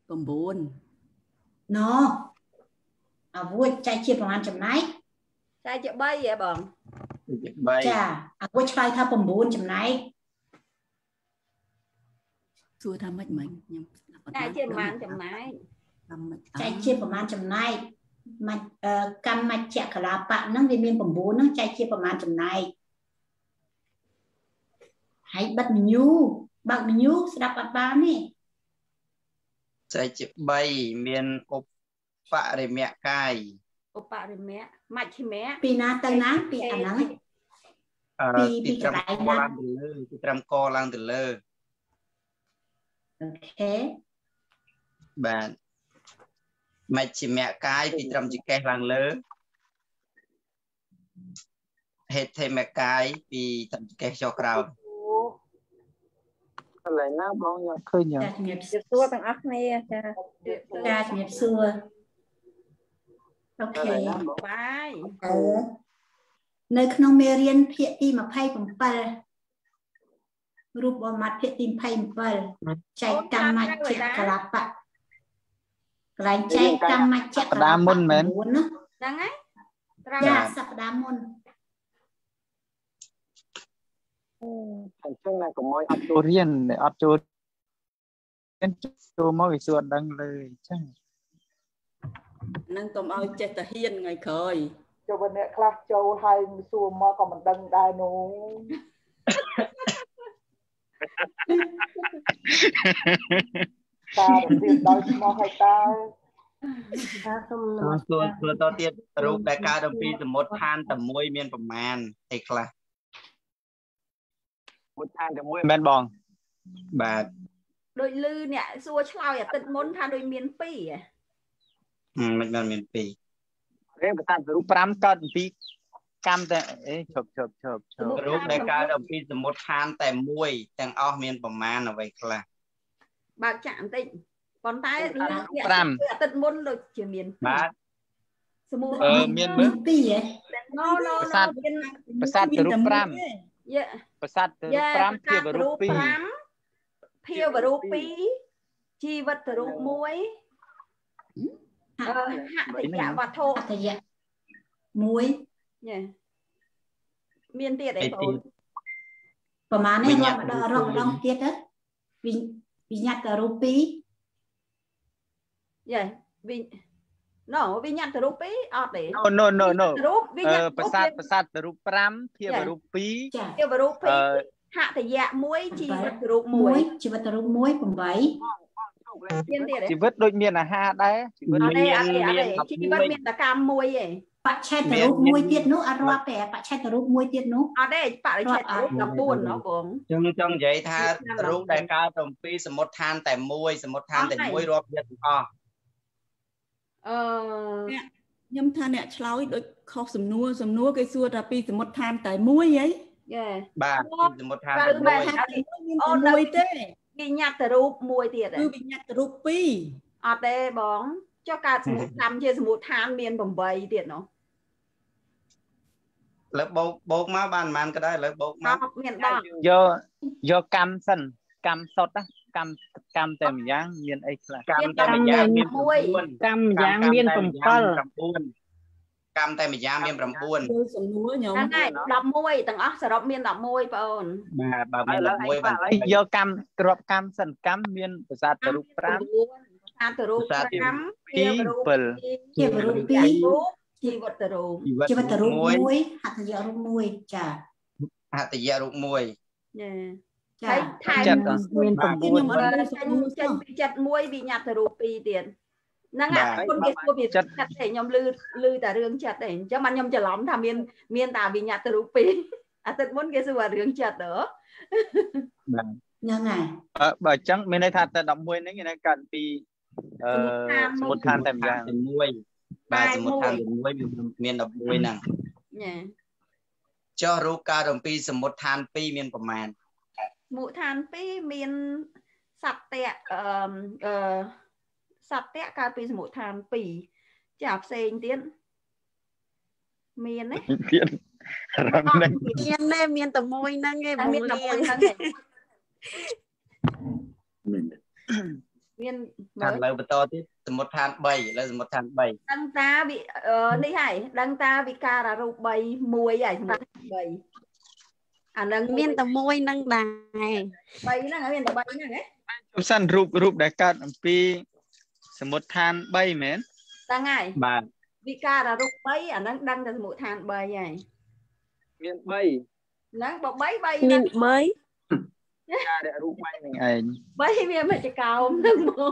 9 nó vui chạy chia bằng ăn chấm này chạy chia 3 vậy bằng chà vui chạy thao 9 chấm này xua tham mình chạy chia bằng ăn chấm này chạy chia bằng ăn chấm này mà cầm mạch chẹt cả là bạn nó vì miền 9 nó chạy chia bằng ăn chấm này hãy bật menu bật menu sẽ đọc bật ba nè chạy chia 3 miền Bạ để mẹ cài. Bạ để mẹ, mạch thì mẹ. Pi na tây ná, pi ăn nắng ấy. Pi trăm co lang từ lơ, pi trăm co lang từ lơ. Ok. Bạn. Mạch chỉ mẹ cài, pi trăm chỉ kè lang lơ. Hết thêm mẹ cài, pi trăm chỉ kè cho crowd. Lại nó bao nhiêu khơi nhỉ? Nghiệp xưa bằng ác nè. Cha nghiệp xưa. Ok. Bye. Nơi không mê riêng phía tim mà phay bằng bờ. Rụp vào mặt phía tim phay bằng bờ. Chạy cam mạch chạy cả lạp bạc. Lại chạy cam mạch chạy cả lạp bạc. Đang ấy? Dạ, sắp đá môn. Thành chương này của mỗi áp chô riêng để áp chô mỗi xuân đăng lời chắc năng tôm ơi chết ta hiên ngày khơi cho bên này class châu hay xua mà còn mình đăng đài nô ta tiền đôi mà hay ta Tôi to tiết rụp đại ca đồng pi từ một than tầm môi miền phẩm màn hay là một than tầm môi men bòn bà đôi lư nè xua chlau à tận môn than đôi miền pi à mình là miền pi đấy một than rụp pram cân pi cam thế chụp rụp đại ca đồng pi từ một than tại môi tầng o miền phẩm màn là vậy là bà chạm tịnh còn tay tận môn rồi chỉ miền bà miền bớt no pasat từ rụp pram pasat từ rụp pram kia vào rụp pi phiêu vào rụp pi chi vật từ rụp muối hạ thị dạ và thô muối miền tiệt đấy thôi và má này rộng đông tiệt đó vì nhặt ở rụp pi vì no vì nhặt từ rụp pi ở đấy no pasat từ rụp pram phiêu vào rụp pi hạ thị dạ muối chi vật từ rụp muối chi vật từ rụp muối cùng vậy chỉ vứt đôi miền là ha đấy chỉ vứt miền là cam muối vậy bạn chạy từ rụp muối tiệt nốt ăn roa bẻ bạn chạy từ rụp muối tiệt nốt ở đây bạn chạy từ rụp là buồn nó cũng trong vậy tha rụp đại cao trong pi một than tại muối rộp nhất nhâm than nè cháo đôi kho sầm nua cái xua ra pi một than tại muối ấy bà một than tại muối thế bị nhặt từ rụp muối tiệt bị nhặt từ rụp pi ở đây bóng cho cả một trăm chia một than miền bồng bầy tiệt nó lớp bột má bàn man cái đấy lớp bột má do cam sần cam sốt á cam tem giang miền ấy là cam tem giang miền cam giang miền bồng phal cam tem giang miền bồng buồn này đập môi tầng óc sẽ đập miền đập môi bồn bà miền đập môi bà do cam crop cam sần cam miền pasat rụp pram từ rụp pram pi chi vật từ rụp muối hạt dạ rụp muối chả hạt dạ rụp muối chả thay miền tầm buồn chặt muối bị nhặt từ rụp pi tiền năng ạ con biết cô biết chặt để nhom lư ta rương chặt để cho man nhom chả lắm tham miền ta bị nhặt từ rụp pi tận muốn cái sự rương chặt đó như này bởi chẳng mình đây thật đóng muối đấy này cần pi một than tem giang muối bà một than muối miền đập muối nè cho rú ca đồng pi một than pi miền của màn một than pi miền sạch tẹt ca pi một than pi chạp xên tiến miền ấy miền tầm môi năng nghe miền tầm môi năng miên than lời to tiếp một than bay là một than bay đăng ta bị đi hay đăng ta bị ca là rụp bay muối vậy bay nâng miên tầm môi nâng đài bay nó ở miên tầm bay nó đấy chúng sanh rụp đại cát pi một than bay mến ta ngay bà bị ca là rụp bay nâng đăng là một than bay vậy miên bay nâng bọc bay miên mới ca để rụp bay mình ấy bay miên mà chỉ cao nâng mũ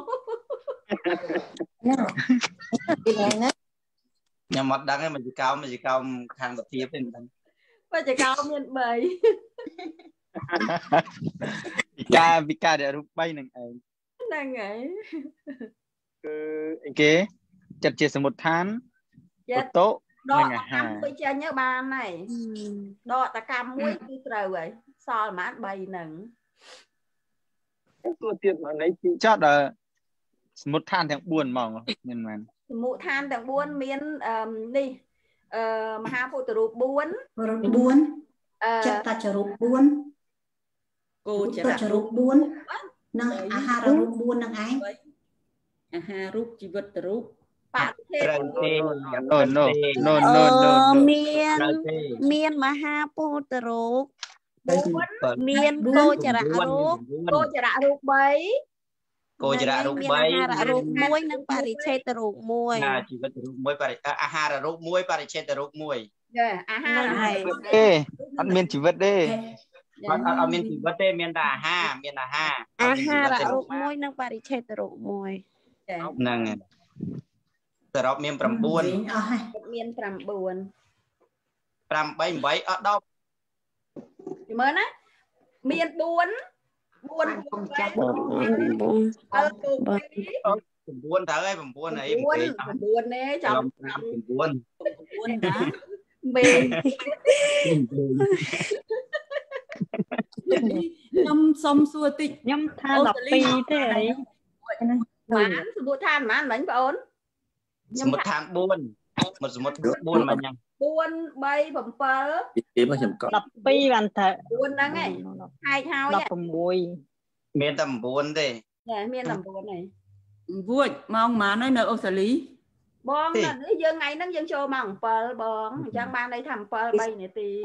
nhà mặt đăng ấy mình chỉ cao hàng một tiếp lên bay chỉ cao miên bay Vika để rụp bay mình ấy nâng ấy kế chặt chia một tháng một tố đọ ta cam tôi chơi nhớ ba này đọ ta cam muối cứ trời vậy so mà bay nâng tôi tiện mà lấy chót là một than thằng buồn mỏng nhưng mà một than thằng buồn miên đi mà ha phụ tử buồn chặt ta chả rụp buồn cô chả rụp buồn năng aha rụp buồn năng ai aha rụp chỉ vật rụp bạn miên mà ha phụ tử miên cô chả rụp bấy cô chả rụp bấy rụp muối nâng bari che rụp muối chỉ vật rụp muối bari aha là rụp muối bari che rụp muối ăn miên chỉ vật đi ăn miên chỉ vật đi miên là ha là rụp muối nâng bari che rụp muối nâng từ đó miên pram buồn miên pram buồn pram bay bay ở đâu mới nè miên buồn buồn buồn thở ấy buồn này buồn nè chồng buồn đã mình nhâm xong xua tịnh nhâm than đọc pi thế ấy mán buồn than mán bánh ổn một than buồn một buồn mà nhang buồn bay bẩm phơ đọc pi bàn thợ buồn đó ngay hai thao đọc mùi miền tầm buồn đi miền tầm buồn này vui mong má nói nợ ông xử lý bong là nữ dân ngày nó dân cho mỏng phơ bong chẳng ban đây thầm phơ bay này thì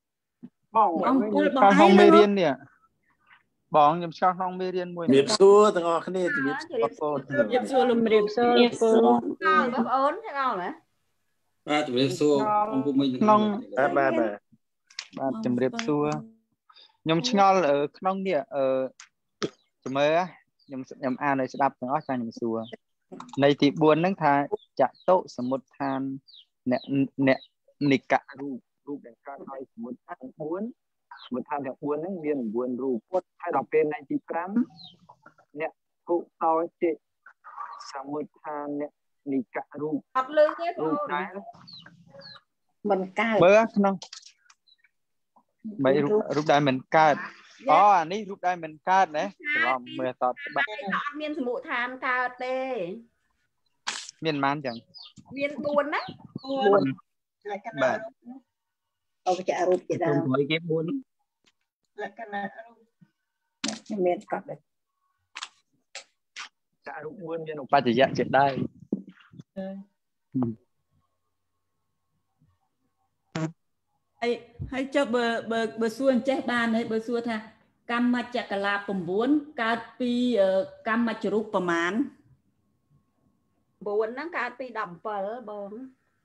không mê riêng nè bong nhầm sao không mê riêng mùi điệp xua tao ngon cái này điệp xua lùm điệp xua bắp ớn thế ngon hả điệp xua ông phụ mình nong ba chấm điệp xua nhầm ngon ở nong nè ở chấm mới á nhầm an này sẽ đáp tiếng óc sang nhầm xua này thì buồn nâng thà chạ tộ sớm một than nè nịch cả rụp để ca nói một than thằng buồn nâng miền buồn rụp hay đọc bên này thì cắm nè cụ to chị sớm một than nè nịch cả rụp học lương thế thôi mình cao bữa không mấy rụp đại mình cao ní rụp đại mình cao đấy làm mười tọt bạn miền mụ than cao tê miền man chẳng miền buồn đấy buồn bạn ông chả rụp gì đâu với cái buồn là cái nào miền cọp đấy chả rụp buồn miền ba chỉ dạy chuyện đây hay cho bờ xuân chết ban hay bờ xuân tha cam mà chặt là bầm buồn cá pi cam mà chụp bầm mán buồn nó cá pi đầm phở bông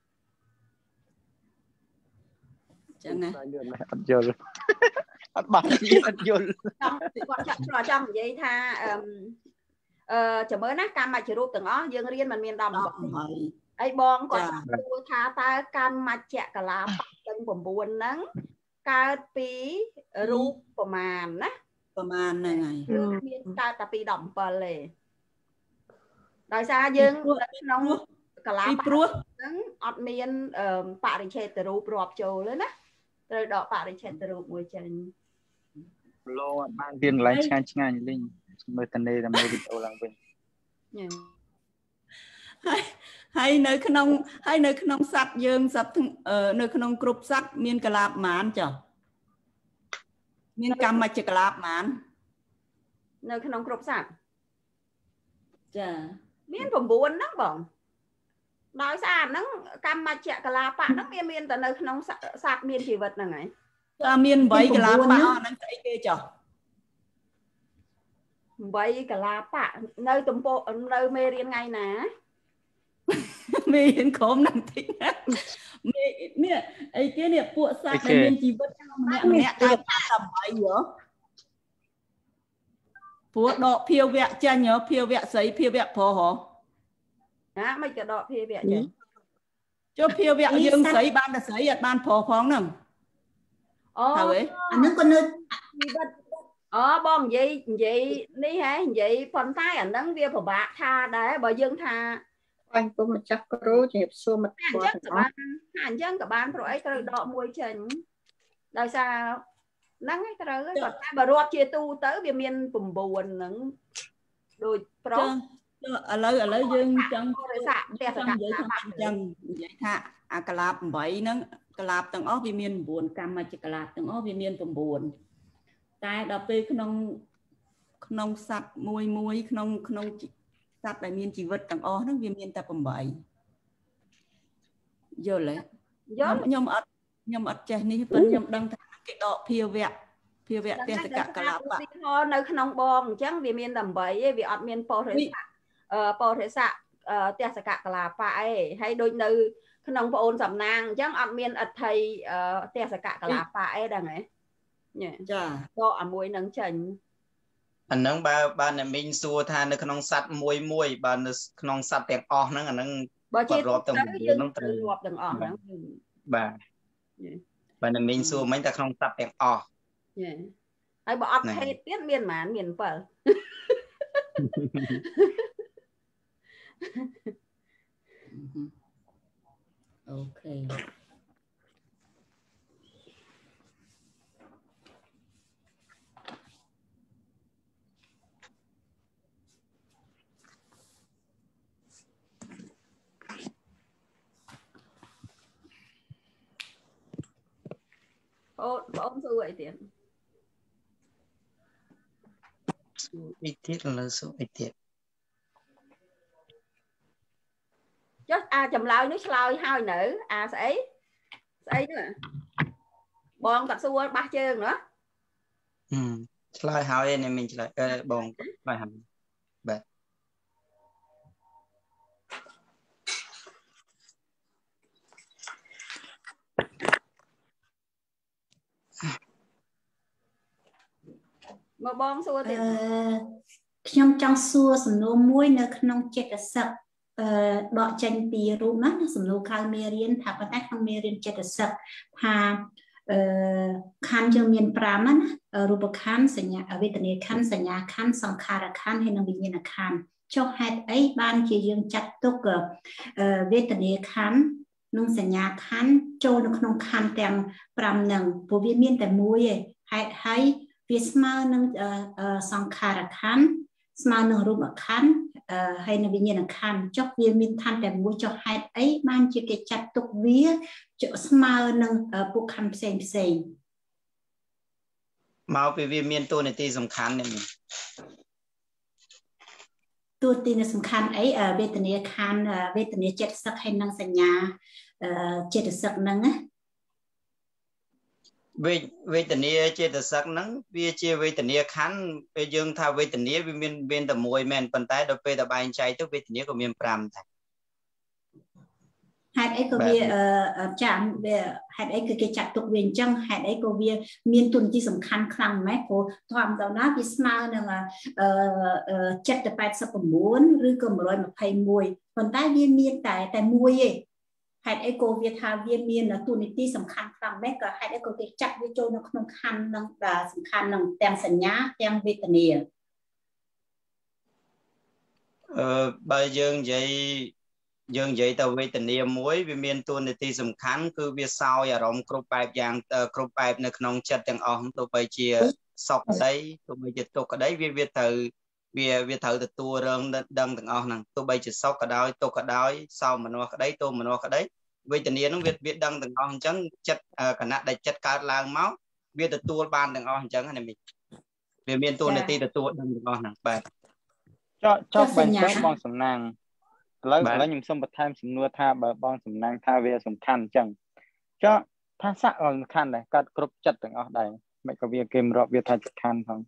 chẳng nè ăn vô ăn bạc ăn vô còn trong vậy tha chờ mới nát cam mà chụp từng ó dương riêng mình miền đầm ấy bong còn tha ta cam mà chặt là từng bầm buồn nắng cá pi rúp bầm màn á bầm màn này này ta pi đầm phở lề đại sa dương nông cả lá nắng ọt miên bạ đi chơi từ rúp rọp trầu lên á rồi đọ bạ đi chơi từ rúp mùi chân lô ban viên lái chai ngay linh mới tận đây là mới bị đầu làng bình hay nơi khung sắt dương sắt nơi khung group sắt miên cả lạp mán chở miên cam mà chỉ cả lạp mán nơi khung group sắt Chà. Miên phẩm buồn đó bỏng. Nói xa nó cam mà chạ cả là bạ nó miên tận nơi nông sạc miên chỉ vật là ngày. Miên vậy cả là bạ nó chạy kê chở. Vậy cả là bạ nơi tùm bộ nơi mê riêng ngay nè. Mê hiến khóm năng thích. Mê ấy cái này bộ sạc để miên chỉ vật mẹ cái tầm vậy nhớ. Phụ đọ phiêu vẹn cha nhớ phiêu vẹn giấy phiêu vẹn phò hả? Hả mấy cái đọ phiêu vẹn chứ. Cho phiêu vẹn dương giấy ban là giấy ở ban phò khoáng nè. Thảo ấy. Nó còn nơi bong vậy đi hả vậy phần tay ảnh nắng bia phò bạc tha đấy bà dương tha. Anh có một chắc có rô chẹp xô mặt hành chân cả ban rồi ấy tôi đọ môi chân. Đời sao nắng ấy tôi còn ta bà ruột chia tu tới bia miên bùm buồn nắng đôi pro. Ở lấy dương chân chân vậy tha cà lạp vậy nó cà lạp tầng óc vì miền buồn cam mà chỉ cà lạp tầng óc vì miền tầng buồn tai đọc về không sạch mùi không sạch đại miền chỉ vật tầng óc nó vì miền tập vậy giờ lấy nhom ắt trẻ ní vẫn nhom đăng cái đọ phiêu vẹn tiền tất cả cà lạp bạn nơi không bong chẳng vì miền tầm vậy vì ọt miền po thể xạ tiền tất cả là phải hay đôi nơi không có ôn sầm nang chẳng ọt miền ắt thầy tiền tất cả là phải đằng ấy nhỉ do ở môi nắng trần anh nâng ba này mình xua than nó không sạch mùi ba nó không sạch tiền o nó nâng bờ chi tới nó rọp đằng o nó ba này mình xua mấy ta không sạch tiền o ai bỏ hết tiết miền mán miền phở okay. Ôn sư vậy tiền ít tiết là số ít tiết chứ chầm lao nước lao hai nữ sẽ nữa bòn tập xua ba chân nữa slide hai này mình lại bòn bài hầm bè mà bòn xua thì trong trong xua sầm nô muối nơi trong chết sập đọ tranh tì rú nó sầm nô khai mê riêng thà bắt trong mê riêng chết sập hà khăn cho miền Pram á rùa khăn sanh nhà về tận khăn sanh nhà khăn song khara khăn hay năng bị nhiên khăn cho hai ấy ban chỉ dương chặt tục về tận khăn nông sanh nhà khăn cho nó không khăn tèm Pram nằng phổ biến miền tại muối hay Việt Nam nâng song khara khăn Smart nâng rùa khăn hay năng bị nhiên khăn cho viên miền than tại muối cho hai ấy ban chỉ cái chặt tục vía chỗ smart nâng bộ khăn xem mau về miền tôi này thì sầm khăn này tôi tin là sầm khăn ấy về tận này khăn về tận này chết sắc hay năng sanh nhà chết sắc năng á về tận này chết sắc năng về chia về tận này khăn về dương thà về tận này về miền tầm mùi men bàn tay đập về tầm bài chạy tới về tận này của miền Pram hai ấy có việc chạm về hai ấy cái chặt tục viên chân hai ấy có việc miền tuần chỉ sầm khăn khăn mấy cô thầm đầu nó biết smart nên là chặt tập bài sắp muốn rưỡi cầm rồi mà phải mùi còn tai viên miền tại mùi ấy hai ấy có việc thà viên miền là tuần chỉ sầm khăn khăn mấy cả hai ấy có cái chặt với trôi nó không khăn năng là sầm khăn năng tem sẵn nhá tem vitamin bây giờ vậy tàu về tình yêu muối vì miền tuôn thì sầm khán cứ việc sau và rộng cột bài dạng cột bài nơi nông chật chẳng ỏng tụi bây chia sọc đấy tụi bây giờ tụi cái đấy việc thử từ tua rừng đằng chẳng ỏng năng tụi bây giờ sọc cái đói sau mà nó cái đấy tụi mà nó cái đấy vì tình yêu nó việc đằng chẳng ỏng chẳng chật cả nát đầy chật cả làng máu việc từ tua ban chẳng ỏng chẳng này mình vì miền tuôn thì từ tua đằng chẳng ỏng năng bài cho bạn chẳng bong sầm nàng lấy nhung xong bật tham sầm nua tha bong sầm nàng tha về sầm khăn chẳng cho tha sạ còn khăn này cắt cướp chặt từng ở đây mấy cái việc kem rọp việc thay chặt khăn không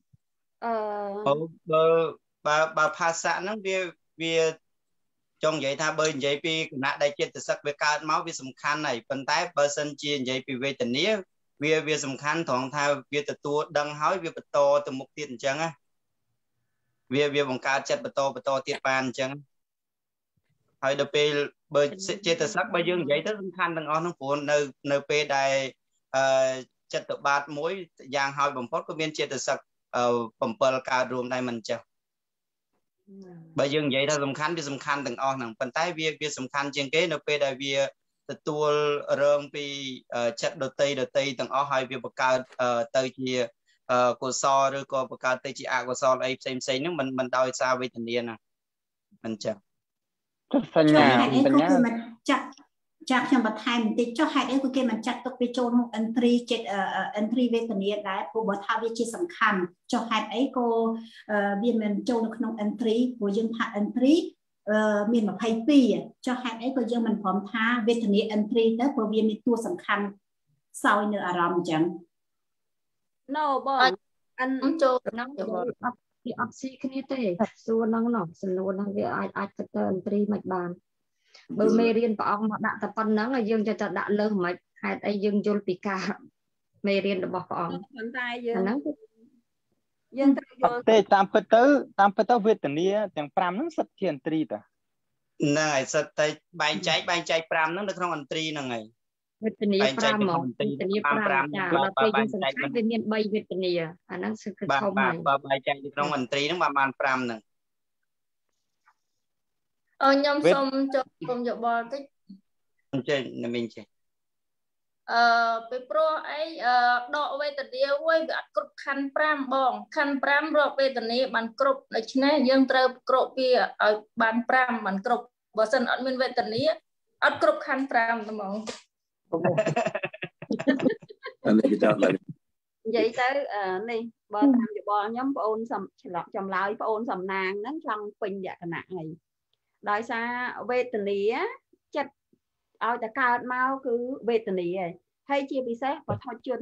bà pha sạ nó về trong vậy tha bơi vậy pi nãy đây chết từ sắc về cao máu về sầm khăn này phần tái bờ sân chia vậy pi về tình nghĩa về sầm khăn thòng tha về từ tua đăng hói về bờ to từ mục tiền chẳng á về bằng cao chặt bờ to tiệt bàn chẳngហើយដល់ពេលបើចេតសឹកបើយើងនិយាយទៅសំខាន់ទាំងអស់ហ្នឹងព្រោះនៅពេលដែលចិត្តបាតមួយយ៉ាងហើយបំផុតក៏មានចេតសឹក7កើតរួមដែរមិនចេះបើយើងនិយាយថាសំខាន់វាសំខាន់ទាំងអស់ហ្នឹងប៉ុន្តែវាសំខាន់ជាងគេនៅពេលដែលវាទទួលរងពីចិត្តដតីទាំងអស់ហើយវាបង្កើតទៅជាកុសលឬក៏បង្កើតទៅជាអកុសលអីផ្សេងហ្នឹងមិនដោយសារវេទនាហ្នឹងមិនចេះសញ្ញាគឺมันចាក់ខ្ញុំបន្ថែមបន្តិចចុះហេតុអីគឺគេមិនចាត់ទុកវាចូលក្នុង entry ចិត្ត entry វេទនាដែរព្រោះបើថាវាជាសំខាន់ចុះហេតុអីក៏វាមិនចូលនៅក្នុង entry ព្រោះយើងថា entry មាន22ចុះហេតុអីក៏យើងមិនព្រមថាវេទនា entry ទៅព្រោះវាមានតួសំខាន់សោយនៅអារម្មណ៍អញ្ចឹង No បងអានចូលក្នុងវាអត់ស៊ីគ្នាទេសួរហ្នឹងសំណួរហ្នឹងវាអាចទៅ entry មិនបានបើមេរៀនព្រះអង្គមកដាក់តែប៉ុណ្ណឹងហើយយើងจะដាក់លើមិនហេតុអីយើងយល់ពីការមេរៀនរបស់ព្រះអង្គប៉ុន្តែយើងហ្នឹងយើងត្រូវយល់ទេតាមពិតទៅវេទនាទាំង5ហ្នឹងសិតជា entry តាហ្នឹងហើយសិតតែបែងចែក5ហ្នឹងនៅក្នុង entry ហ្នឹងហើយវេទនា5ហ្មងវេទនា5ចាដល់ពេលយើងសង្ខេបវាមាន3វេទនាអាហ្នឹងគឺធំហើយបើបែងចែកនៅក្នុង entry ហ្នឹងបាន5ហ្នឹងខ្ញុំសូមចូលរួមយោបល់តិចចេះមិនចេះពីព្រោះអីដកវេទនាមួយវាអត់គ្រប់ខណ្ឌ5បងខណ្ឌ5រកវេទនាបានគ្រប់ដូច្នេះយើងត្រូវគ្រប់វាឲ្យបាន5បានគ្រប់បើសិនអត់មានវេទនាអត់គ្រប់ខណ្ឌ5ហ្មងនេះគេចាប់ឡើងនិយាយទៅនេះបើតាមយោបល់ខ្ញុំបងអូនចម្លើយបងអូនសំណាងហ្នឹងចង់ពេញលក្ខណៈហើយដោយសារវេទនាចិត្តឲ្យតែកើតមកគឺវេទនាហើយជាពិសេសបឋមជន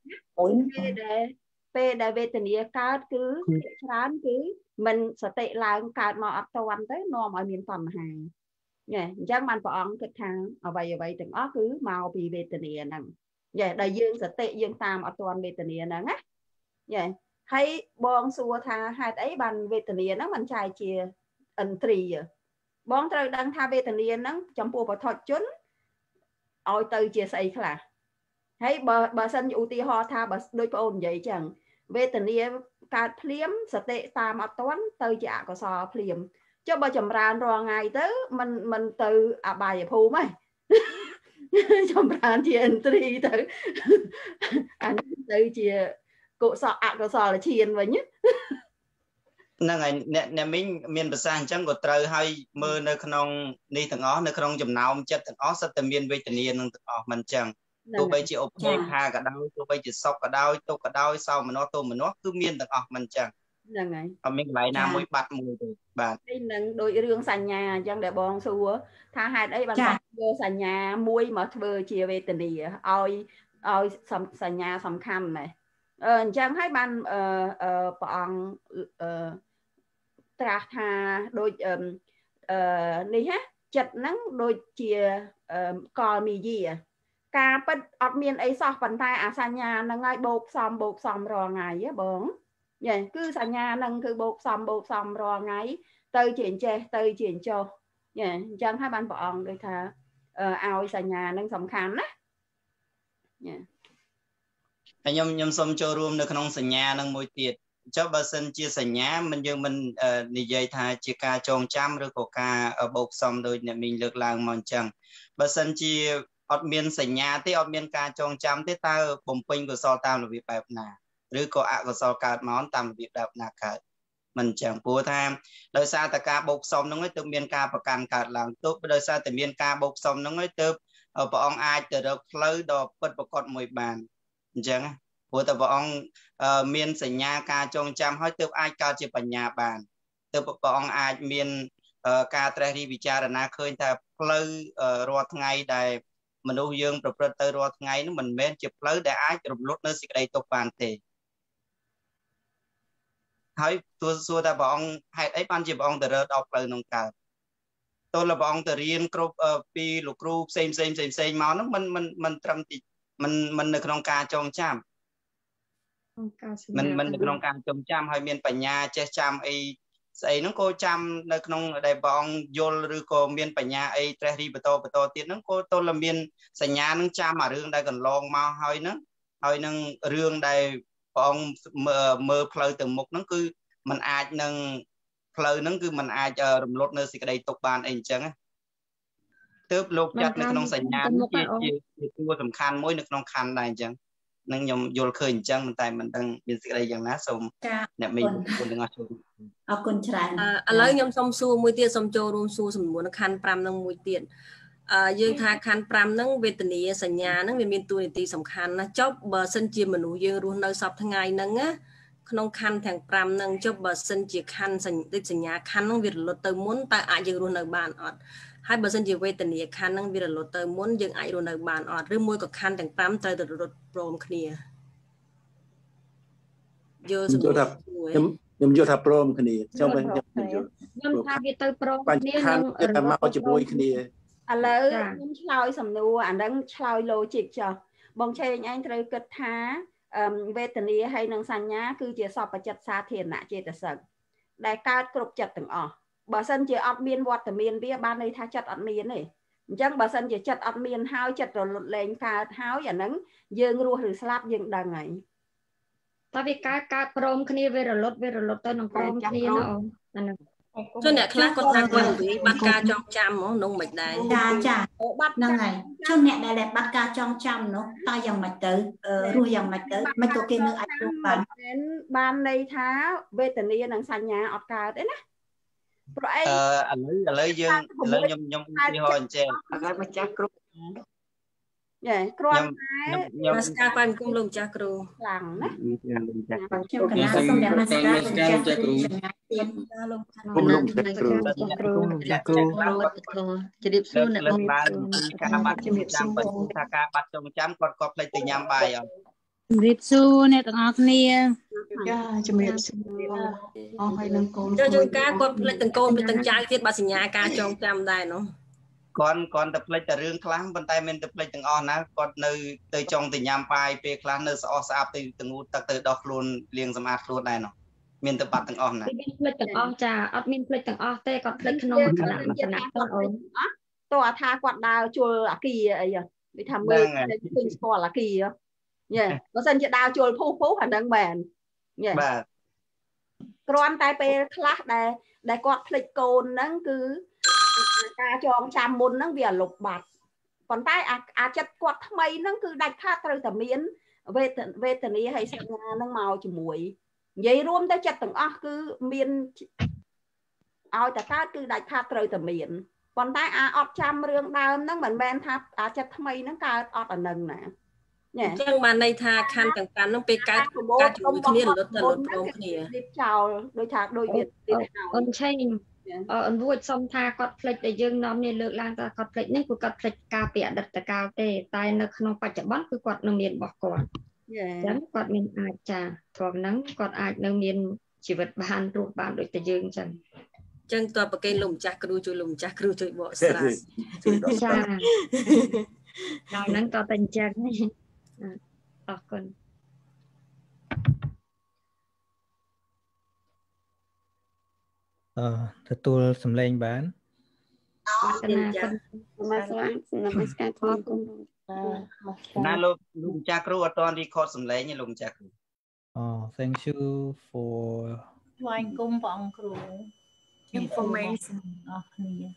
ពេលដែលវេទនាកើតគឺច្រើនគឺមិនសតិឡើងកើតមកអត់តាន់ទៅនាំឲ្យមានបញ្ហាញ៉េអញ្ចឹងបានព្រះអង្គគិតថាអ្វីទាំងអស់គឺមកពីវេទនាហ្នឹងញ៉េដែលយើងសតិយើងតាមអត់តាន់វេទនាហ្នឹងណាញ៉េហើយបងសួរថាហេតុអីបានវេទនាហ្នឹងมันចែកជា entry បងត្រូវដឹងថាវេទនាហ្នឹងចំពោះបឋមជនឲ្យទៅជាស្អីខ្លះហើយបើសិនឧទាហរណ៍ថាបើដូចបងអូននិយាយចឹងវេទនាកើតភ្លាមសតិតាមអត់ទាន់ទៅជាអកុសលភ្លាមចុះបើចម្រើនរាល់ថ្ងៃទៅมันទៅអបាយភូមិហ៎ចម្រើនជា entry ទៅអានេះទៅជាកុសលអកុសលឈានវិញហ្នឹងហើយអ្នកមីងមានប្រសាសន៍អញ្ចឹងក៏ត្រូវឲ្យមើលនៅក្នុងនេះទាំងអស់នៅក្នុងចំណោមចិត្តទាំងអស់សិតតែមានវេទនានឹងទាំងអស់មិនអញ្ចឹងទោះបីជាឧបេក្ខាក៏ដោយទោះបីជាសុខក៏ដោយទុក្ខក៏ដោយសោមនស្សទោមនស្សគឺមានទាំងអស់មិនអញ្ចឹងហ្នឹងហើយអត់មានកន្លែងណាមួយបាត់មួយទេបាទនឹងដូចរឿងសញ្ញាអញ្ចឹងដែលបងសួរថាហេតុអីបានយកសញ្ញាមួយមកធ្វើជាវេទនាឲ្យសញ្ញាសំខាន់ណាស់អញ្ចឹងហើយបានព្រះអង្គត្រាស់ថាដូចនេះណាចិត្តហ្នឹងដូចជាកលមីយាការពិតអត់មានអីសោះប៉ុន្តែអាសញ្ញាហ្នឹងហើយបូកផ្សំរាល់ថ្ងៃបងយេគឺសញ្ញាហ្នឹងគឺបូកផ្សំរាល់ថ្ងៃទៅជាអញ្ចេះទៅជាអញ្ចោះយេអញ្ចឹងហើយបានព្រះអង្គដូចថាឲ្យសញ្ញាហ្នឹងសំខាន់ណាយេហើយខ្ញុំសូមចូលរួមនៅក្នុងសញ្ញាហ្នឹងមួយទៀតចុះបើសិនជាសញ្ញាមិនយើងមិននិយាយថាជាការចងចាំឬក៏ការបូកផ្សំដោយអ្នកមីងលើកឡើងមកអញ្ចឹងបើសិនជាអត់មានសញ្ញាទេអត់មានការចងចាំទេតើបំពេញកុសលតាមរបៀបបែបណាឬក៏អកុសលកើតមកតាមរបៀបបែបណាកើតមិនអញ្ចឹងព្រោះថាដោយសារតែការបូកផ្សំហ្នឹងទៅមានការប្រកាន់កើតឡើងទោះដោយសារតែមានការបូកផ្សំហ្នឹងទៅព្រះអង្គអាចទៅរកផ្លូវដ៏ពិតប្រាកដមួយបានអញ្ចឹងព្រោះតែព្រះអង្គមានសញ្ញាការចងចាំហើយទើបអាចកើតជាបញ្ញាបានទើបព្រះអង្គអាចមានការត្រេះរិះពិចារណាឃើញថាផ្លូវរាល់ថ្ងៃដែលមនុស្សយើងប្រព្រឹត្តទៅរាល់ថ្ងៃនោះមិនមែនជាផ្លូវដែលអាចរំលត់នៅសេចក្តីទុក្ខបានទេហើយទូសួរថាព្រះអង្គហេតុអីបានជាព្រះអង្គទៅរើដល់ផ្លូវនោះកើតទោះព្រះអង្គទៅរៀនគ្រប់ពីលោកគ្រូផ្សេងមកនោះមិនត្រឹមទីមិននៅក្នុងការចងចាំមិននៅក្នុងការចងចាំហើយមានបញ្ញាចេះចាំអីស្អីហ្នឹងក៏ចាំនៅក្នុងដែលព្រះអង្គយល់ឬក៏មានបញ្ញាអីត្រេះរិះបន្តទៀតហ្នឹងក៏ទោះតែមានសញ្ញាហ្នឹងចាំអារឿងដែលកន្លងមកហើយនឹងរឿងដែលព្រះអង្គមើលផ្លូវទៅមុខហ្នឹងគឺมันអាចនឹងផ្លូវហ្នឹងគឺมันអាចរំលត់នៅសេចក្តីទុក្ខបានអីអញ្ចឹងទើបលោកចាត់នៅក្នុងសញ្ញាជាតួសំខាន់មួយនៅក្នុងខណ្ឌដែរអញ្ចឹងនឹងខ្ញុំយល់ឃើញអញ្ចឹងតែមិនដឹងមានសេចក្តីយ៉ាងណាសូមអ្នកមេគុណទាំងអស់ជួយអរគុណច្រើនឥឡូវខ្ញុំសូមសួរមួយទៀតសូមចូលរួមសួរសំណួរខណ្ឌ5នឹងមួយទៀតយើងថាខណ្ឌ5ហ្នឹងវេទនាសញ្ញាហ្នឹងវាមានតួនាទីសំខាន់ណាស់ចុះបើសិនជាមនុស្សយើងរស់នៅសពថ្ងៃហ្នឹងណាក្នុងខណ្ឌទាំង5ហ្នឹងចុះបើសិនជាខណ្ឌសញ្ញាខណ្ឌហ្នឹងវារលត់ទៅមុនតើអាចយើងរស់នៅបានអត់ហើយបើសិនជាវេទនាខណ្ឌហ្នឹងវារលត់ទៅមុនយើងអាចរស់នៅបានអត់ឬមួយក៏ខណ្ឌទាំង5ត្រូវតែរត់ព្រមគ្នាយល់សម្រួលខ្ញុំយល់ថាព្រមគ្នាខ្ញុំយល់ខ្ញុំថាវាទៅព្រមគ្នាខ្ញុំមកជាមួយគ្នាឥឡូវខ្ញុំឆ្លើយសំណួរអាហ្នឹងឆ្លើយ logic ចុះបងឆេងឯងត្រូវគិតថាវេទនាហើយនឹងសញ្ញាគឺជាសពចិត្តសាធារណៈចេតសិកដែលកើតគ្រប់ចិត្តទាំងអស់បើសិនជាអត់មានវត្តមានវាបានន័យថាចិត្តអត់មានទេអញ្ចឹងបើសិនជាចិត្តអត់មានហើយចិត្តរលត់លែងកើតហើយអាហ្នឹងយើងរស់ឬស្លាប់យើងដឹងហើយតើវាកើតព្រមគ្នាវារលត់ទៅនឹងព្រមគ្នាណាអូនអាហ្នឹងចុះអ្នកខ្លះគាត់ថាគាត់និយាយបាត់ការចងចាំហ្មងនោះមិនដែរចាបាត់ហ្នឹងហើយចុះអ្នកដែលបាត់ការចងចាំនោះតើយ៉ាងម៉េចទៅរស់យ៉ាងម៉េចទៅមិនក៏គេនៅអាចរស់បានន័យថាវេទនានិងសញ្ញាអត់កើតទេណាព្រោះអីឥឡូវខ្ញុំឧទាហរណ៍អញ្ចឹងឥឡូវម្ចាស់គ្រូយ៉ាគ្រាន់តែមកស្ការបាយគុំលោកម្ចាស់គ្រូខ្លាំងណាខ្ញុំកណាសូមអ្នកមកស្ការម្ចាស់គ្រូទៀតលោកគុំលោកម្ចាស់គ្រូជម្រាបសួរអ្នកបងការបាត់ចងចាំបើថាការបាត់ចងចាំគាត់ក៏ភ្លេចទៅញ៉ាំបាយអត់ជម្រាបសួរអ្នកទាំងអស់គ្នាចាជម្រាបសួរអស់ហើយនឹងកូនចុះការគាត់ភ្លេចទាំងកូនទាំងចៅទៀតបើសញ្ញាការចងចាំដែរនោះគាត់តែភ្លេចតែរឿងខ្លះប៉ុន្តែមិនទៅភ្លេចទាំងអស់ណាគាត់នៅទៅចង់ទៅញ៉ាំបាយពេលខ្លះនៅស្អស់ស្អាប់ទៅងូតទឹកទៅដោះខ្លួនលាងសម្អាតខ្លួនដែរនោះមានតែបាត់ទាំងអស់ណាមានភ្លេចទាំងអស់ចាអត់មានភ្លេចទាំងអស់ទេគាត់ភ្លេចក្នុងគណៈទៅអូនតោះថាគាត់ដើរជួលអាគីអីដូចថាមើលឃើញស្គាល់អាគីយេបើសិនជាដើរជួលពុះអាហ្នឹងមែនយេបាទគ្រាន់តែពេលខ្លះដែលគាត់ភ្លេចកូនហ្នឹងគឺការចងចាំមុនហ្នឹងវាលុបបាត់ប៉ុន្តែអាចិត្តគាត់ថ្មីហ្នឹងគឺដាច់ខាតត្រូវតែមានវេទនាហើយសញ្ញាហ្នឹងមកជាមួយនិយាយរួមទៅចិត្តទាំងអស់គឺមានឲ្យតែកើតគឺដាច់ខាតត្រូវតែមានប៉ុន្តែអត់ចាំរឿងដើមហ្នឹងមិនមែនថាចិត្តថ្មីហ្នឹងកើតអត់អានឹងណាអញ្ចឹងបានន័យថាខណ្ឌទាំង5ហ្នឹងពេលកើតជាមួយគ្នារលត់ព្រមគ្នារៀបចោលដូចថាដូចវាអូនឆេងអូនវួចសុំថាគាត់ភ្លេចដែលយើងនាំនេះលើកឡើងថាគាត់ភ្លេចនេះគឺគាត់ភ្លេចការពីអតីតកាលទេតែនៅក្នុងបច្ចុប្បន្នគឺគាត់នៅមានរបស់គាត់អញ្ចឹងគាត់មានអាចចាព្រមហ្នឹងគាត់អាចនៅមានជីវិតបានរស់បានដូចតែយើងអញ្ចឹងចឹងតើប្រកេនលោកម្ចាស់គ្រូជួយលោកម្ចាស់គ្រូជួយបកស្រាយចាដល់ហ្នឹងតើតែអញ្ចឹងអរគុណទទួលសម្លេងបានណាលោកម្ចាស់គ្រូអត់ទាន់រីខតសម្លេងទេលោកម្ចាស់គ្រូ thank you for ថ្លែងគុំព្រះអង្គគ្រូ information អស់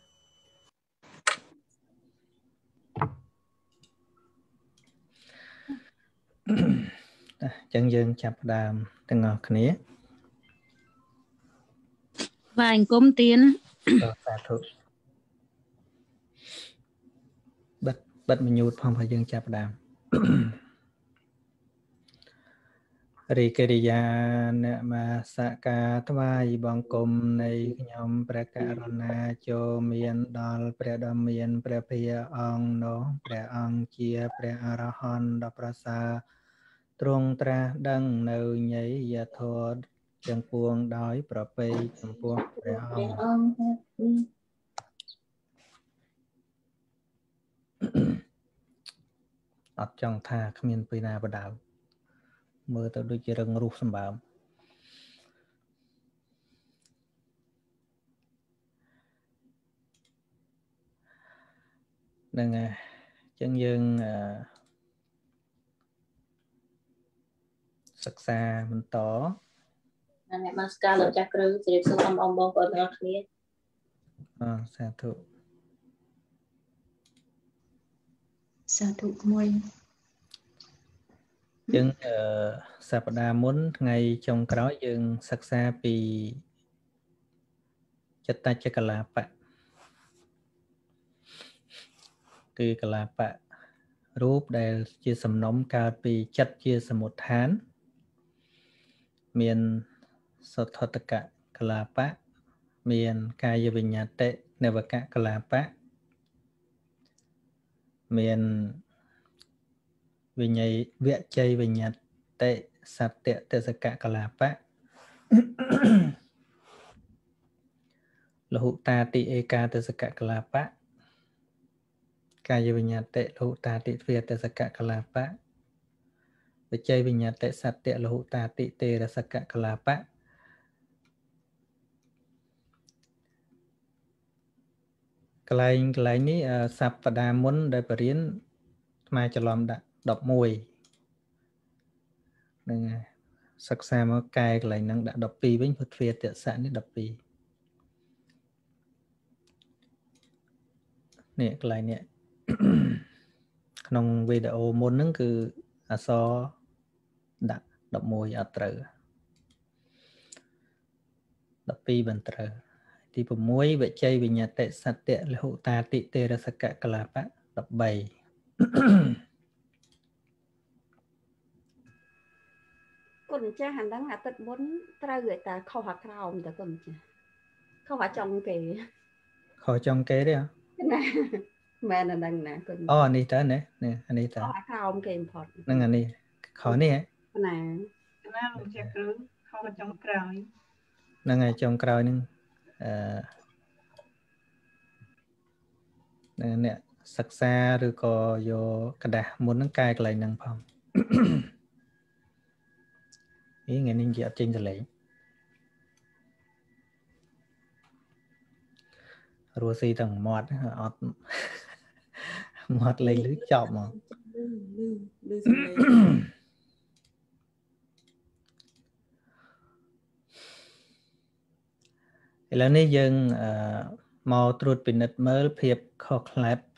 គ្នាចឹងយើងចាប់ផ្ដើមទាំងអស់គ្នាបាទអង្គមទៀនសាធុបិទមញូតផងហើយយើងចាប់ផ្ដើមរីកិរិយាអ្នកមាសកាថ្វាយបង្គំនៃខ្ញុំព្រះករុណាចូលមានដល់ព្រះដ៏មានព្រះភិយអង្គនោះព្រះអង្គជាព្រះអរហន្តដ៏ប្រសើរទ្រង់ត្រាស់ដឹងនៅញ័យយធម៌ទាំងពួងដោយប្រពៃចំពោះព្រះអង្គអត់ចង់ថាគ្មានពីណាបដៅមើលទៅដូចជារឹងរូសសម្បើមហ្នឹងហើយអញ្ចឹងយើងសិក្សាបន្តអ្នកមកស្ការលោកចាស់គ្រូជម្រាបសួរបងប្អូនទាំងអស់គ្នាសាធុសាធុមួយយើងសប្តាហ៍មុនថ្ងៃចុងក្រោយយើងសិក្សាពីចិត្តចកលាបៈគឺកលាបៈរូបដែលជាសំណុំកើតពីចិត្តជាសមុដ្ឋានមានសទ្ធតកកលាបៈមានកាយវិញ្ញាតិនវកកលាបៈមានវិញ្ញាវជ័យវិញ្ញាតិសត្យទេសកកលាបៈលហុតាតិឯកាទេសកកលាបៈកាយវិញ្ញាតិលហុតាតិទ្វេទេសកកលាបៈវិជ័យវិញ្ញាតិសត្យលហុតាតិទេរសកកលាបៈកន្លែងនេះសប្តាហ៍មុនដែលបរៀនស្មើច្រឡំដាក់11ហ្នឹងហើយសិក្សាមកកែកន្លែងហ្នឹងដាក់12វិញពុទ្វាទស្សៈនេះ12នេះកន្លែងនេះក្នុងវីដេអូមុនហ្នឹងគឺអក្សរដាក់11អត់ត្រូវ12មិនត្រូវទី6វិជ័យវិញ្ញាតិសត្យលហុតាតិទេរសកកលាបៈ13 គុណម្ចាស់អាហ្នឹងអាទិត្យមុនត្រូវឲ្យតាខុសអាក្រោមតើគុណម្ចាស់ខុសអាចុងគេខុសចុងគេទេណាមែនអាហ្នឹងណាគុណអូអានេះតើនេះអានេះតើខុសអាក្រោមគេបំផុតហ្នឹងអានេះខុសនេះហ៎ណាលោកចាស់គ្រូខុសចុងក្រោយហ្នឹងហើយចុងក្រោយហ្នឹងអ្នកសិក្សាឬក៏យកกระดาษមុនហ្នឹងកែកន្លែងហ្នឹងផងថ្ងៃនេះនិយាយអត់ចេញសលេងរស់ស៊ីទាំងមាត់អត់មាត់លេងលឺចប់ហ្មងលឺសលេងឥឡូវនេះយើងមកត្រួតពិនិត្យមើលភាពខុសប្លែក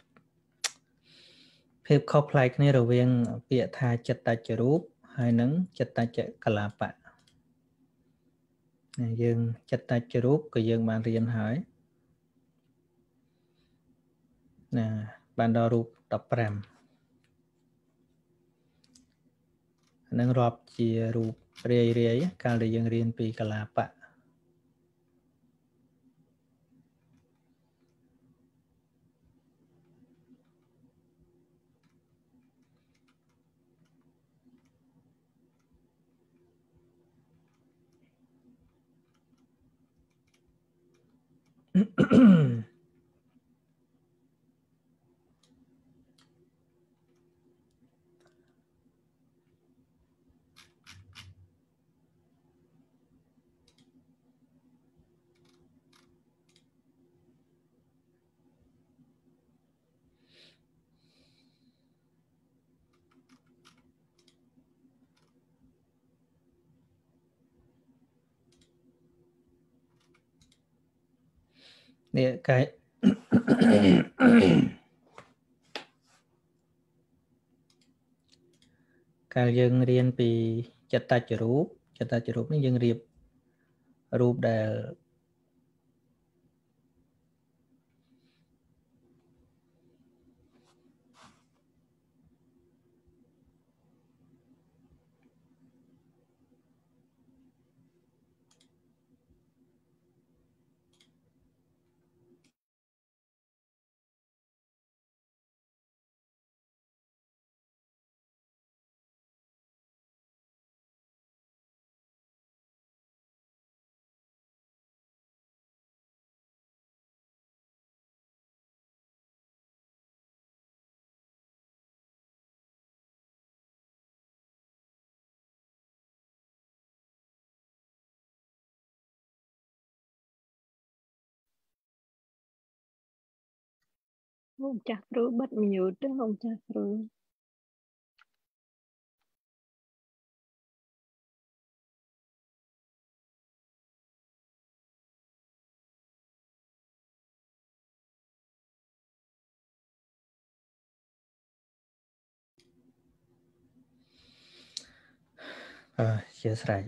គ្នារវាងពាក្យថាចិត្តច្ចរូបហើយនឹងចិត្តច្ចកលាបៈយើងចិត្តច្ចរូបក៏យើងបានរៀនហើយណាបានដល់រូប15នឹងរាប់ជារូបរាយកាលដែលយើងរៀនពីកលាបៈនេះកាយកាលយើងរៀនពីចិត្តច្ចរូបនេះយើងរៀបរូបដែល ông cha cừu bật mute đó ông cha cừu chia sẻ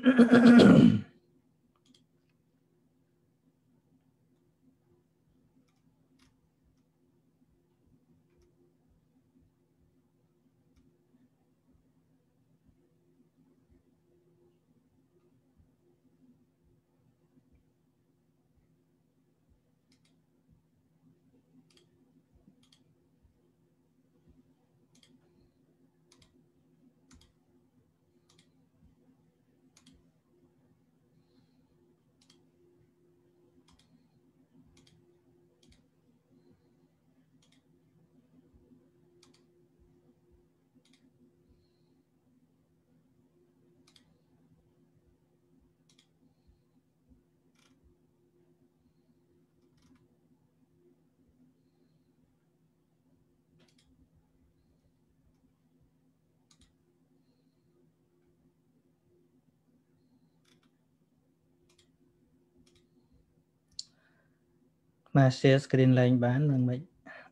mà share screen lên bán mình mấy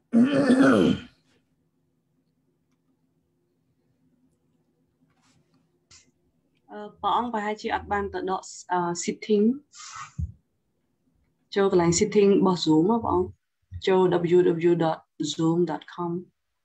ព្រះអង្គប្រហែលជាអត់បានទៅដក setting ចូលកន្លែង setting របស់ Zoom បងអង្គចូល www.zoom.com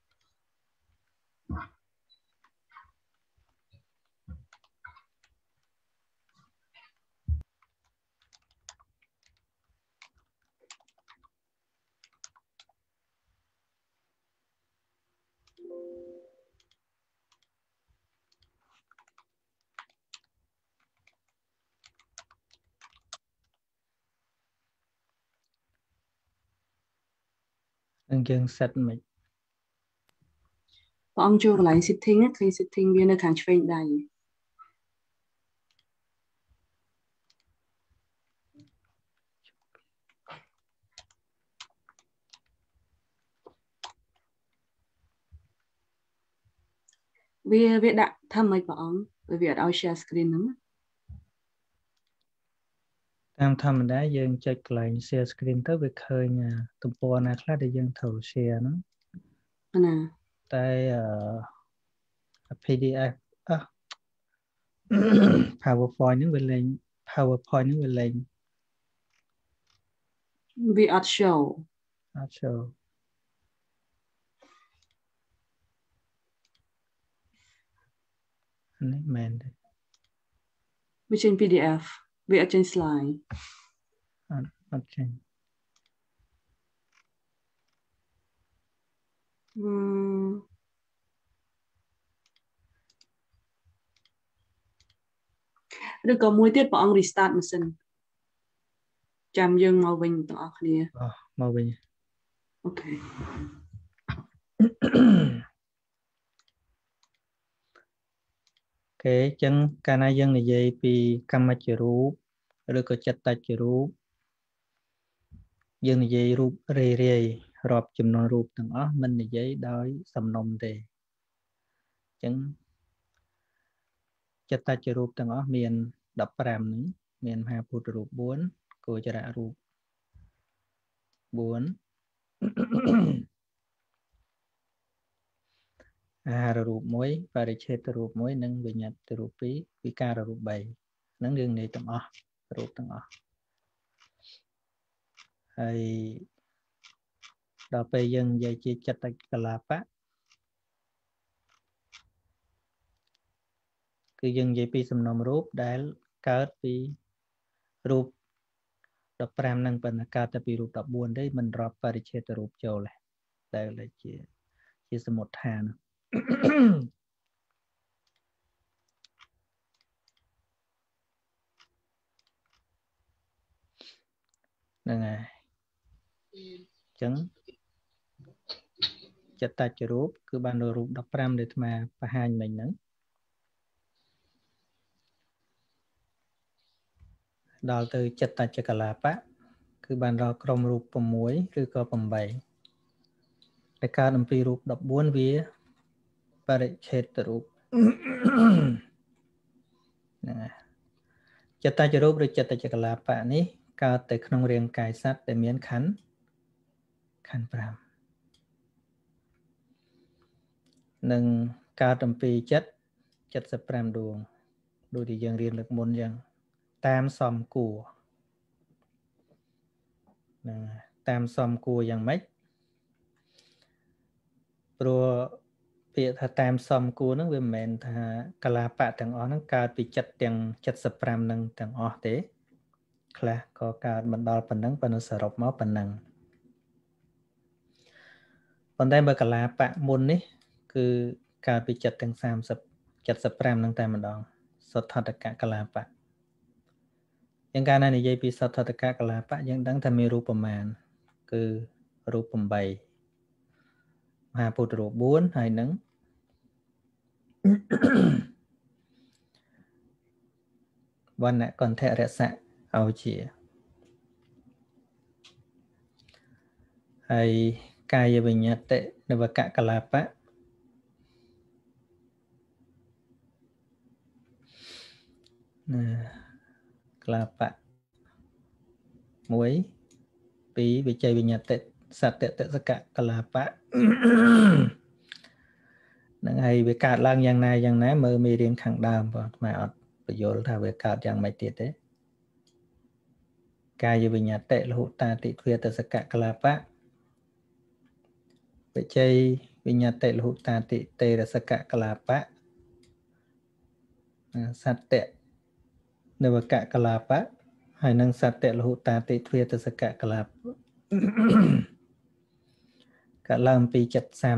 នឹងយើង set មិនព្រះអង្គចូលកន្លែង setting ឃើញ setting វានៅខាងឆ្វេងដៃវាដាក់ថាម៉េចព្រះអង្គវាអត់ឲ្យ share screen ហ្នឹងតាមធម្មតាយើងចុចកន្លែង share screen ទៅវាឃើញទំព័រណាខ្លះដែលយើងត្រូវ share ហ្នឹងណាតែ PDF PowerPoint ហ្នឹងវាលេង PowerPoint ហ្នឹងវាលេងវាអត់ show នេះមែនទេវាចេញ PDF វាអត់ចេញ slide អត់ចេញឬក៏មួយទៀតព្រះអង្គ restart ម៉ាស៊ីនចាំយើងមកវិញទាំងអស់គ្នាមកវិញអូខេអញ្ចឹងកាលណាយើងនិយាយពីកម្មជារូបឬក៏ចិត្តតជារូបយើងនិយាយរូបរាយរាប់ចំនួនរូបទាំងអស់មិននិយាយដោយសំណុំទេអញ្ចឹងចិត្តតជារូបទាំងអស់មាន15ហ្នឹងមានមហាភូតរូប4គោចរៈរូប4អាហាររូប1បរិច្ឆេទរូប1និងវិញ្ញាតរូប2វិការរូប3ហ្នឹងយើងនិយាយទាំងអស់រូបទាំងអស់ហើយដល់ពេលយើងនិយាយជាចិត្តកលាបៈគឺយើងនិយាយពីសំណុំរូបដែលកើតពីរូប15ហ្នឹងប៉ុន្តែកើតតែពីរូប14ទេមិនរាប់បរិច្ឆេទរូបចូលទេដែលជាសមុដ្ឋានហ្នឹងហើយអញ្ចឹងចិត្តតរូបគឺបានរូប15ដែលអាត្មាបង្ហាញមិញហ្នឹងដល់ទៅចិត្តតកលាបៈគឺបានរកក្រុមរូប6ឬក៏8 ដែលកើតអំពីរូប14វាបរិច្ឆេទរូបហ្នឹងហើយចិត្តចរូបឬចិត្តចកលាបៈនេះកើតតែក្នុងរាងកាយសត្វដែលមានខណ្ឌ5និងកើតអំពីចិត្ត75ដួងដូចที่យើងរៀនលើកមុនអញ្ចឹងតាមសមគួរហ្នឹងតាមសមគួរយ៉ាងម៉េចព្រោះពាក្យថាតាមសមគួរហ្នឹងវាមិនមែនថាកលាបៈទាំងអស់ហ្នឹងកើតពីចិត្តទាំង75ហ្នឹងទាំងអស់ទេខ្លះក៏កើតមិនដល់ប៉ុណ្ណឹងប៉ុន្តែសរុបមកប៉ុណ្ណឹងប៉ុន្តែបើកលាបៈមុននេះគឺកើតពីចិត្តទាំង30 75ហ្នឹងតែម្ដងសទ្ធតកកលាបៈយ៉ាងកាលណានិយាយពីសទ្ធតកកលាបៈយើងដឹងថាមានរូបប្រមាណគឺរូប8មហាពុទ្ធរូប4ហើយនឹងវណ្ណៈកន្ធរសៈអោជាហើយកាយវិញ្ញតិនវកកលាបៈកលាបៈ1 2វិជ័យវិញ្ញតិសត្យតសកកលាបៈនឹងហើយវាកើតឡើងយ៉ាងណាមើលមេរៀនខាងដើមបងថ្មអត់បញ្យល់ថាវាកើតយ៉ាងម៉េចទៀតទេកាយវិញ្ញតិលហុតាតិទ្វេតសកកលាបៈវិជ័យវិញ្ញតិលហុតាតិតេរសកកលាបៈសត្យនវកកលាបៈហើយនឹងសត្យលហុតាតិទ្វេតសកកលាបៈកើតឡើងពីចិត្ត32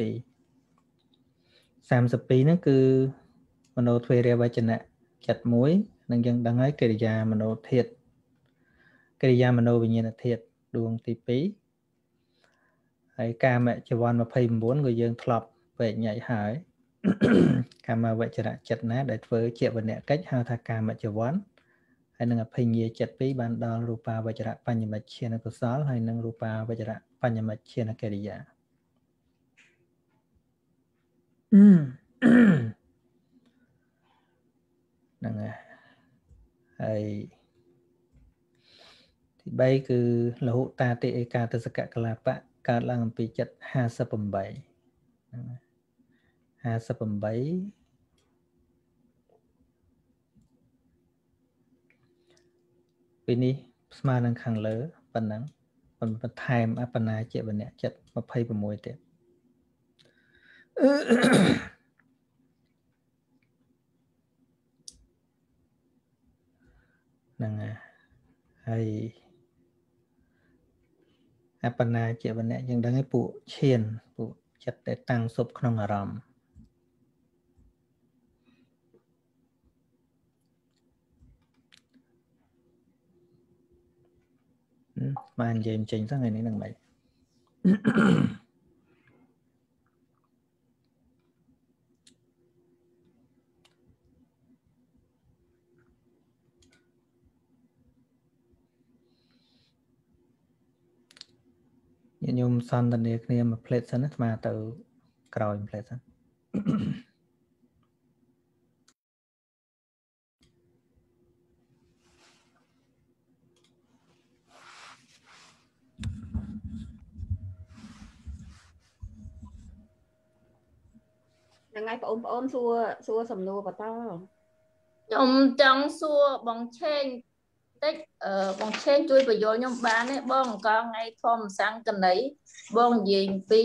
ហ្នឹងគឺមโนទ្វេរវចនៈចិត្ត1នឹងយើងដឹងហើយកិរិយាមโนធាតុកិរិយាមโนវិញ្ញាណធាតុដួងទី2ហើយកាមចវ័ន29ក៏យើងធ្លាប់ពេកញ៉ៃហើយកាមវចរៈចិត្តណាដែលធ្វើជាវនៈកិច្ចហៅថាកាមចវ័នហើយនឹងអភិញ្ញាចិត្ត2បានដល់រូបាវចរៈបញ្ញមច្ឆានកុសលហើយនឹងរូបាវចរៈបញ្ញមច្ឆានកិរិយាហ្នឹងហើយទី3គឺលហុតាតិឯកាទសកកលាបៈកើតឡើងអំពីចិត្ត58ហ្នឹង58ពីនេះស្មើនឹងខាងលើប៉ុណ្ណឹងបន្ថែមអបណាជាវនៈចិត្ត26ទៀតហ្នឹងហើយអបណាជាវនៈយើងដឹងហើយពួកឈានពួកចិត្តដែលតាំងសុបក្នុងអារម្មណ៍បាននិយាយចេញទៅថ្ងៃនេះនឹងមិនខ្ញុំសន្ទនាគ្នាមួយផ្លេតសិនណាស្មើទៅក្រោយមួយផ្លេតសិនហ្នឹងហើយបងប្អូនសួរសំណួរបន្តខ្ញុំចង់សួរបងឆេងតិចបងឆេងជួយបញ្យល់ខ្ញុំបានទេបងកលថ្ងៃធម្មសង្កណីបងនិយាយពី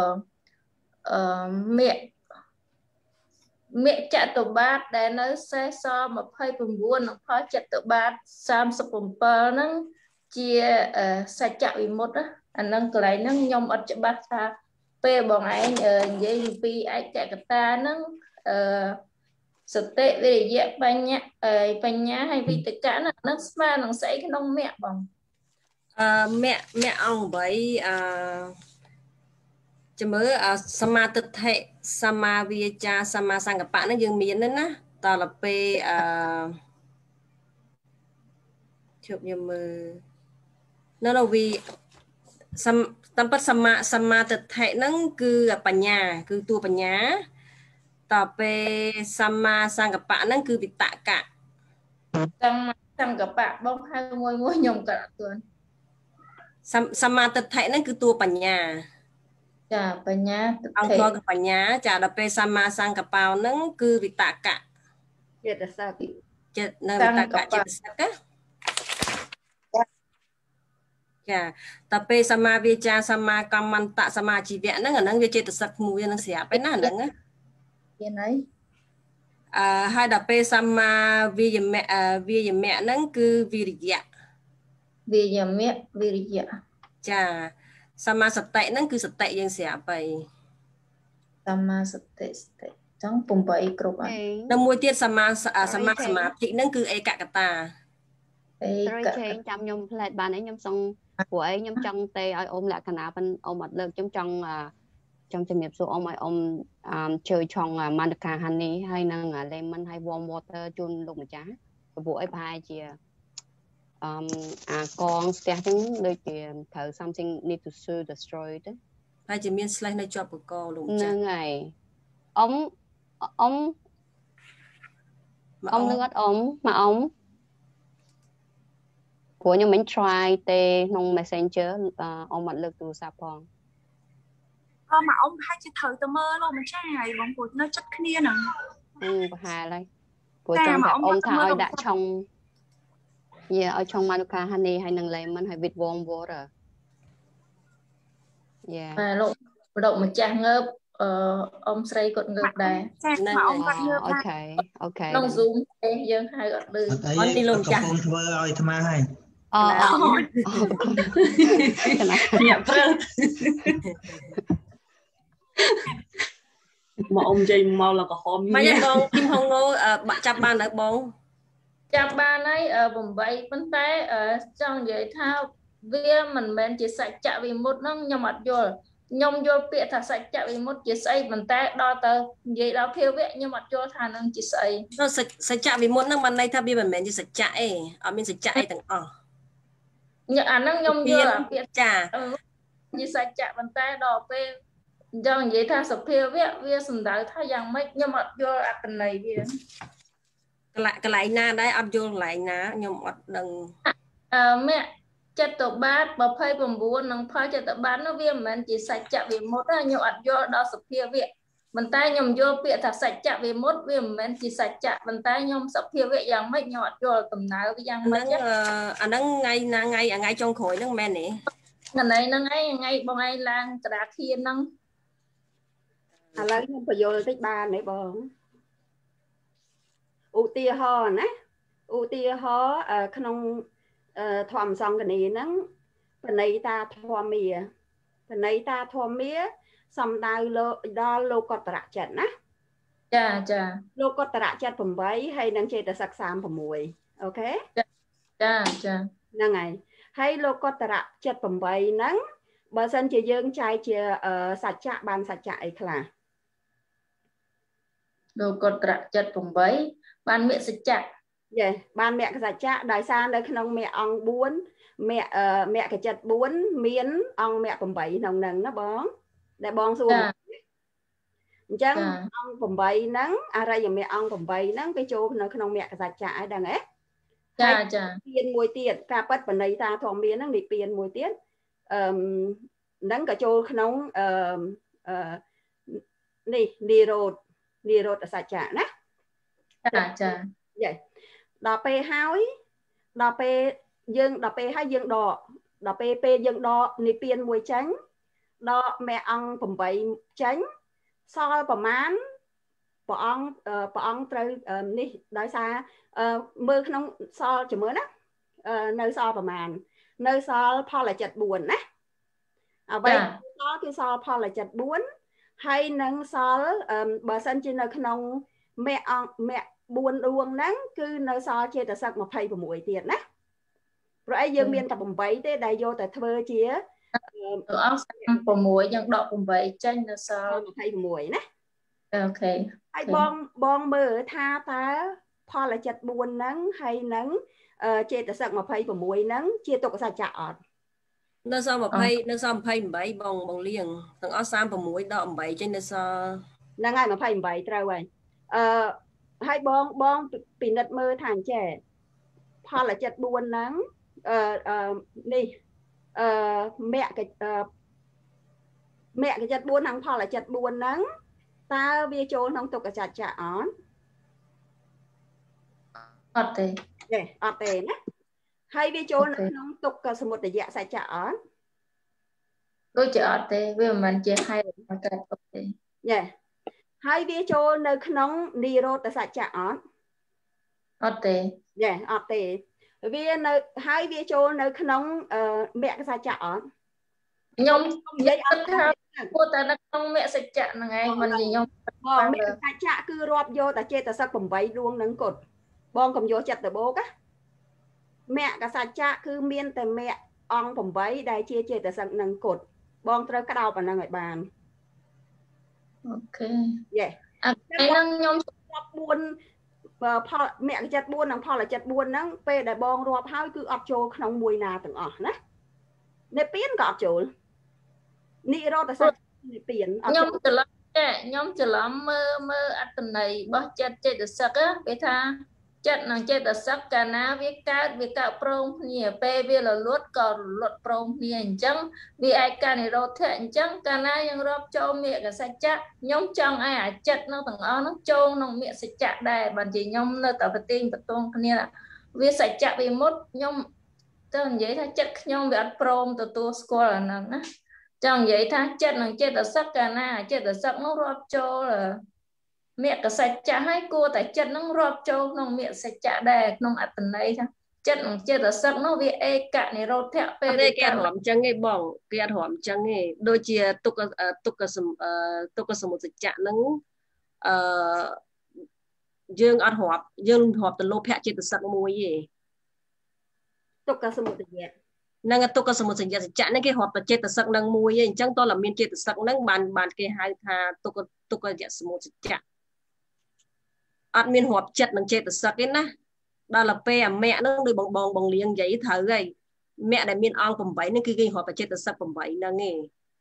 មគ្គចតុបាទដែលនៅសេស29និងផលចតុបាទ37ហ្នឹងជាសច្ចវិមុតណាអាហ្នឹងកន្លែងហ្នឹងខ្ញុំអត់ច្បាស់ថាពេលបងឯងនិយាយពីឯកកតាហ្នឹងសតិវិរិយៈបញ្ញាហើយវិតកៈហ្នឹងស្មើនឹងស្អីក្នុងមគ្គបងមគ្គអង្គ8ចាំមើលសមាទិដ្ឋិសមាវាចាសមាសង្កបៈហ្នឹងយើងមានណាតទៅពេលជប់ខ្ញុំមើលនៅវាតាមពិតសមាទិដ្ឋិហ្នឹងគឺបញ្ញាគឺតួបញ្ញាតទៅសម្មាសង្កប្បៈហ្នឹងគឺវិតកៈសង្កប្បៈបងហៅមួយខ្ញុំក៏អត់ទាន់សមាទិដ្ឋិហ្នឹងគឺតួបញ្ញាចាបញ្ញាអង្គគឺបញ្ញាចាដល់ពេលសម្មាសង្កប្បៈហ្នឹងគឺវិតកៈចេតសិកចិត្តនៅវិតកៈចេតសិកចាតពេលសម្មាវាចាសម្មាកម្មន្តៈសម្មាជីវៈហ្នឹងអាហ្នឹងវាចេតសិកមួយហ្នឹងស្រាប់ឯណាហ្នឹងមានអីហើយដល់ពេលសម្មាវិយមៈហ្នឹងគឺវិរិយៈវិរិយៈចាសម្មាសតិហ្នឹងគឺសតិយើងស្រាប់ហើយសម្មាសតិចឹង8គ្រប់ហើយដល់មួយទៀតសម្មាសមាធិហ្នឹងគឺឯកកតាត្រូវឆេងចាំខ្ញុំផ្លែតបានឯងខ្ញុំសងព្រោះឯងខ្ញុំចង់ទេឲ្យអ៊ំលក្ខណៈប៉ុនអ៊ំអត់លើកខ្ញុំចង់ជំរាបសួរអ៊ំឲ្យអ៊ំជួយឆុងម៉ានកាហានីហើយនឹង lemon ហើយ warm water ជូនលោកម្ចាស់ព្រោះអីប្រហែលជាអាកងស្ទះចឹងដូចជាត្រូវ something need to soothe the throat ហើយជាមាន slash នៅជាប់កកលោកម្ចាស់ហ្នឹងហើយអ៊ំលឺអត់អ៊ំមកអ៊ំព្រោះខ្ញុំមិន try ទេក្នុង Messenger អ៊ំអត់លើកទូរស័ព្ទផងមកអ៊ំហាក់ជាត្រូវទៅមើលលោកម្ចាស់ហើយបងព្រោះនៅចិត្តគ្នាហ្នឹងប្រហែលហើយព្រោះចាំតែអ៊ំថាឲ្យដាក់ឆុងឲ្យឆុងម៉ានូកាហានីហើយនឹង lemon ហើយ with warm water លោកម្ចាស់ងើបអ៊ំស្រីគាត់ងើបដែរហ្នឹងអ៊ំគាត់ងើបអូខេក្នុង Zoom ទេយើងហៅអត់ឮអត់ទីលោកម្ចាស់ធ្វើឲ្យអាត្មាហើយញាក់ព្រឹកមកអ៊ំជ័យមកឡើងក្រហមមកបងគឹមហងងបាក់ចាប់បានទៅបងចាប់បានហើយ8ប៉ុន្តែចង់និយាយថាវាមិនមែនជាសច្ចៈវិមុតហ្នឹងខ្ញុំអត់យល់ខ្ញុំយល់ពាក្យថាសច្ចៈវិមុតជាស្អីប៉ុន្តែដល់ទៅនិយាយដល់ភាវៈខ្ញុំអត់យល់ថានឹងជាស្អីសច្ចៈវិមុតហ្នឹងបានន័យថាវាមិនមែនជាសច្ចៈទេអត់មានសច្ចៈអីទាំងអស់អាហ្នឹងខ្ញុំយល់ពាក្យចាជាសច្ចៈប៉ុន្តែដល់ពេលអញ្ចឹងនិយាយថាសភាវៈវាសំដៅថាយ៉ាងម៉េចខ្ញុំអត់យល់អត្ថន័យវាកន្លែងណាដែរអត់យល់កន្លែងណាខ្ញុំអត់ដឹងមគ្គចិត្តបាត29និងផលចិត្តបាតនោះវាមិនមែនជាសច្ចៈវិមុតទេខ្ញុំអត់យល់ដល់សភាវៈប៉ុន្តែខ្ញុំយល់ពាក្យថាសច្ចៈវិមុតវាមិនមែនជាសច្ចៈប៉ុន្តែខ្ញុំសភាវៈយ៉ាងម៉េចខ្ញុំអត់យល់ដំណើរវាយ៉ាងម៉េចអាហ្នឹងថ្ងៃណាថ្ងៃចុងក្រោយហ្នឹងមែនទេថ្ងៃហ្នឹងឯងថ្ងៃបងឯងឡើងក្តារខៀនហ្នឹងឥឡូវខ្ញុំបញ្យល់តិចបានទេបងឧទាហរណ៍ណាឧទាហរណ៍ក្នុងធម្មសង្កនីហ្នឹងបណៃតាធម្មាសំដៅដល់លោកកតរៈចិត្តណាចាលោកកតរៈចិត្ត8ហើយនឹងចេតសិក36អូខេចាហ្នឹងហើយលោកកតរៈចិត្ត8ហ្នឹងបើសិនជាយើងចែកជាសច្ចៈបានសច្ចៈអីខ្លះលោកកតរៈចិត្ត8បានមគ្គសច្ចៈបានមគ្គសច្ចៈដោយសារនៅក្នុងមគ្គអង្គ4មគ្គចិត្ត4មានអង្គមគ្គ8ក្នុងហ្នឹងណាបងដែលបងសួរអញ្ចឹងអង្គ8ហ្នឹងអរិយមគ្គអង្គ8ហ្នឹងវាចូលនៅក្នុងមគ្គសច្ចៈហើយដឹងទេចាពៀនមួយទៀតការប៉ັດបណៃតាធម្មាហ្នឹងនិព្វានមួយទៀតហ្នឹងក៏ចូលក្នុងនេះនិរោធសច្ចៈណាចាដល់ពេលហើយយើងដកដល់ពេលយើងដកនិព្វានមួយចេញដកមគ្គអង្គ8ចេញសល់ប្រមាណព្រះអង្គត្រូវនេះដោយសារមើលក្នុងសល់ជំនឿណានៅសល់ប្រមាណនៅសល់ផលចិត្ត4ណាអ្វីសល់គឺសល់ផលចិត្ត4ហើយនឹងសល់បើសិនជានៅក្នុងមគ្គ4ដួងហ្នឹងគឺនៅសល់ចេតសិក26ទៀតណាព្រោះអីយើងមានតែ8ទេដែលយកតែធ្វើជាអង្គ6យើងដក8ចេញនៅសល់ 26ណាអូខេហើយបងមើលថាតើផលចិត្ត4ហ្នឹងហើយនឹងចេតសិក26ហ្នឹងជាទុក្ខសច្ចៈអត់នៅសល់20នៅសល់28បងលៀងទាំងអស់36ដល់8ចេញនៅសល់ហ្នឹងហើយ28ត្រូវហើយហើយបងពិនិត្យមើលថាអញ្ចេះផលចិត្ត4ហ្នឹងនេះមគ្គចិត្ត4ហ្នឹងផលចិត្ត4ហ្នឹងតើវាចូលក្នុងទុក្ខសច្ចៈអត់អត់ទេអត់ទេណាហើយវាចូលនៅក្នុងទុក្ខសមុទយសច្ចៈអត់ដូចជាអត់ទេវាមិនមែនជាហេតុមកកើតទុក្ខទេហើយវាចូលនៅក្នុងនិរោធសច្ចៈអត់អត់ទេអត់ទេវានៅហើយវាចូលនៅក្នុងមគ្គសច្ចៈអត់ខ្ញុំនិយាយអត់ថាគួរតែនៅក្នុងមគ្គសច្ចៈហ្នឹងឯងមិននិយាយខ្ញុំមគ្គសច្ចៈគឺរាប់យកតែចេតសិក8ដួងហ្នឹងគត់បងកុំយកចិត្តទៅបូកណាមគ្គសច្ចៈគឺមានតែមគ្គអង្គ8ដែលជាចេតសិកហ្នឹងគត់បងត្រូវក្តោបអាហ្នឹងឲ្យបានអូខេអាហ្នឹងខ្ញុំរាប់4ផលមគ្គចិត្ត4និងផលចិត្ត4ហ្នឹងពេលដែលបងរាប់ហើយគឺអត់ចូលក្នុងមួយណាទាំងអស់ណានិព្វានក៏អត់ចូលនិរោធសច្ចៈនិព្វានខ្ញុំច្រឡំមើលអត្តន័យរបស់ចិត្តចេតសិកពេលថាចិត្តនិងចេតសិកកាលណាវាកើតព្រមគ្នាពេលវារលត់ក៏រលត់ព្រមគ្នាអញ្ចឹងវាឯកនិរោធៈអញ្ចឹងកាលណាយើងរាប់ចូលមគ្គសច្ចៈខ្ញុំចង់ឲ្យអាចិត្តនៅទាំងអស់នោះចូលក្នុងមគ្គសច្ចៈដែរបើជាខ្ញុំនៅតែប្រទៀងបន្ទងគ្នាវាសច្ចៈវិមុតខ្ញុំទៅនិយាយថាចិត្តខ្ញុំវាអត់ព្រមទទួលស្គាល់អាហ្នឹងណាចង់និយាយថាចិត្តនិងចេតសិកកាលណាចេតសិកនោះរាប់ចូលមគ្គសច្ចៈហើយគួរតែចិត្តនឹងរាប់ចូលក្នុងមគ្គសច្ចៈដែរក្នុងអត្តន័យថាចិត្តនឹងចេតសិកនោះវាឯកនិរោធៈពេលគេអត់រំចឹងទេបងគេអត់រំចឹងទេដូចជាទុក្ខសមុទសច្ចៈហ្នឹងយើងអត់រាប់ទៅលោភៈចេតសិកមួយទេទុក្ខសមុទយៈនឹងទុក្ខសមុទយសច្ចៈហ្នឹងគេរាប់តែចេតសិកហ្នឹងមួយទេអញ្ចឹងតើមានចេតសិកហ្នឹងបានគេហៅថាទុក្ខយសមុទសច្ចៈអត់មានរាប់ចិត្តនឹងចេតសិកទេណាដល់ទៅពេលអាមគ្គហ្នឹងដូចបងលៀងនិយាយត្រូវហើយមគ្គដែលមានអង្គ8ហ្នឹងគឺគេរាប់តែចេតសិក8ហ្នឹងឯង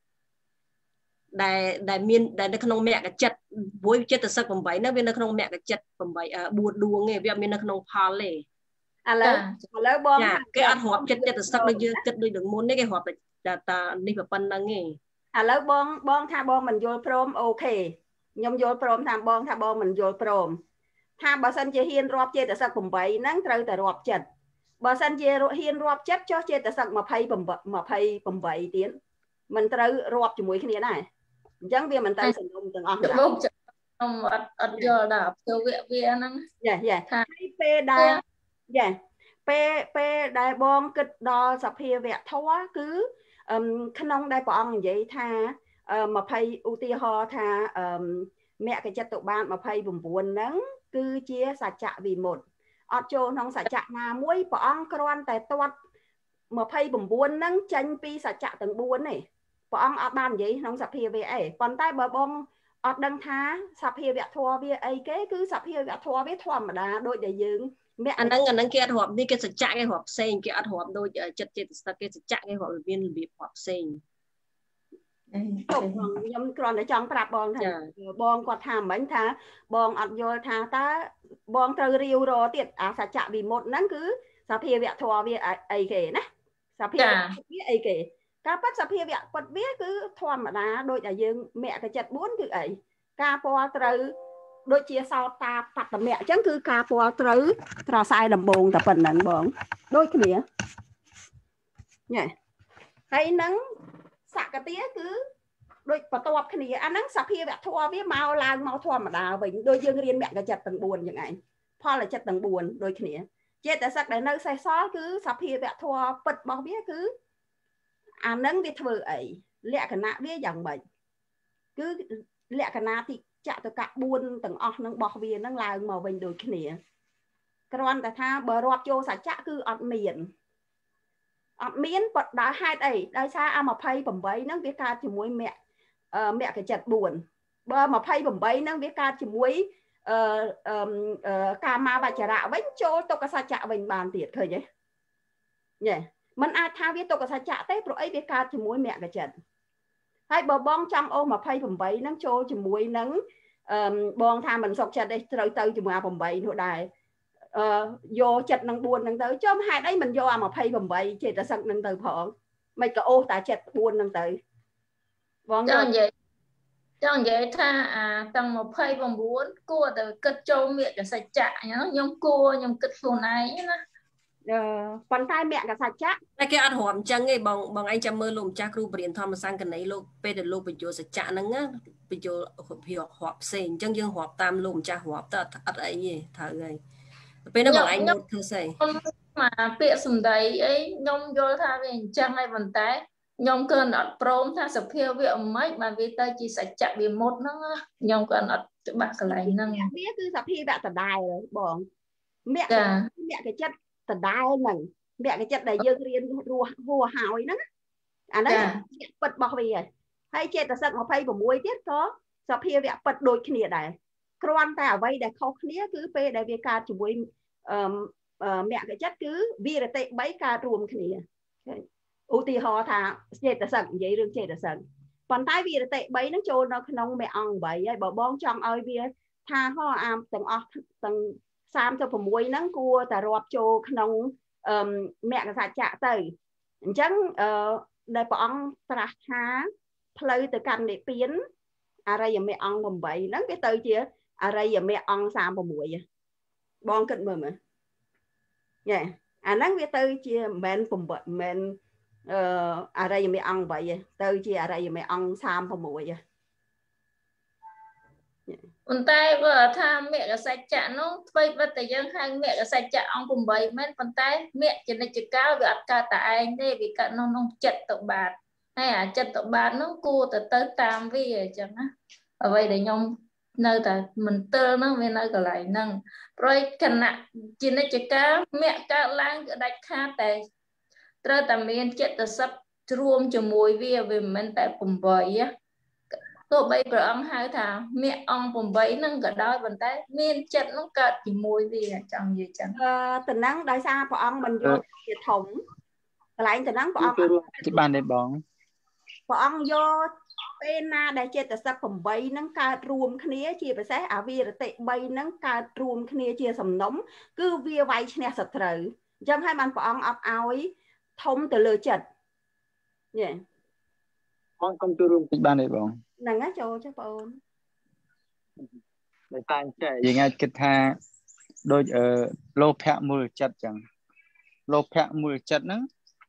ដែលមានដែលនៅក្នុងមគ្គចិត្តមួយចេតសិក8ហ្នឹងវានៅក្នុងមគ្គចិត្ត4ដួងទេវាអត់មាននៅក្នុងផលទេឥឡូវបងគេអត់រាប់ចិត្តសិកដូចយើងគិតដូចនឹងមុននេះគេរាប់តែនេះប៉ុណ្្នឹងឯងឥឡូវបងថាបងមិនយល់ព្រមអូខេខ្ញុំយល់ព្រមថាបងមិនយល់ព្រមថាបើសិនជាហ៊ានរាប់ចេតសិក8ហ្នឹងត្រូវតែរាប់ចិត្តបើសិនជាហ៊ានរាប់ចិត្តចុះចេតសិក28ទៀតមិនត្រូវរាប់ជាមួយគ្នាដែរអញ្ចឹងវាមិនទៅសង្គមទាំងអស់បងខ្ញុំអត់យល់ដល់ទៅវាហ្នឹងហើយពេលដែលពេលដែលបងគិតដល់សភាវៈធម៌គឺក្នុងដែលព្រះអង្គនិយាយថា20ឧទាហរណ៍ថាមគ្គចតុបាន29ហ្នឹងគឺជាសច្ចៈវិមុតអត់ចូលក្នុងសច្ចៈណាមួយព្រះអង្គគ្រាន់តែទាត់29ហ្នឹងចេញពីសច្ចៈទាំង4ទេព្រះអង្គអត់បាននិយាយក្នុងសភាវៈអីប៉ុន្តែបើបងអត់ដឹងថាសភាវៈធម៌វាអីគេគឺសភាវៈធម៌វាធម្មតាដូចដែលយើងអាហ្នឹងគេអត់រាប់នេះគេសច្ចៈគេរាប់ផ្សេងគេអត់រាប់ដូចចិត្តចេតសិកគេសច្ចៈគេរាប់មានរបៀបរាប់ផ្សេងខ្ញុំគ្រាន់តែចង់ប្រាប់បងថាបងគាត់ថាមិញថាបងអត់យល់ថាតើបងត្រូវរាវរទៀតអាសច្ចៈវិមុតហ្នឹងគឺសភាវៈធម៌វាអីគេណាសភាវៈវាអីគេការប៉ັດសភាវៈប៉ັດវាគឺធម្មតាដូចតែយើងមគ្គចិត្ត4គឺអីការពណ៌ត្រូវដូចជាសោតាបត្តមៈអញ្ចឹងគឺការពណ៌ត្រូវត្រសែដំបងតែប៉ុណ្្នឹងបងដូចគ្នាញ៉េហើយនឹងសកតិគឺដូចបន្ទាប់គ្នាអាហ្នឹងសភាវៈធម៌វាមកឡើងមកធម្មតាវិញដូចយើងរៀនមគ្គចិត្តទាំង4យ៉ាងឯងផលចិត្តទាំង4ដូចគ្នាចេតសិកដែលនៅសេសសល់គឺសភាវៈធម៌ពិតរបស់វាគឺអាហ្នឹងវាធ្វើអីលក្ខណៈវាយ៉ាងម៉េចគឺលក្ខណៈទីចតុកៈ4ទាំងអស់នឹងរបស់វានឹងឡើងមកវិញដូចគ្នាគ្រាន់តែថាបើរាប់ចូលសច្ចៈគឺអត់មានប៉ុន្តែហេតុអីដោយសារអា28ហ្នឹងវាកើតជាមួយមគ្គចិត្ត4បើ28ហ្នឹងវាកើតជាមួយកាមាវចរៈវិញចូលទុក្ខសច្ចៈវិញបានទៀតឃើញទេញ៉េมันអាចថាវាទុកកសច្ចៈទេព្រោះអីវាកើតជាមួយមគ្គចិត្តហើយបើបងចង់អូ28ហ្នឹងចូលជាមួយនឹងបងថាមិនសុខចិត្តទេត្រូវទៅជាមួយ8នោះដែរយកចិត្តនឹង4ហ្នឹងទៅចំហេតុអីមិនយក28ចេតសិកហ្នឹងទៅផងមិនក៏អូសតែចិត្ត4ហ្នឹងទៅបងចង់និយាយថាទាំង29គួរតែគិតចូលមគ្គសច្ចៈខ្ញុំគិតខ្លួនឯងណាប៉ុន្តែមគ្គសច្ចៈតែគេអត់រាប់អញ្ចឹងទេបងឯងចាំមើលលោកម្ចាស់គ្រូបរិញ្ញាធម្មសង្កណីលោកពេលដែលលោកបញ្យល់សច្ចៈហ្នឹងបញ្យល់រាប់ផ្សេងអញ្ចឹងយើងរាប់តាមលោកម្ចាស់រាប់ទៅអត់អីទេត្រូវហើយពេលហ្នឹងបងឯងមើលធ្វើស្អីមកពាក្យសម្ដីអីខ្ញុំយល់ថាវាអញ្ចឹងហើយប៉ុន្តែខ្ញុំក៏អត់ព្រមថាសភាវៈមិនបានវាទៅជាសច្ចៈវាមុតហ្នឹងខ្ញុំក៏អត់ច្បាស់កន្លែងហ្នឹងវាគឺសភាវៈដដែលបងមគ្គចិត្តដដែលហ្នឹងមគ្គចិត្តដែលយើងរៀនរស់ហួរហើយហ្នឹងអាហ្នឹងជាពិតរបស់វាហើយចេតសិក26ទៀតក៏សភាវៈពិតដូចគ្នាដែរគ្រាន់តែអ្វីដែលខុសគ្នាគឺពេលដែលវាកើតជាមួយមគ្គចិត្តគឺវិរតិ3កើតរួមគ្នាឧទាហរណ៍ថាចេតសិកនិយាយរឿងចេតសិកប៉ុន្តែវិរតិ3ហ្នឹងចូលនៅក្នុងមេអង្គ8ហើយបើបងចង់ឲ្យវាថាហោអាមទាំងអស់ទាំង36ហ្នឹងគួរតែរាប់ចូលក្នុងមគ្គសច្ចៈទៅអញ្ចឹងដែលព្រះអង្គត្រាស់ថាផ្លូវទៅកាន់និព្វានអរិយមគ្គអង្គ8ហ្នឹងវាទៅជាអរិយមគ្គអង្គ36បងគិតមើលយេអាហ្នឹងវាទៅជាមិនមែនអរិយមគ្គអង្គ8ទៅជាអរិយមគ្គអង្គ36 ប៉ុន្តែបើថាមគ្គសច្ចៈនោះអ្វីបើតែយើងហៅមគ្គសច្ចៈអង្គ8មែនប៉ុន្តែមគ្គចនិច្ចកាលវាអត់កើតតែឯងទេវាកើតក្នុងចិត្តទៅបាតហើយអាចិត្តទៅបាតនោះគួរទៅតាមវាអញ្ចឹងណាអ្វីដែលខ្ញុំនៅតែមិនទិលហ្នឹងវានៅកន្លែងហ្នឹងព្រោះគណៈចនិច្ចកាលមគ្គកើតឡើងគឺដាច់ខាតតែត្រូវតែមានចិត្តសិទ្ធរួមជាមួយវាមិនមែនតែ8ទោះបីព្រះអង្គហៅថាមគ្គអង្គ8ហ្នឹងក៏ដោយប៉ុន្តែមានចិត្តហ្នឹងកើតជាមួយវាចង់និយាយចឹងតំណឹងដោយសារព្រះអង្គមិនយកជាធំកន្លែងតំណឹងព្រះអង្គបានទេបងព្រះអង្គយកពេលណាដែលចេតសិក8ហ្នឹងកើតរួមគ្នាជាពិសេសអាវិរតិ3ហ្នឹងកើតរួមគ្នាជាសំណុំគឺវាវាយឈ្នះសត្រូវអញ្ចឹងហើយបានព្រះអង្គអត់ឲ្យធំទៅលើចិត្តយេបងកុំចូលរួមតិចបានទេបងហ្នឹងណាចូលចាបងអូនដោយតែចេះយើងអាចគិតថាដូចលោភៈមូលចិត្តចឹងលោភៈមូលចិត្តហ្នឹង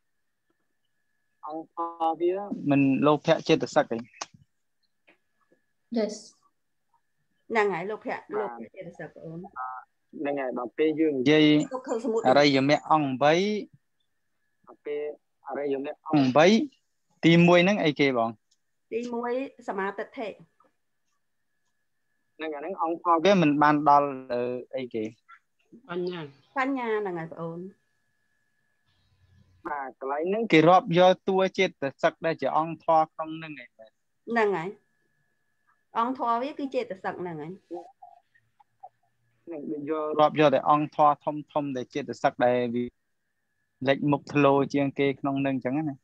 អង្គវាមិនលោភៈចេតសិកទេ Yes ហ្នឹងហើយលោភៈចេតសិកបងអូនហ្នឹងហើយដល់ពេលយើងនិយាយអរិយមគ្គអង្គ8ដល់ពេលអរិយមគ្គអង្គ8ទី1ហ្នឹងអីគេបងទី1សមាទិដ្ឋិហ្នឹងអាហ្នឹងអង្គវាមិនបានដល់អីគេបញ្ញាហ្នឹងហើយបងអូនបាទកន្លែងហ្នឹងគេរាប់យកតួចេតសិកដែលជាអង្គធម៌ក្នុងហ្នឹងឯងហ្នឹងហើយអង្គធម៌វាគឺចេតសិកហ្នឹងហើយនឹងយករាប់យកតែអង្គធម៌ធំដែលចេតសិកដែលវាលេចមុខធ្លោជាងគេក្នុងហ្នឹងអញ្ចឹងណា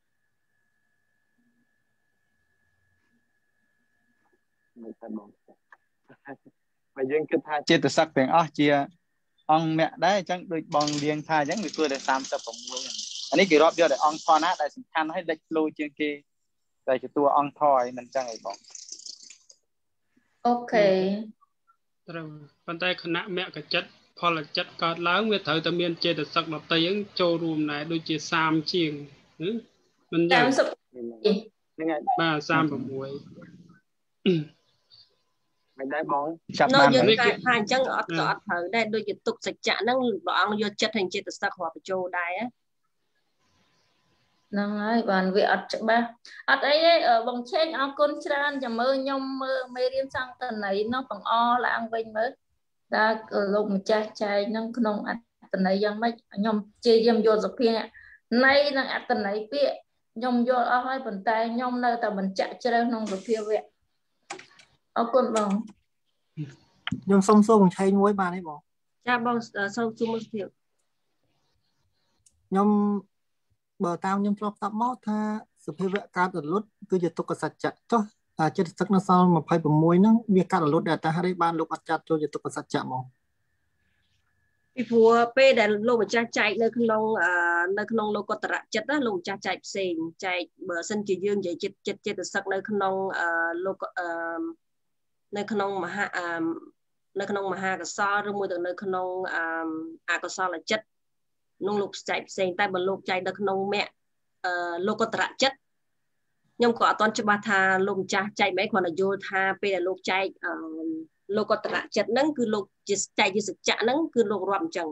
មិនតែបងបើយើងគិតថាចេតសិកទាំងអស់ជាអង្គមគ្គដែរអញ្ចឹងដូចបងលៀងថាអញ្ចឹងវាគួរតែ36អានេះគេរាប់យកតែអង្គធម៌ណាដែលសំខាន់ហើយលេចធ្លោជាងគេតែជាតួអង្គធម៌ហើយមិនអញ្ចឹងអីបងអូខេត្រូវប៉ុន្តែគណៈមគ្គចិត្តផលចិត្តកើតឡើងវាត្រូវតែមានចេតសិកដតីហ្នឹងចូលរួមដែរដូចជា30ជាងមិនយ៉ាងហ្នឹងហើយបាទ36 មិនដែរបងចាប់បានយើងថាអញ្ចឹងអត់ក៏អត់ត្រូវដែរដូចជាទុកសច្ចៈហ្នឹងព្រះអង្គយកចិត្តហើយចេតសិករាប់បញ្ចូលដែរហ្នឹងហើយបានវាអត់ច្បាស់អត់អីទេបងឆេងអរគុណច្រើនចាំមើលខ្ញុំមើលមេរៀនសង្កណីនោះបង្អឡើងវិញមើលតើលោកម្ចាស់ចែកហ្នឹងក្នុងអត្តន័យយ៉ាងម៉េចខ្ញុំជាយាមយល់សភានៃនឹងអត្តន័យពាក្យខ្ញុំយល់អស់ហើយប៉ុន្តែខ្ញុំនៅតែបញ្ជាក់ជ្រៅក្នុងសភាវៈអរគុណបងខ្ញុំសុំសួរបងឆេងមួយបានទេបងចាបងសុំសួរមួយទៀតខ្ញុំបើតាមខ្ញុំធ្លាប់ស្ដាប់មកថាសភាវៈការរលត់គឺជាទុក្ខសច្ចៈចុះចិត្តសឹកនៅសល់26ហ្នឹងវាការរលត់ដែរតែហេតុអីបានលោកអត់ចាត់ចូលជាទុក្ខសច្ចៈមកពីព្រោះពេលដែលលោកម្ចាស់ចែកនៅក្នុងលោកតរៈចិត្តណាលោកម្ចាស់ចែកផ្សេងចែកបើសិនជាយើងនិយាយចិត្តសឹកនៅក្នុងនៅក្នុងមហាកុសលឬមួយទៅនៅក្នុងអកុសលចិត្តក្នុងលោកចែកផ្សេងតែបើលោកចែកនៅក្នុងមគ្គលោកតរៈចិត្តខ្ញុំក៏អត់ទាន់ច្បាស់ថាលោកម្ចាស់ចែកមិនគ្រាន់តែយល់ថាពេលដែលលោកចែកលោកតរៈចិត្តហ្នឹងគឺលោកជាចែកជាសច្ចៈហ្នឹងគឺលោករាប់អញ្ចឹង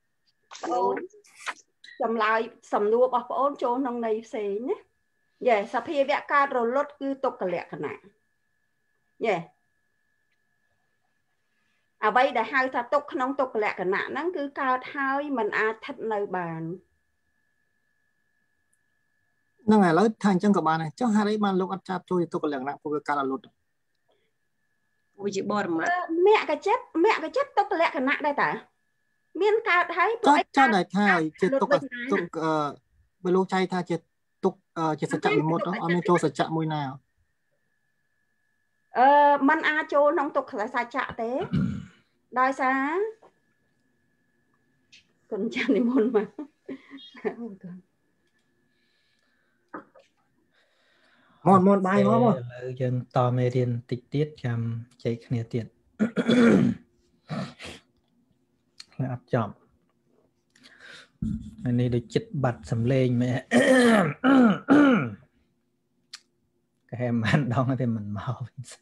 ចម្លើយសំណួររបស់បងអូនចូលក្នុងន័យផ្សេងណាយេសភាវៈកើតរលត់គឺទុក្ខលក្ខណៈយេអ្វីដែលហៅថាទុក្ខក្នុងទុក្ខលក្ខណៈហ្នឹងគឺកើតហើយมันអាចស្ថិតនៅបានហ្នឹងឥឡូវថាអញ្ចឹងក៏បានដែរចុះហេតុអីបានលោកអត់ចាប់ចូលទុក្ខលក្ខណៈព្រោះវាកើតរលត់វិជាបរមត្តមគ្គចិត្តទុក្ខលក្ខណៈដែរតើមានកើតហើយព្រោះអីចាដែរថាជាទុក្ខបើលោកចែកថាជាទុក្ខជាសច្ចៈវិមុតអត់មានចូលសច្ចៈមួយណាมันអាចចូលក្នុងទុក្ខសច្ចៈទេដោយសារគុណចាស់និមន្តមកមកបាយមកឥឡូវយើងតមេរៀនតិចទៀតចាំចែកគ្នាទៀតអត់ចប់អានេះដូចចិត្តបាត់សំឡេងមែនកែមិនដងតែមិនមក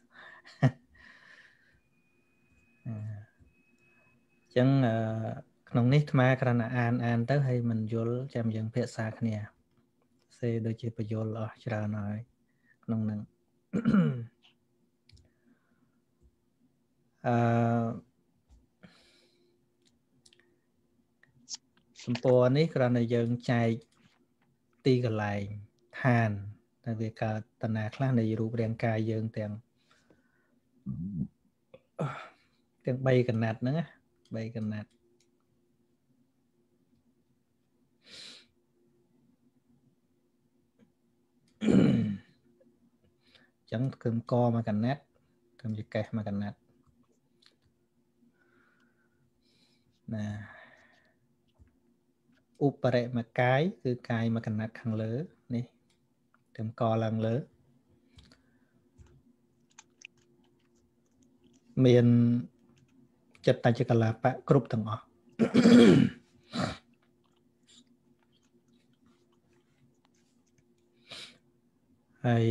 ចឹងក្នុងនេះអាត្មាគ្រាន់តែអានទៅហើយមិនយល់ចាំយើងភាសាគ្នាសេដូចជាបញ្យល់អស់ច្រើនហើយក្នុងនឹងសម្ព័ន្ធនេះគ្រាន់តែយើងចែកទីកន្លែងឋានតែវាកើតតណ្ហាខ្លះនៃរូបរាងកាយយើងទាំង3កណាត់ហ្នឹងណា3កណាត់ចឹងគឺកមួយកណាត់គឺជាកេះមួយកណាត់ណាឧបរិមកាយគឺកាយមួយកណាត់ខាងលើនេះទៅកឡើងលើមានចិត្តតចកលាបៈគ្រប់ទាំងអស់ហើយ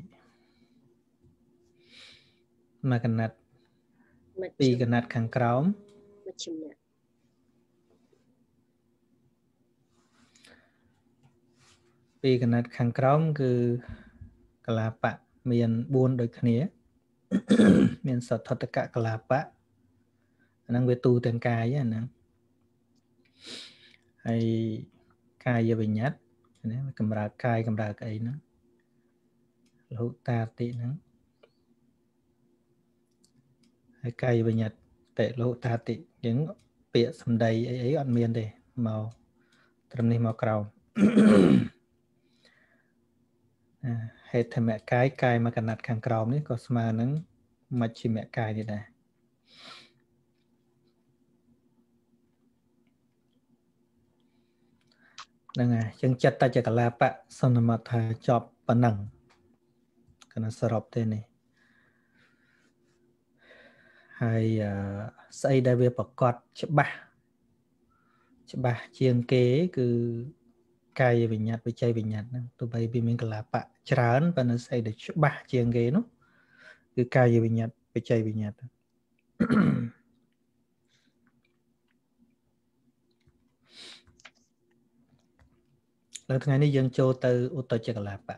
មួយកណាត់2កណាត់ខាងក្រោមមជ្ឈិម2កណាត់ខាងក្រោមគឺកលាបៈមាន4ដូចគ្នាមានសទ្ធតកកលាបៈអាហ្នឹងវាទូទាំងកាយហ្នឹងហើយកាយវិញ្ញត្តិណាកម្រើកកាយកម្រើកអីហ្នឹងលហុតាតិហ្នឹងហើយកាយវិញ្ញត្តិលហុតាតិអញ្ចឹងពាក្យសម្ដីអីអត់មានទេមកត្រឹមនេះមកក្រោមហេតុធម្មកាយកាយមួយកណាត់ខាងក្រោមនេះក៏ស្មើនឹងមជ្ឈិមកាយនេះដែរហ្នឹងហើយចឹងចិត្តតចកលាបៈសន្មតថាចប់ប៉ុណ្ណឹងគណៈសរុបទេនេះហើយស្អីដែលវាប្រកបច្បាស់ជាងគេគឺកាយវិញ្ញត្តិវិច័យវិញ្ញត្តិហ្នឹងទោះបីវាមានកលាបៈច្រើនប៉ុន្តែស្អីដែលច្បាស់ជាងគេនោះគឺកាយវិញ្ញត្តិវិច័យវិញ្ញត្តិលើថ្ងៃនេះយើងចូលទៅឧត្តចកលាបៈ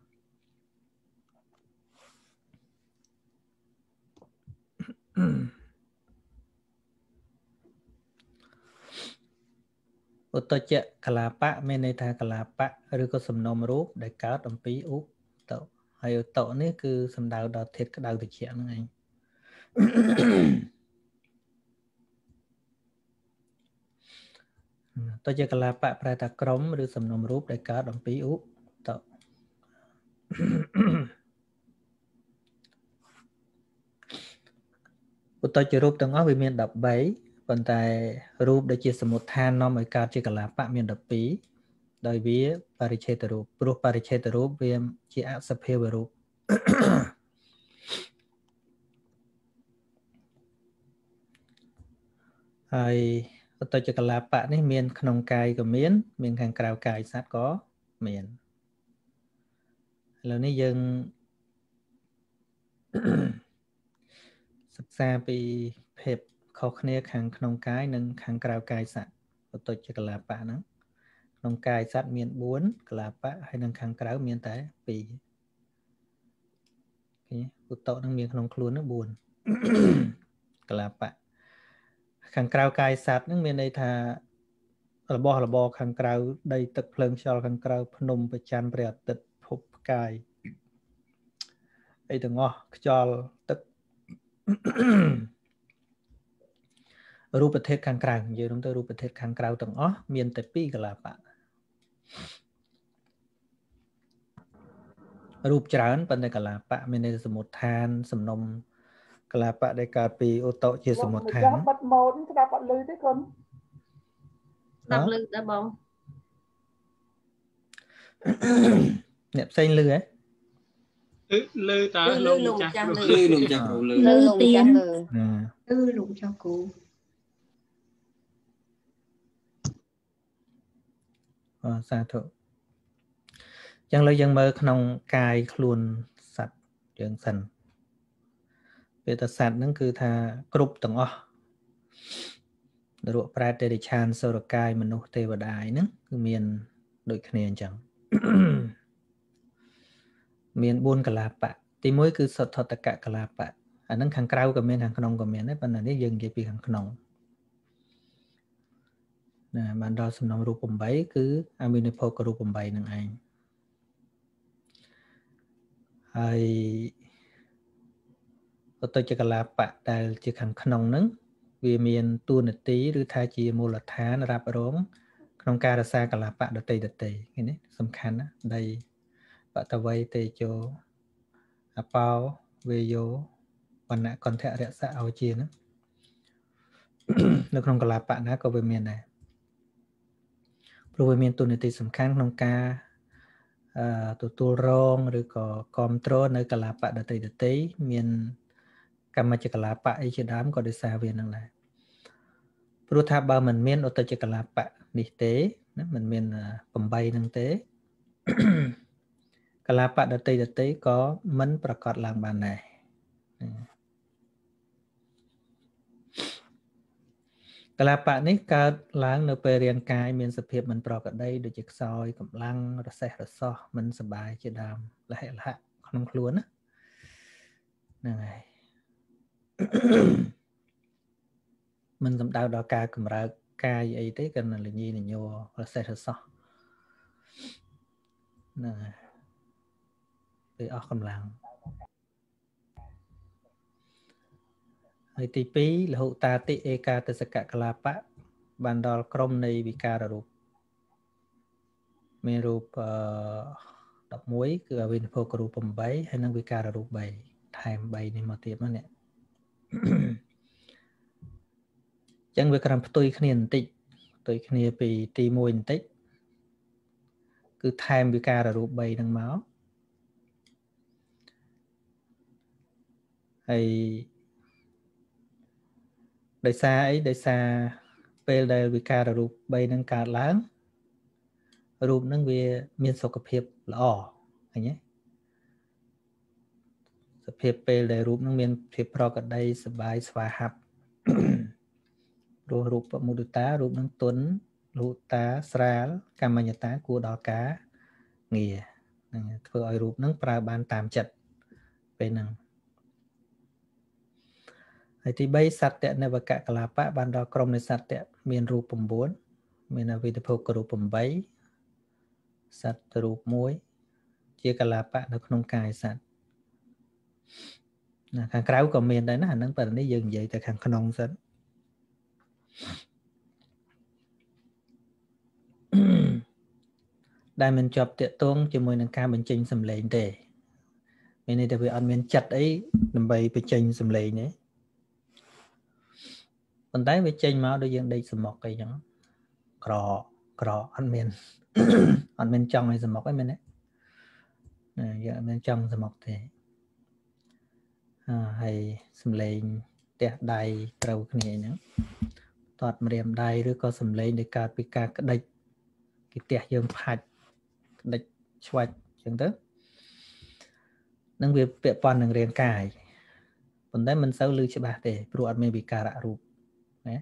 ឧត្តចកលាបៈមានន័យថាកលាបៈឬក៏សំណុំរូបដែលកើតអំពីឧត្តហើយឧត្តនេះគឺសំដៅដល់ធាតុក្តៅត្រជាក់ហ្នឹងឯងតើជាកលាបៈប្រែថាក្រុមឬសំណុំរូបដែលកើតអំពីឧតៈឧតជារូបទាំងអស់វាមាន13ប៉ុន្តែរូបដែលជាសមុទ្ឋាននាំឲ្យកើតជាកលាបៈមាន12ដោយវាបរិច្ឆេទរូបព្រោះបរិច្ឆេទរូបវាជាអសភាវរូបហើយឧតជាកលាបៈនេះមានក្នុងកាយក៏មានខាងក្រៅកាយសត្វក៏មានឥឡូវនេះយើងសិក្សាពីភាពខុសគ្នាខាងក្នុងកាយនិងខាងក្រៅកាយសត្វឧតជាកលាបៈហ្នឹងក្នុងកាយសត្វមាន4កលាបៈហើយនិងខាងក្រៅមានតែ2ឧតហ្នឹងមានក្នុងខ្លួនហ្នឹង4កលាបៈខាងក្រៅកាយសត្វហ្នឹងមានន័យថារបស់របរខាងក្រៅដីទឹកភ្លើងខ្យល់ខាងក្រៅភ្នំព្រះច័ន្ទព្រះអាទិត្យភពផ្កាយអីទាំងអស់ខ្យល់ទឹករូបធាតុខាងក្រៅនិយាយទៅរូបធាតុខាងក្រៅទាំងអស់មានតែ2កលាបៈរូបច្រើនប៉ុន្តែកលាបៈមានន័យសមុទ្ឋានសំណុំកលាបៈដែលកើតពីឧតជាសមុទ្ឋានបាត់ម៉ូនស្ដាប់អត់ឮទេកូនស្ដាប់ឮដែរបងអ្នកផ្សេងឮហ៎លើតាលោកចាស់គ្រូលើលោកចាស់គ្រូលើលោកចាស់លើលោកចាស់គ្រូសាធុចឹងលើយើងមើលក្នុងកាយខ្លួនសត្វយើងសិនពេលតែសត្វហ្នឹងគឺថាគ្រប់ទាំងអស់នរកប្រែតតិរិឆានសុរកាយមនុស្សទេវតាហ្នឹងគឺមានដូចគ្នាអញ្ចឹងមាន4កលាបៈទី1គឺសុទ្ធតកកលាបៈអាហ្នឹងខាងក្រៅក៏មានខាងក្នុងក៏មានដែរប៉ុន្តែនេះយើងនិយាយពីខាងក្នុងណាបានដល់សំណុំរូប8គឺអវិនិភោគរូប8ហ្នឹងឯងហើយឧតជាកលាបៈដែលជាខាងក្នុងហ្នឹងវាមានតួនាទីឬថាជាមូលដ្ឋានរ៉ាប់រងក្នុងការរក្សាកលាបៈដតីឃើញទេសំខាន់ណាដីបតវ័យតេជោអបោវេយោវណ្ណៈកន្ធៈរក្សាឲ្យជាហ្នឹងនៅក្នុងកលាបៈណាក៏វាមានដែរព្រោះវាមានតួនាទីសំខាន់ក្នុងការទទួលរងឬក៏គ្រប់គ្រងនៅកលាបៈដតីមានកម្មចកលាបៈអីជាដើមក៏ដោយសារវានឹងដែរព្រោះថាបើមិនមានឧតចកលាបៈនេះទេណាមិនមាន8នឹងទេកលាបៈដតីក៏មិនប្រកាសឡើងបានដែរកលាបៈនេះកើតឡើងនៅពេលរាងកាយមានសភាពមិនប្រក្រតីដូចជាខ្សោយកម្លាំងរសេះរសោះមិនសบายជាដើមលះលហៈក្នុងខ្លួនណាហ្នឹងហើយមិនសំដៅដល់ការកម្រើកកាយអីទេគាត់លញីលញ័ររសេះរសោះហ្នឹងហើយពេលអស់កម្លាំងហើយទី2លហុតាតិឯកាទសកកលាបៈបានដល់ក្រុមនៃវិការរូបមានរូប11គឺអវិនិភោគរូប8ហើយនិងវិការរូប3ថែម3នេះមកទៀតមកនេះអញ្ចឹងវាគ្រាន់ផ្ទុយគ្នាបន្តិចផ្ទុយគ្នាពីទី1បន្តិចគឺថែមវិការរូប3ហ្នឹងមកហើយដោយសារអីដោយសារពេលដែលវិការរូប3ហ្នឹងកើតឡើងរូបហ្នឹងវាមានសុខភាពល្អឃើញទេសភាពពេលដែលរូបហ្នឹងមានភាពប្រក្រតីសบายស្វាហាប់ព្រោះរូបមុទតារូបហ្នឹងទុនលុតាស្រាលកម្មញ្ញតាគួរដល់ការងារហ្នឹងធ្វើឲ្យរូបហ្នឹងប្រើបានតាមចិត្តពេលហ្នឹងហើយទី3សត្យនវកកលាបៈបានដល់ក្រុមនៃសត្យមានរូប9មានអវិនិភោគរូប8សត្វរូប1ជាកលាបៈនៅក្នុងកាយសត្វណាខាងក្រៅក៏មានដែរណាអាហ្នឹងប៉ុន្តែនេះយើងនិយាយតែខាងក្នុងសិនដែលមិនជាប់តាក់ទងជាមួយនឹងការបញ្ចេញសម្លេងទេមានន័យថាវាអត់មានចិត្តអីដើម្បីបញ្ចេញសម្លេងទេប៉ុន្តែវាចេញមកដូចយើងដេកសមុកអីចឹងក្រអត់មានចង់ឲ្យសមុកអីមែនទេយើងអត់មានចង់សមុកទេហើយសម្លេងផ្ទះដៃត្រូវគ្នាហ្នឹងតតម្រាមដៃឬក៏សម្លេងដែលកើតពីការក្តិចគេផ្ទះយើងផាច់ក្តិចឆ្វាច់អញ្ចឹងទៅនឹងវាពាក់ព័ន្ធនឹងរាងកាយប៉ុន្តែមិនសូវឮច្បាស់ទេព្រោះអត់មានវិការៈរូបណា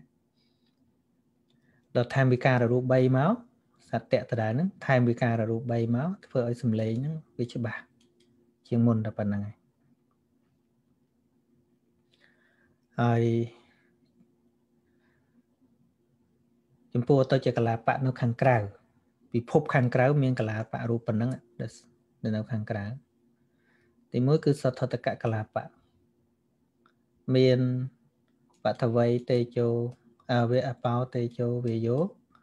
ដល់ថែមវិការៈរូប3មកសត្វតៈដដែលហ្នឹងថែមវិការៈរូប3មកធ្វើឲ្យសម្លេងហ្នឹងវាច្បាស់ជាងមុនតែប៉ុណ្្នឹងហើយចំពោះទៅជាកលាបៈនៅខាងក្រៅពិភពខាងក្រៅមានកលាបៈរូបប៉ុណ្ណឹងនៅខាងក្រៅទីមួយគឺសទ្ធតកកលាបៈមានបតវ័យតេជោវៈអបោតេជោវេយោ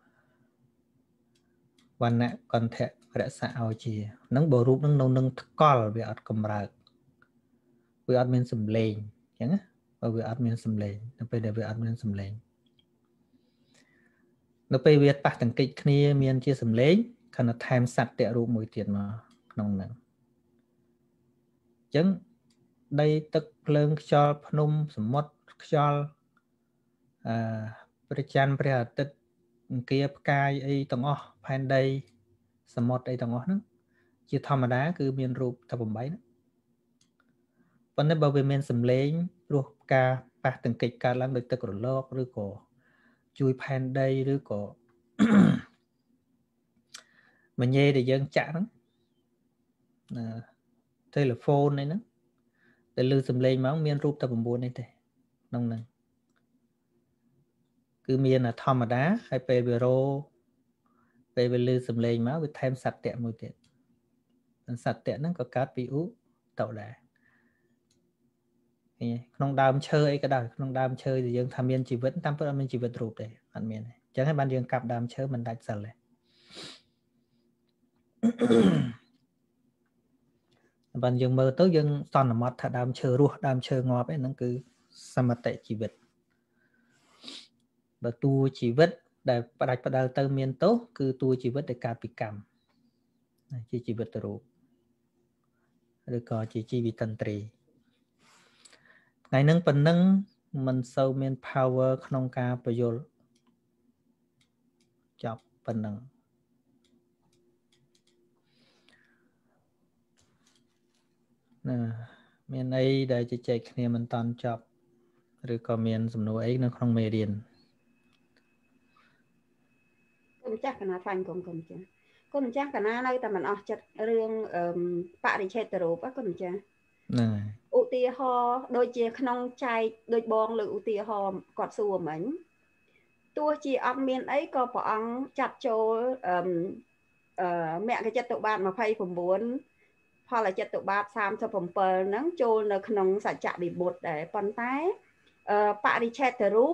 វណ្ណៈកន្ធៈរសៈអោជានឹងបើរូបនឹងនៅនឹងថ្កល់វាអត់កម្រើកវាអត់មានសម្លេងអញ្ចឹងណាបើវាអត់មានសម្លេងនៅពេលដែលវាអត់មានសម្លេងនៅពេលវាប៉ះទង្គិចគ្នាមានជាសម្លេងខណៈថែមសត្វតៈរូបមួយទៀតមកក្នុងហ្នឹងអញ្ចឹងដីទឹកភ្លើងខ្យល់ភ្នំសមុទ្រខ្យល់ព្រះច័ន្ទព្រះអាទិត្យអង្គាផ្កាយអីទាំងអស់ផែនដីសមុទ្រអីទាំងអស់ហ្នឹងជាធម្មតាគឺមានរូបតែ8ហ្នឹងប៉ុន្តែបើវាមានសម្លេងព្រោះការប៉ះទង្គិចកើតឡើងដោយទឹករលកឬក៏ជួយផែនដីឬក៏មញ៉េដែលយើងចាក់ហ្នឹងទូរស័ព្ទហ្នឹងតែលើសំឡេងមកមានរូបតែ9នេះទេក្នុងហ្នឹងគឺមានធម្មតាហើយពេលវារោពេលវាលើសំឡេងមកវាថែមសត្វតៈមួយទៀតសត្វតៈហ្នឹងក៏កើតពីឧតោដែរក្នុងដើមឈើអីក៏ដោយក្នុងដើមឈើដែលយើងថាមានជីវិតតាមពិតអត់មានជីវិតរូបទេអត់មានទេអញ្ចឹងហើយបានយើងកាប់ដើមឈើមិនដាច់សិលទេបានយើងមើលទៅយើងសន្មត់ថាដើមឈើរស់ដើមឈើងាប់ហ្នឹងគឺសមតិជីវិតបើតួជីវិតដែលផ្ដាច់ផ្ដាល់ទៅមានទោសគឺតួជីវិតដែលកើតពីកម្មជាជីវិតរូបឬក៏ជាជីវិតតន្ត្រីថ្ងៃហ្នឹងប៉ុណ្ណឹងមិនសូវមាន power ក្នុងការបញ្យល់ចប់ប៉ុណ្ណឹងណាមានអីដែលជជែកគ្នាមិនតាន់ចប់ឬក៏មានសំណួរអីនៅក្នុងមេរៀនកូនម្ចាស់កណាថ្វាញ់គុំម្ចាស់កូនម្ចាស់កណានៅតែមិនអស់ចិត្តរឿងបរិច្ឆេទរូបកូនម្ចាស់ហ្នឹងហើយឧទាហរណ៍ដូចជាក្នុងចែកដូចបងលើឧទាហរណ៍គាត់សួរមិញទោះជាអត់មានអីក៏ព្រះអង្គចាត់ចូលមគ្គចិត្តុបាទ29ផលចិត្តុបាទ37ហ្នឹងចូលនៅក្នុងសច្ចវិមុតដែរប៉ុន្តែបរិច្ឆេទរូប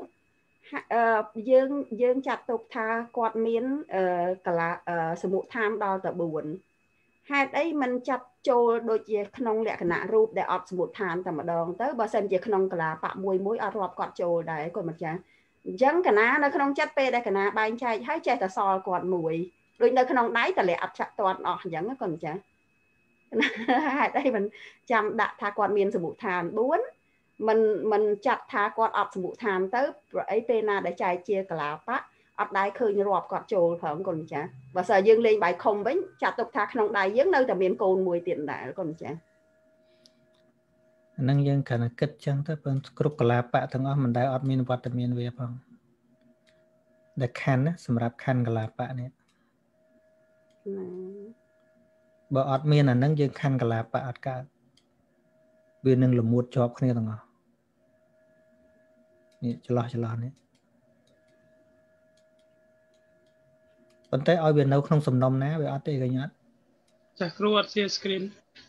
យើងចាត់ទុកថាគាត់មានកលាសមុដ្ឋានដល់ទៅ4ហេតុអីមិនចាត់ចូលដូចជាក្នុងលក្ខណៈរូបដែលអត់សមុដ្ឋានតែម្ដងទៅបើសិនជាក្នុងកលាបៈមួយអត់រាប់គាត់ចូលដែរគាត់ម្ចាស់អញ្ចឹងកណានៅក្នុងចិត្តពេលដែលកណាបែងចែកហើយចេះតែសល់គាត់មួយដូចនៅក្នុងដៃតលាក់អត់ចាក់តាន់អស់អញ្ចឹងគាត់ម្ចាស់ហេតុអីមិនចាំដាក់ថាគាត់មានសមុដ្ឋាន4មិនចាត់ថាគាត់អត់សមុដ្ឋានទៅព្រោះអីពេលណាដែលចែកជាកលាបៈអត់ដែរឃើញរាប់គាត់ចូលផងកូនម្ចាស់បើសិនយើងលេងបាយខុំវិញចាត់ទុកថាក្នុងដៃយើងនៅតែមានកូនមួយទៀតដែរកូនម្ចាស់អាហ្នឹងយើងគ្រាន់តែគិតចឹងទៅប៉ុន្តែគ្រប់កលាបៈទាំងអស់មិនដែលអត់មានវត្តមានវាផងដែលខណ្ឌសម្រាប់ខណ្ឌកលាបៈនេះបើអត់មានអាហ្នឹងយើងខណ្ឌកលាបៈអត់កើតវានឹងលមួតជាប់គ្នាទាំងអស់នេះច្រឡោះនេះប៉ុន្តែឲ្យវានៅក្នុងសំណុំណាវាអត់ទេឃើញអត់ចាស់គ្រូអត់ share screen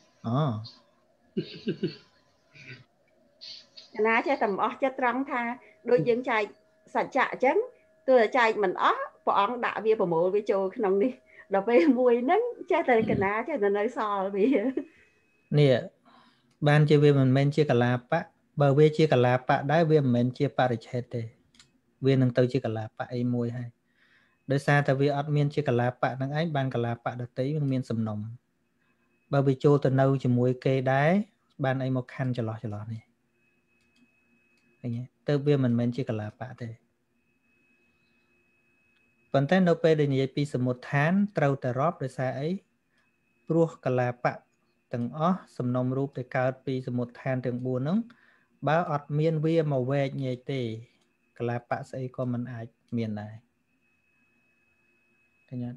កណាចេះតែមិនអស់ចិត្តត្រង់ថាដូចយើងចែកសច្ចៈអញ្ចឹងទោះតែចែកមិនអស់ព្រះអង្គដាក់វាប្រមូលវាចូលក្នុងនេះដល់ពេលមួយហ្នឹងចេះតែកណាចេះតែនៅសល់វានេះបានជាវាមិនមែនជាកលាបៈបើវាជាកលាបៈដែរវាមិនមែនជាបរិច្ឆេទទេវានឹងទៅជាកលាបៈអីមួយហើយដោយសារតែវាអត់មានជាកលាបៈហ្នឹងឯងបានកលាបៈដតីវាមានសំណុំបើវាចូលទៅនៅជាមួយគេដែរបានអីមកខណ្ឌចន្លោះនេះឃើញទេទៅវាមិនមែនជាកលាបៈទេប៉ុន្តែនៅពេលដែលនិយាយពីសមុដ្ឋានត្រូវតែរាប់ដោយសារអីព្រោះកលាបៈទាំងអស់សំណុំរូបដែលកើតពីសមុដ្ឋានទាំង4ហ្នឹងបើអត់មានវាមកវែកញែកទេកលាបៈស្អីក៏មិនអាចមានដែរឃើញទេ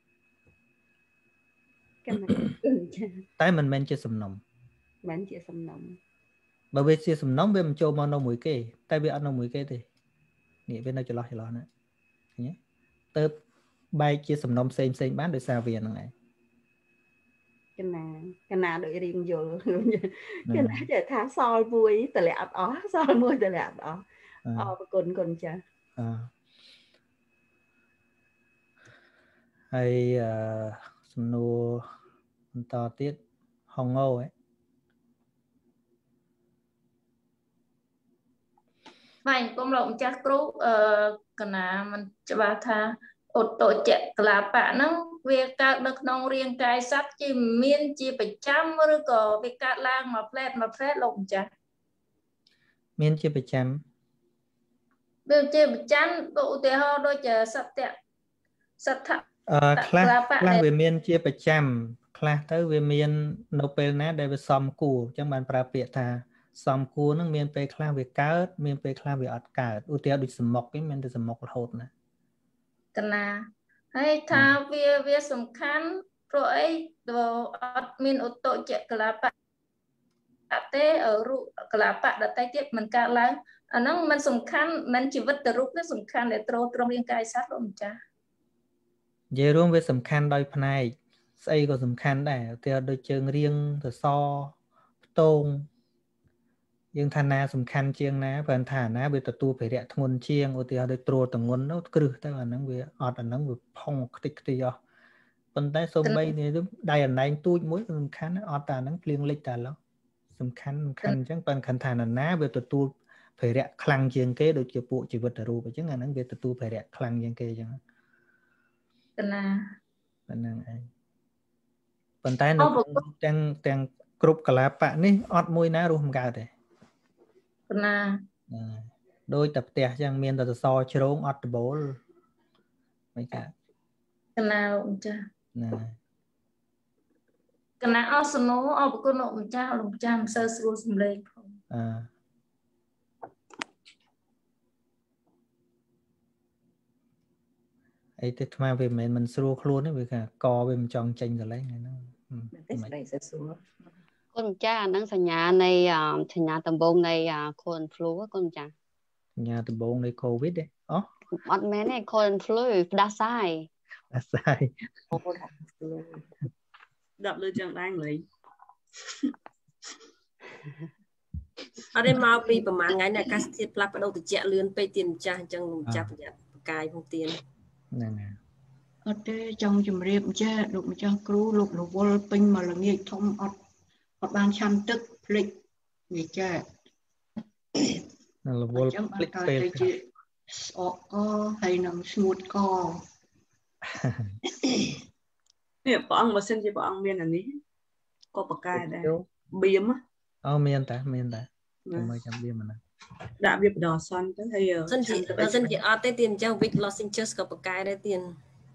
តែមិនមែនជាសំណុំមិនជាសំណុំបើវាជាសំណុំវាមិនចូលមកនៅមួយគេតែវាអត់នៅមួយគេទេនេះវានៅចន្លោះណាឃើញទេទៅបែកជាសំណុំផ្សេងបានដោយសារវាហ្នឹងឯងកណាដូចរៀងយល់កណាចេះថាសល់មួយតម្លាក់អត់អស់សល់មួយតម្លាក់អត់អស់អរគុណគុណចាហើយសំណួរបន្តទៀតហងោបាទគុំលោកម្ចាស់គ្រូកណាមិនច្បាស់ថាឧត្តចកលាបៈហ្នឹងវាកើតនៅក្នុងរាងកាយសត្វជាមានជាប្រចាំឬក៏វាកើតឡើងមួយផ្លែតលោកម្ចាស់មានជាប្រចាំវាជាប្រចាំឧទាហរណ៍ដូចជាសត្វខ្លះវាមានជាប្រចាំខ្លះទៅវាមាននៅពេលណាដែលវាសមគួរអញ្ចឹងបានប្រើពាក្យថាសមគួរហ្នឹងមានពេលខ្លះវាកើតមានពេលខ្លះវាអត់កើតឧទាហរណ៍ដូចសមុកហ្នឹងមានតែសមុករហូតណាកណាហើយថាវាសំខាន់ព្រោះអីបើអត់មានឧត្តចកលាបៈទេរូបកលាបៈដតីទៀតមិនកើតឡើងអាហ្នឹងมันសំខាន់មិនជីវិតរូបទេសំខាន់ដែលទ្រទ្រង់រាងកាយសត្វលោកម្ចាស់និយាយរួមវាសំខាន់ដោយផ្នែកស្អីក៏សំខាន់ដែរឧទាហរណ៍ដូចជើងរៀងសសរផ្ទងយើងថាណាសំខាន់ជាងណាព្រោះថាណាវាទទួលភារៈធ្ងន់ជាងឧទាហរណ៍ដូចត្រួតទងន់នោះគ្រឹះទៅអាហ្នឹងវាអត់អាហ្នឹងវាផុងខ្ទេចខ្ទីអស់ប៉ុន្តែសូម្បីនេះដៃអណែងទូចមួយសំខាន់អត់តែអាហ្នឹងភ្លៀងលិចតែឡោះសំខាន់អញ្ចឹងប៉ុន្តែខណ្ឌថាណាវាទទួលភារៈខ្លាំងជាងគេដូចជាពួកជីវិតរូបអញ្ចឹងអាហ្នឹងវាទទួលភារៈខ្លាំងជាងគេអញ្ចឹងកណាប៉ុណ្ណឹងឯងប៉ុន្តែនៅទាំងគ្រប់កលាបៈនេះអត់មួយណារស់មិនកើតទេណាដោយតែផ្ទះចឹងមានតែសសរជ្រងអត់ដបូលមិនកើតកណាលោកម្ចាស់កណាអសនោអរគុណលោកម្ចាស់មិនសូវស្រួលសំឡេងផងអីទៅថ្មវាមិនស្រួលខ្លួនទេវាថាកវាមិនចង់ចេញសលេងហ្នឹងតែស្ដីស្រួលគុណចាអាហ្នឹងសញ្ញានៃសញ្ញាដំបូងនៃ cold flu គុណចាសញ្ញាដំបូងនៃ covid ទេអត់មែនទេ cold flu ផ្ដាសាយដាក់លើចឹងដែរលេងអត់ទេមកពីប្រហែលថ្ងៃនេះអាកាសធាតុផ្លាស់ប្ដូរត្រជាក់លឿនពេកទៀនម្ចាស់អញ្ចឹងម្ចាស់ប្រយ័ត្នបកាយផងទៀនហ្នឹងហើយអត់ទេចង់ជម្រាបចេះលោកម្ចាស់គ្រូលោករវល់ពេញមកល្ងាចធំអត់បានឆាន់ទឹកភ្លេចនិយាយរវល់ភ្លេចពេលជាស្អកកហើយនឹងស្ងួតកនេះព្រះអង្គបើសិនជាព្រះអង្គមានអានេះក៏ប្រកែដែរបៀមមានតែមើលចាំបៀមណាដាក់វាបដសន្នទៅហើយសិនជាអត់ទេទៀនអញ្ចឹង Vic Lozenges ក៏ប្រកែដែរទៀន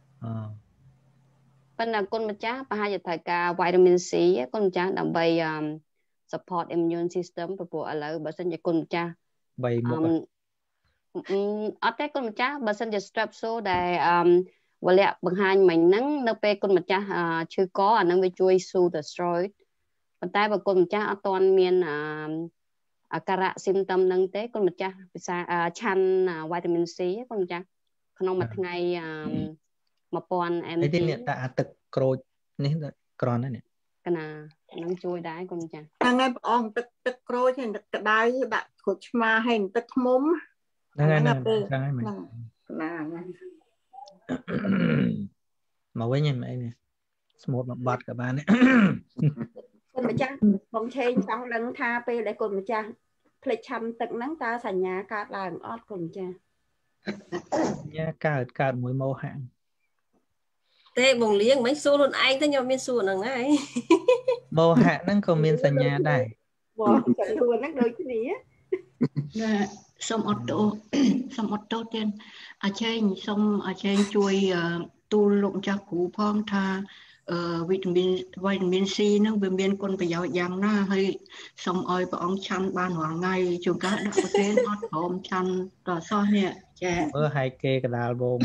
ប៉ុន្តែគុណម្ចាស់ប្រហែលជាត្រូវការ vitamin C គុណម្ចាស់ដើម្បី support immune system ព្រោះឥឡូវបើសិនជាគុណម្ចាស់ 3មុខអត់ទេគុណម្ចាស់បើសិនជា strepsil ដែលវលៈបង្ហាញមិញហ្នឹងនៅពេលគុណម្ចាស់ឈឺកអាហ្នឹងវាជួយ soothe the throat ប៉ុន្តែបើគុណម្ចាស់អត់ទាន់មានអាការៈ symptom ហ្នឹងទេគុណម្ចាស់ភាសាឆាន់ vitamin C គុណម្ចាស់ក្នុងមួយថ្ងៃ1000 mg នេះដាក់ទឹកក្រូចនេះក្រនហ្នឹងកណានឹងជួយដែរគុណម្ចាស់ហ្នឹងហើយព្រះអង្គទឹកក្រូចហើយទឹកក្តៅដាក់ក្រូចឆ្មាហើយទឹកឃ្មុំហ្នឹងហើយហ្នឹងហើយណា mà với nhau mày nè một bọt các bạn ấy con mà cha con chơi trong đằng tha pe để con mà cha plei chăm tận nắng ta sành nhà cả làng ót con cha nha cả mũi màu hạng thế bồng liếng mấy xu luôn anh thế nhau miên xu nằng này màu hạng năng còn miên sành nhà đây bỏ sành luôn năng đôi cái gì á xong ô tô tiền xong chui tu lụng cho cú phong tha vitamin C nó bên biên con phải giàu giang na hay xong ơi bọn chăn ban hoàng ngày chúng ta đã có tên hot hôm chăn tỏ so nè trẻ hai kê cái đào bồn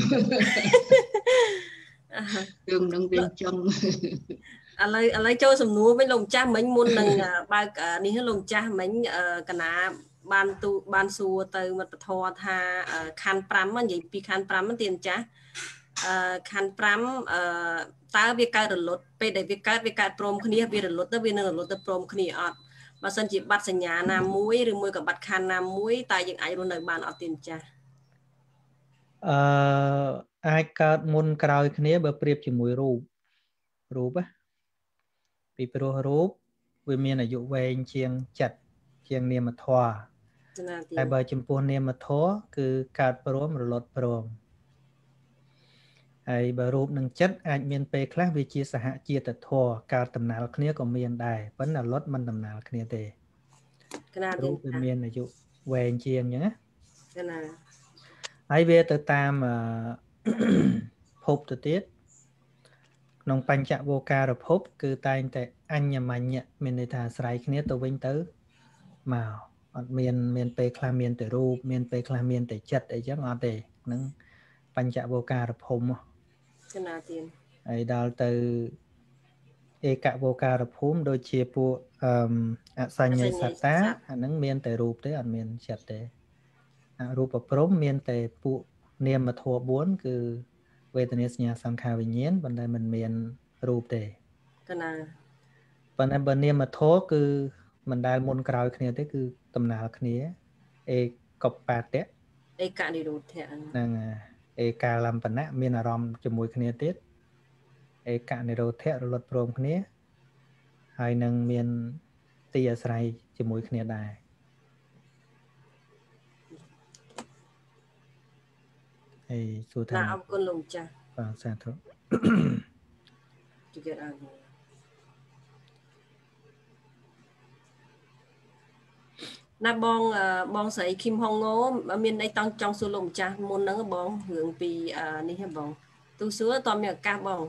đường đừng bên trong lấy cho sầm núi với lồng cha mình muốn nâng ba đi hết lồng cha mình cái nào ban xua từ một thò tha khăn pramมัน vậy ពី khăn pram มัน tiền cha khăn pram តើវាកើតរលត់ពេលដែលវាកើតព្រមគ្នាវារលត់ទៅវានឹងរលត់ទៅព្រមគ្នាអត់បើសិនជាបាត់សញ្ញាណាមួយឬមួយក៏បាត់ខណ្ឌណាមួយតើយើងអាចរស់នៅបានអត់ទេចាអាចកើតមុនក្រោយគ្នាបើប្រៀបជាមួយរូបពីព្រោះរូបវាមានអាយុវែងជាងចិត្តជាងនាមធម៌តែបើចំពោះនាមធម៌គឺកើតព្រមរលត់ព្រមហើយបើរូបនឹងចិត្តអាចមានពេលខ្លះវាជាសហជាតិធម៌កើតដំណើរគ្នាក៏មានដែរប៉ុន្តែរលត់មិនដំណើរគ្នាទេរូបវាមានអាយុវែងជាងអញ្ចឹងណាហើយវាទៅតាមភពទៅទៀតក្នុងបញ្ចវោការភពគឺតែងតែអញ្ញមញ្ញមានន័យថាអាស្រ័យគ្នាទៅវិញទៅមកអត់មានពេលខ្លះមានតែរូបមានពេលខ្លះមានតែចិត្តអីចឹងអត់ទេហ្នឹងបញ្ចវោការភពណាទៀតហើយដល់ទៅឯកវោការភូមិដូចជាពួកអសញ្ញសត្តាអាហ្នឹងមានតែរូបទេអត់មានចិត្តទេអរូបព្រំមានតែពួកនាមធម៌4គឺវេទនាសញ្ញាសង្ខារវិញ្ញាណប៉ុន្តែមិនមានរូបទេប៉ុន្តែបើនាមធម៌គឺមិនដែលមុនក្រោយគ្នាទេគឺដំណើរគ្នាឯកបតៈឯកនិរោធៈហ្នឹងឯកាលំបណៈមានអារម្មណ៍ជាមួយគ្នាទៀតឯកនិរោធៈរលត់ព្រមគ្នាហើយនឹងមានទីអាស្រ័យជាមួយគ្នាដែរហើយសួរថាអរគុណលោកចាស់បាទសាធុជឿអរគុណណាបងស្រីឃីមហុងងោមានអីចង់សួរលោកម្ចាស់មុនហ្នឹងបងរឿងពីនេះហ៎បងទូសួរតមានឱកាសបង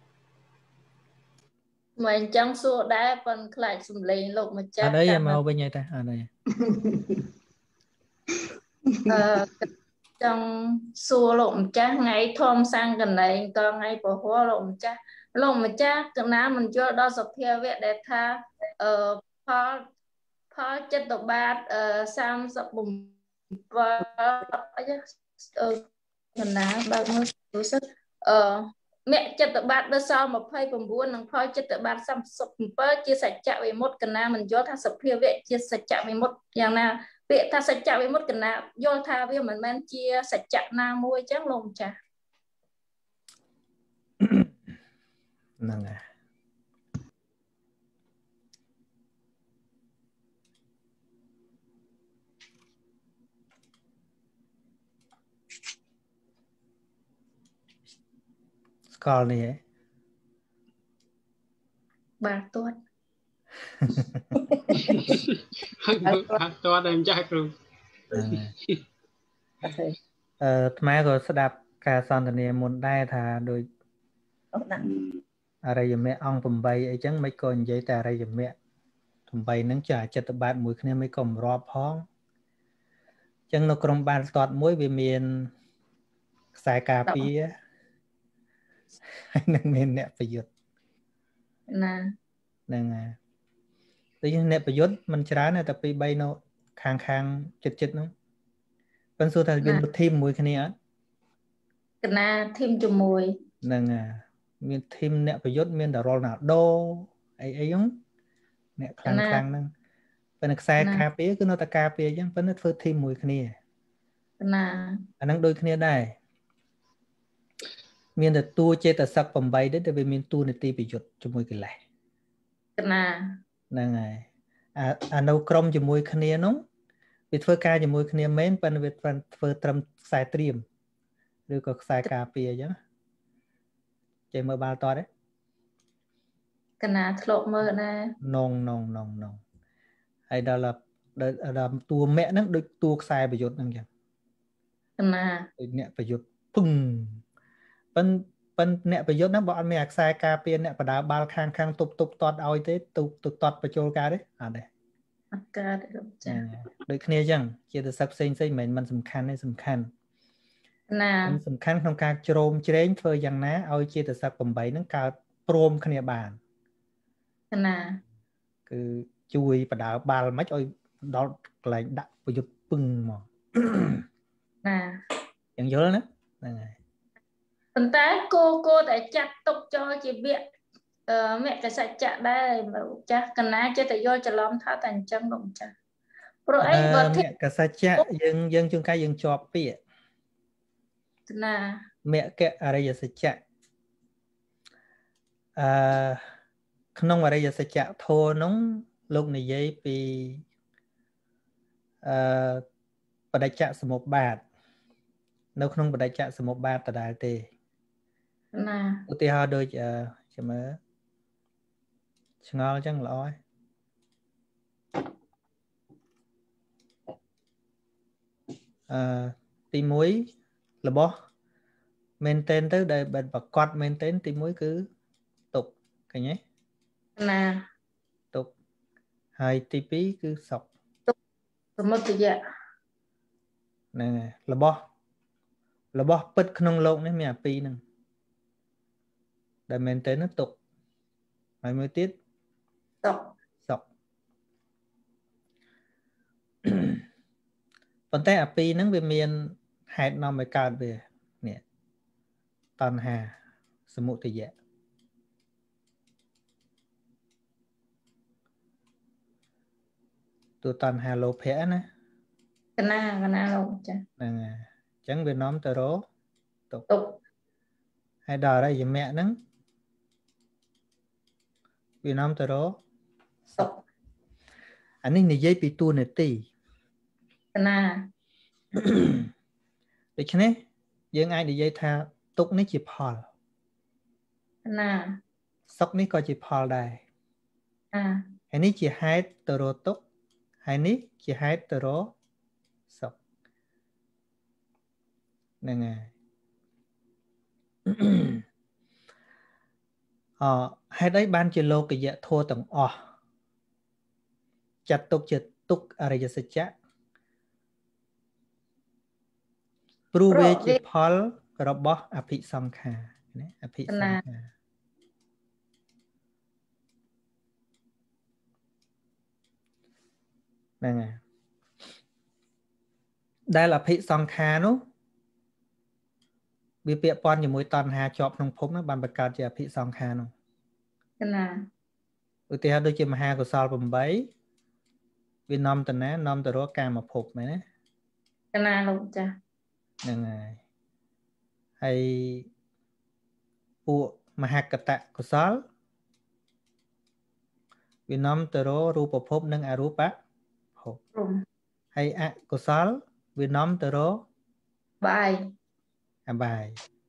មិនចង់សួរដែរប៉ុន្តែខ្លាចសំឡេងលោកម្ចាស់អត់អីមកវិញហើយតាអត់អីចង់សួរលោកម្ចាស់ថ្ងៃធម្មសង្កណែងតថ្ងៃពហុលោកម្ចាស់កណាមិនយល់ដល់សភាវៈដែលថាផលចិត្តបាទ37អីកណាបើមើលទូសឹកមគ្គចិត្តបាទដល់សល់29និងផលចិត្តបាទ37ជាសច្ចវិមុតកណាមិនយល់ថាសភាវៈជាសច្ចវិមុតយ៉ាងណាពាក្យថាសច្ចវិមុតកណាយល់ថាវាមិនមែនជាសច្ចៈណាមួយអញ្ចឹងលោកម្ចាស់ហ្នឹងហើយស្គាល់នេះហ៎បាទទាត់ទាត់តែម្ចាស់គ្រូថ្មក៏ស្ដាប់ការសន្ទនាមុនដែរថាដូចអរិយមគ្គអង្គ8អីចឹងមិនក៏និយាយតែអរិយមគ្គ8ហ្នឹងចាចិត្តបាទមួយគ្នាមិនក៏រាប់ផងអញ្ចឹងនៅក្រុមបានស្ទាត់មួយវាមានខ្សែការពារហើយនឹងមានអ្នកប្រយុទ្ធណាហ្នឹងហើយដូចអ្នកប្រយុទ្ធមិនច្រើនតែ2 3នៅខាងចិត្តហ្នឹងប៉ុន្តែសួរថាមានធីមមួយគ្នាអត់កណាធីមជាមួយហ្នឹងហើយមានធីមអ្នកប្រយុទ្ធមានតែរ៉ូណាល់ដូអីហ្នឹងអ្នកខ្លាំងហ្នឹងប៉ុន្តែខ្សែការពារគឺនៅតែការពារអញ្ចឹងប៉ុន្តែធ្វើធីមមួយគ្នាណាអាហ្នឹងដូចគ្នាដែរមានតែតួចេតសិក8ទេតែវាមានតួនាទីប្រយុទ្ធជាមួយកិលេសហ្នឹងហើយអានៅក្រុមជាមួយគ្នានោះវាធ្វើការជាមួយគ្នាមែនប៉ុន្តែវាធ្វើត្រឹមខ្សែត្រៀមឬក៏ខ្សែការពារអញ្ចឹងចេះមើលបាល់តតទេកណាធ្លាប់មើលដែរនងហើយដល់តួមគ្គហ្នឹងដូចតួខ្សែប្រយុទ្ធហ្នឹងអញ្ចឹងកណាដូចអ្នកប្រយុទ្ធពឹងប៉ុន្តែអ្នកប្រយុទ្ធហ្នឹងបើអត់មានខ្សែការពារអ្នកបដាបាល់ខាងទប់តតឲ្យទេទៅតតបញ្ចូលការទេអត់ទេអត់កើតទេចាដូចគ្នាអញ្ចឹងជាទស្សនផ្សេងមិនសំខាន់ទេសំខាន់ណាសំខាន់ក្នុងការជ្រោមជ្រែងធ្វើយ៉ាងណាឲ្យជាទស្សន8ហ្នឹងកើតព្រមគ្នាបានណាគឺជួយបដាបាល់មិនឲ្យដល់កន្លែងដាក់ប្រយុទ្ធពឹងមកណាយ៉ាងយល់ណាហ្នឹងហើយប៉ុន្តែគោតែចាត់ទុកចូលជាវគ្គមគ្គសច្ចៈដែរចាស់កណាចេះតែយល់ច្រឡំថាតែអញ្ចឹងលោកចាស់ព្រោះអីបើមគ្គសច្ចៈយើងជួនកាលយើងជាប់ពាក្យណាមគ្គអរិយសច្ចៈក្នុងអរិយសច្ចៈធម៌នោះលោកនិយាយពីបដិច្ចសមុប្បាទនៅក្នុងបដិច្ចសមុប្បាទដដែលទេណាឧទាហរណ៍ដូចចាំមើលឆ្ងល់អញ្ចឹងល្អហើយទី1របស់មែនតែនទៅដែលប្រកាសមែនតែនទី1គឺទុកឃើញទេណាទុកហើយទី2គឺសុខទុកសមុទយៈហ្នឹងហើយរបស់ពិតក្នុងโลกនេះមានអាពីរហ្នឹងដែលមែនតែនទុកហើយមួយទៀតសុខប៉ុន្តែអាពីរហ្នឹងវាមានហេតុនាំឲ្យកើតវានេះតណ្ហាសមុទយៈតណ្ហាលោភៈណាកណាលោកចាហ្នឹងហើយអញ្ចឹងវានាំទៅរកទុកហើយដល់អរិយមគ្គហ្នឹងវានាំទៅរកសុខអានេះនិយាយពីតួនាទីកណាដូច្នេះយើងអាចនិយាយថាទុកនេះជាផលណាសុខនេះក៏ជាផលដែរហើយនេះជាហេតុទៅរកទុកហើយនេះជាហេតុទៅរកសុខហ្នឹងហើយហេតុអីបានជាលោកយៈធម៌ទាំងអស់ចាត់ទុកជាទុក្ខអរិយសច្ចៈព្រោះវាជាផលរបស់អភិសង្ខារណាអភិសង្ខារហ្នឹងហើយដែលអភិសង្ខារនោះវាពាក់ព័ន្ធជាមួយតណ្ហាជាប់ក្នុងភពនោះបានបង្កើតជាអភិសង្ខារនោះណាឧទាហរណ៍ដូចជាមហាកុសល8វានាំទៅណានាំទៅរកកាមភពមែនទេណាលោកចាស់ហ្នឹងហើយពួកមហកតកុសលវានាំទៅរករូបភពនិងអរូបភពហើយអកុសលវានាំទៅរកបាយអបាយ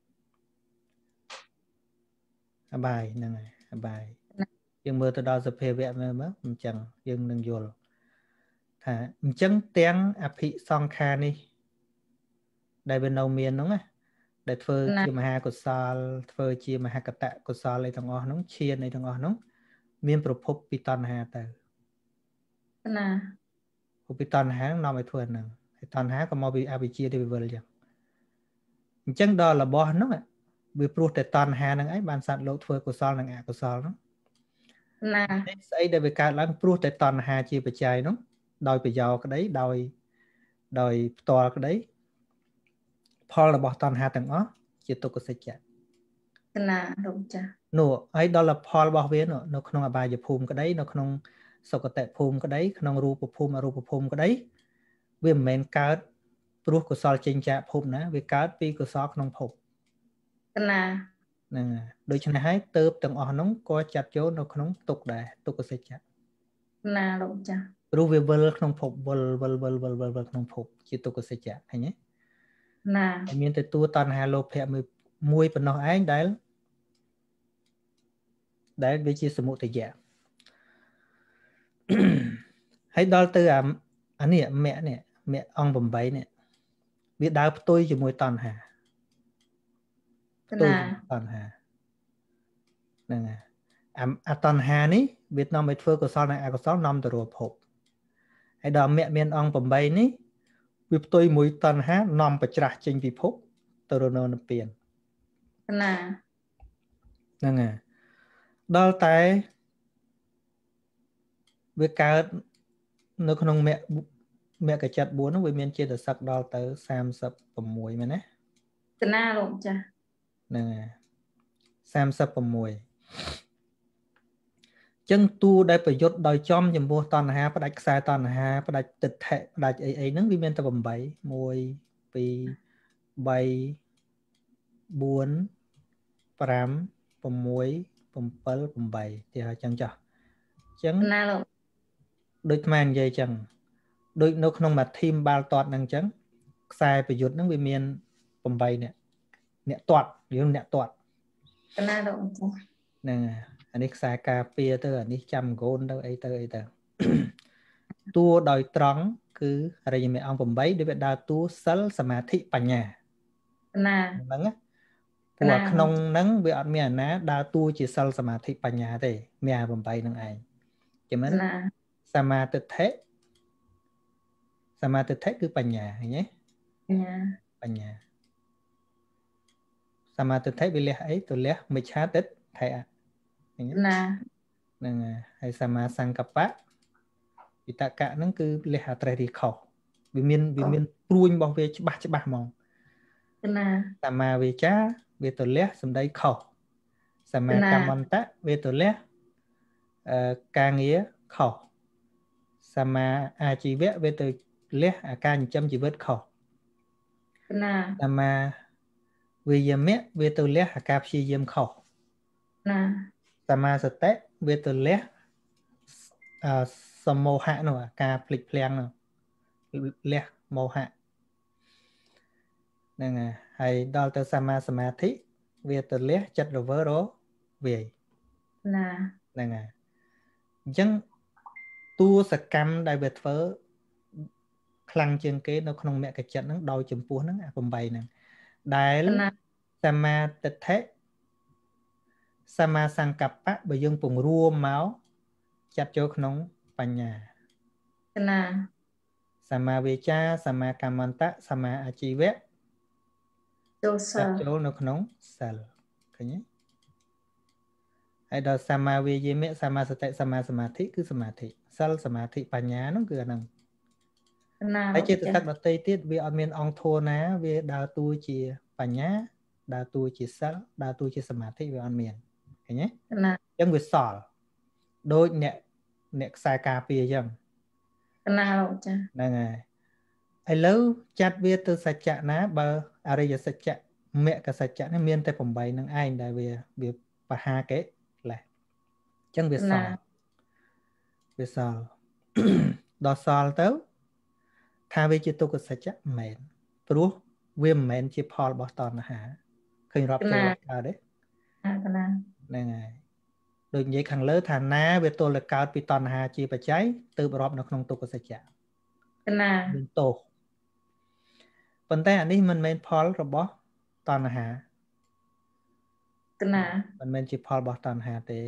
ហ្នឹងហើយអបាយយើងមើលទៅដល់សភាវៈមើលអញ្ចឹងយើងនឹងយល់ថាអញ្ចឹងទាំងអភិសង្ខារនេះដែលវានៅមានហ្នឹងណាដែលធ្វើជាមហាកុសលធ្វើជាមហកតកុសលអីទាំងអស់ហ្នឹងឈានអីទាំងអស់ហ្នឹងមានប្រភពពីតណ្ហាទៅណាពីតណ្ហានាំឲ្យធ្វើហ្នឹងហើយតណ្ហាក៏មកពីអវិជ្ជាទេវិវលអញ្ចឹងដល់របស់ហ្នឹងវាព្រោះតែតណ្ហាហ្នឹងឯងបានសត្វលោកធ្វើកុសលនិងអកុសលហ្នឹងណាស្អីដែលវាកើតឡើងព្រោះតែតណ្ហាជាបច្ច័យហ្នឹងដោយប្រយោក្តីដោយផ្ទាល់ក្តីផលរបស់តណ្ហាទាំងអស់ជាទុក្ខសច្ចៈណាលោកចាស់នោះហើយដល់ផលរបស់វានៅក្នុងអបាយភូមិក្តីនៅក្នុងសុគតិភូមិក្តីក្នុងរូបភូមិអរូបភូមិក្តីវាមិនមែនកើតព្រោះកុសលចេញចាកភពណាវាកើតពីកុសលក្នុងភពណាដូច្នេះហើយទៅទាំងអស់ហ្នឹងក៏ចាត់ចូលនៅក្នុងទុកដែរទុក្ខសច្ចៈណាលោកចាស់ព្រោះវាវិលក្នុងភពវិលក្នុងភពជាទុក្ខសច្ចៈឃើញទេណាហើយមានតែតួតណ្ហាលោភៈមួយប៉ុណ្ណោះឯងដែលវាជាសមុទយៈហើយដល់ទៅអានេះមគ្គនេះមគ្គអង្គ8នេះវាដើរផ្ទុយជាមួយតណ្ហាផ្ទុយតណ្ហាហ្នឹងហើយអាតណ្ហានេះវានាំឲ្យធ្វើកុសលនិងអកុសលនាំទៅរកភពហើយដល់មគ្គមានអង្គ8នេះវាផ្ទុយមួយតណ្ហានាំបច្រាស់ចេញពីភពទៅរកនៅនិព្វានណាហ្នឹងហើយដល់តែវាកើតនៅក្នុងមគ្គចិត្ត4ហ្នឹងវាមានចេតសិកដល់ទៅ36មែនទេណាលោកចាស់ហ្នឹងហើយ36ចឹងតួដែលប្រយុទ្ធដោយចំចំពោះតណ្ហាផ្ដាច់ខ្សែតណ្ហាផ្ដាច់ទិដ្ឋិផ្ដាច់អីហ្នឹងវាមានតែ8 1 2 3 4 7 8ទីហើយចឹងចាស់ចឹងណាលោកដូចអានិយាយចឹងដូចនៅក្នុងមួយធីមបាល់ទាត់ហ្នឹងចឹងខ្សែប្រយុទ្ធហ្នឹងវាមាន8អ្នកទាត់យើងអ្នកទាត់ណាលោកហ្នឹងអានេះខ្សែការពារទៅអានេះចាំកូនទៅអីទៅតួដោយត្រង់គឺអរិយមគ្គអង្គ8ដូចវាដើរតួសិលសមាធិបញ្ញាណាហ្នឹងព្រោះក្នុងហ្នឹងវាអត់មានអាណាដើរតួជាសិលសមាធិបញ្ញាទេមានអា8ហ្នឹងឯងចាំមិនសមាទិដ្ឋិគឺបញ្ញាឃើញទេបញ្ញាសមាទិដ្ឋិវាលះអីទៅលះមិច្ឆាទិដ្ឋិណាហ្នឹងហើយសមាសង្កបៈវិតកៈហ្នឹងគឺលះអត្រេះរីខុសវាមានព្រួញរបស់វាច្បាស់ហ្មងណាសមាវាចាវាទៅលះសម្ដីខុសសមាកម្មន្តៈវាទៅលះការងារខុសសមាអាជីវៈវាទៅលះអាការចិញ្ចឹមជីវិតខុសណាសមាវិយមៈវាទៅលះអាការព្យាយាមខុសណាសមាសតិវាទៅលះសមោហៈនោះអាការភ្លេចភ្លាំងនោះលះមោហៈហ្នឹងហើយដល់ទៅសមាសមាធិវាទៅលះចិត្តរវើរវាយណាហ្នឹងហើយអញ្ចឹងតួសកម្មដែលវាធ្វើខ្លាំងជាងគេនៅក្នុងមគ្គចិត្តហ្នឹងដោយចំពោះហ្នឹងអា8ហ្នឹងដែលសមាទិដ្ឋិសមាសង្កបៈបើយើងពង្រួមមកចាត់ចូលក្នុងបញ្ញាណាសមាវាចាសមាកម្មន្តៈសមាអាជីវៈចូលនៅក្នុងសិលឃើញទេហើយដល់សមាវិយមៈសមាសតិសមាសមាធិគឺសមាធិសិលសមាធិបញ្ញានោះគឺអាហ្នឹងណាហើយចេតសិកដទៃទៀតវាអត់មានអង្គធัวណាវាដើរតួជាបញ្ញាដើរតួជាសិលដើរតួជាសមាធិវាអត់មានឃើញទេណាអញ្ចឹងវាសល់ដូចអ្នកខ្សែការពារអញ្ចឹងណាលោកចាហ្នឹងហើយឥឡូវចាត់វាទៅសច្ចៈណាបើអរិយសច្ចៈមគ្គសច្ចៈនេះមានតែ8ហ្នឹងឯងដែលវាបហាគេលេះអញ្ចឹងវាសល់ដល់សល់ទៅថាវាជាទុក្ខសច្ចៈមិនមែនព្រោះវាមិនមែនជាផលរបស់តណ្ហាឃើញរាប់ចូលកើតទេហ្នឹងហើយដូចនិយាយខាងលើថាណាវាទល់តែកើតពីតណ្ហាជាបច្ច័យទើបរាប់នៅក្នុងទុក្ខសច្ចៈណាមានទោសប៉ុន្តែអានេះមិនមែនផលរបស់តណ្ហាណាមិនមែនជាផលរបស់តណ្ហាទេ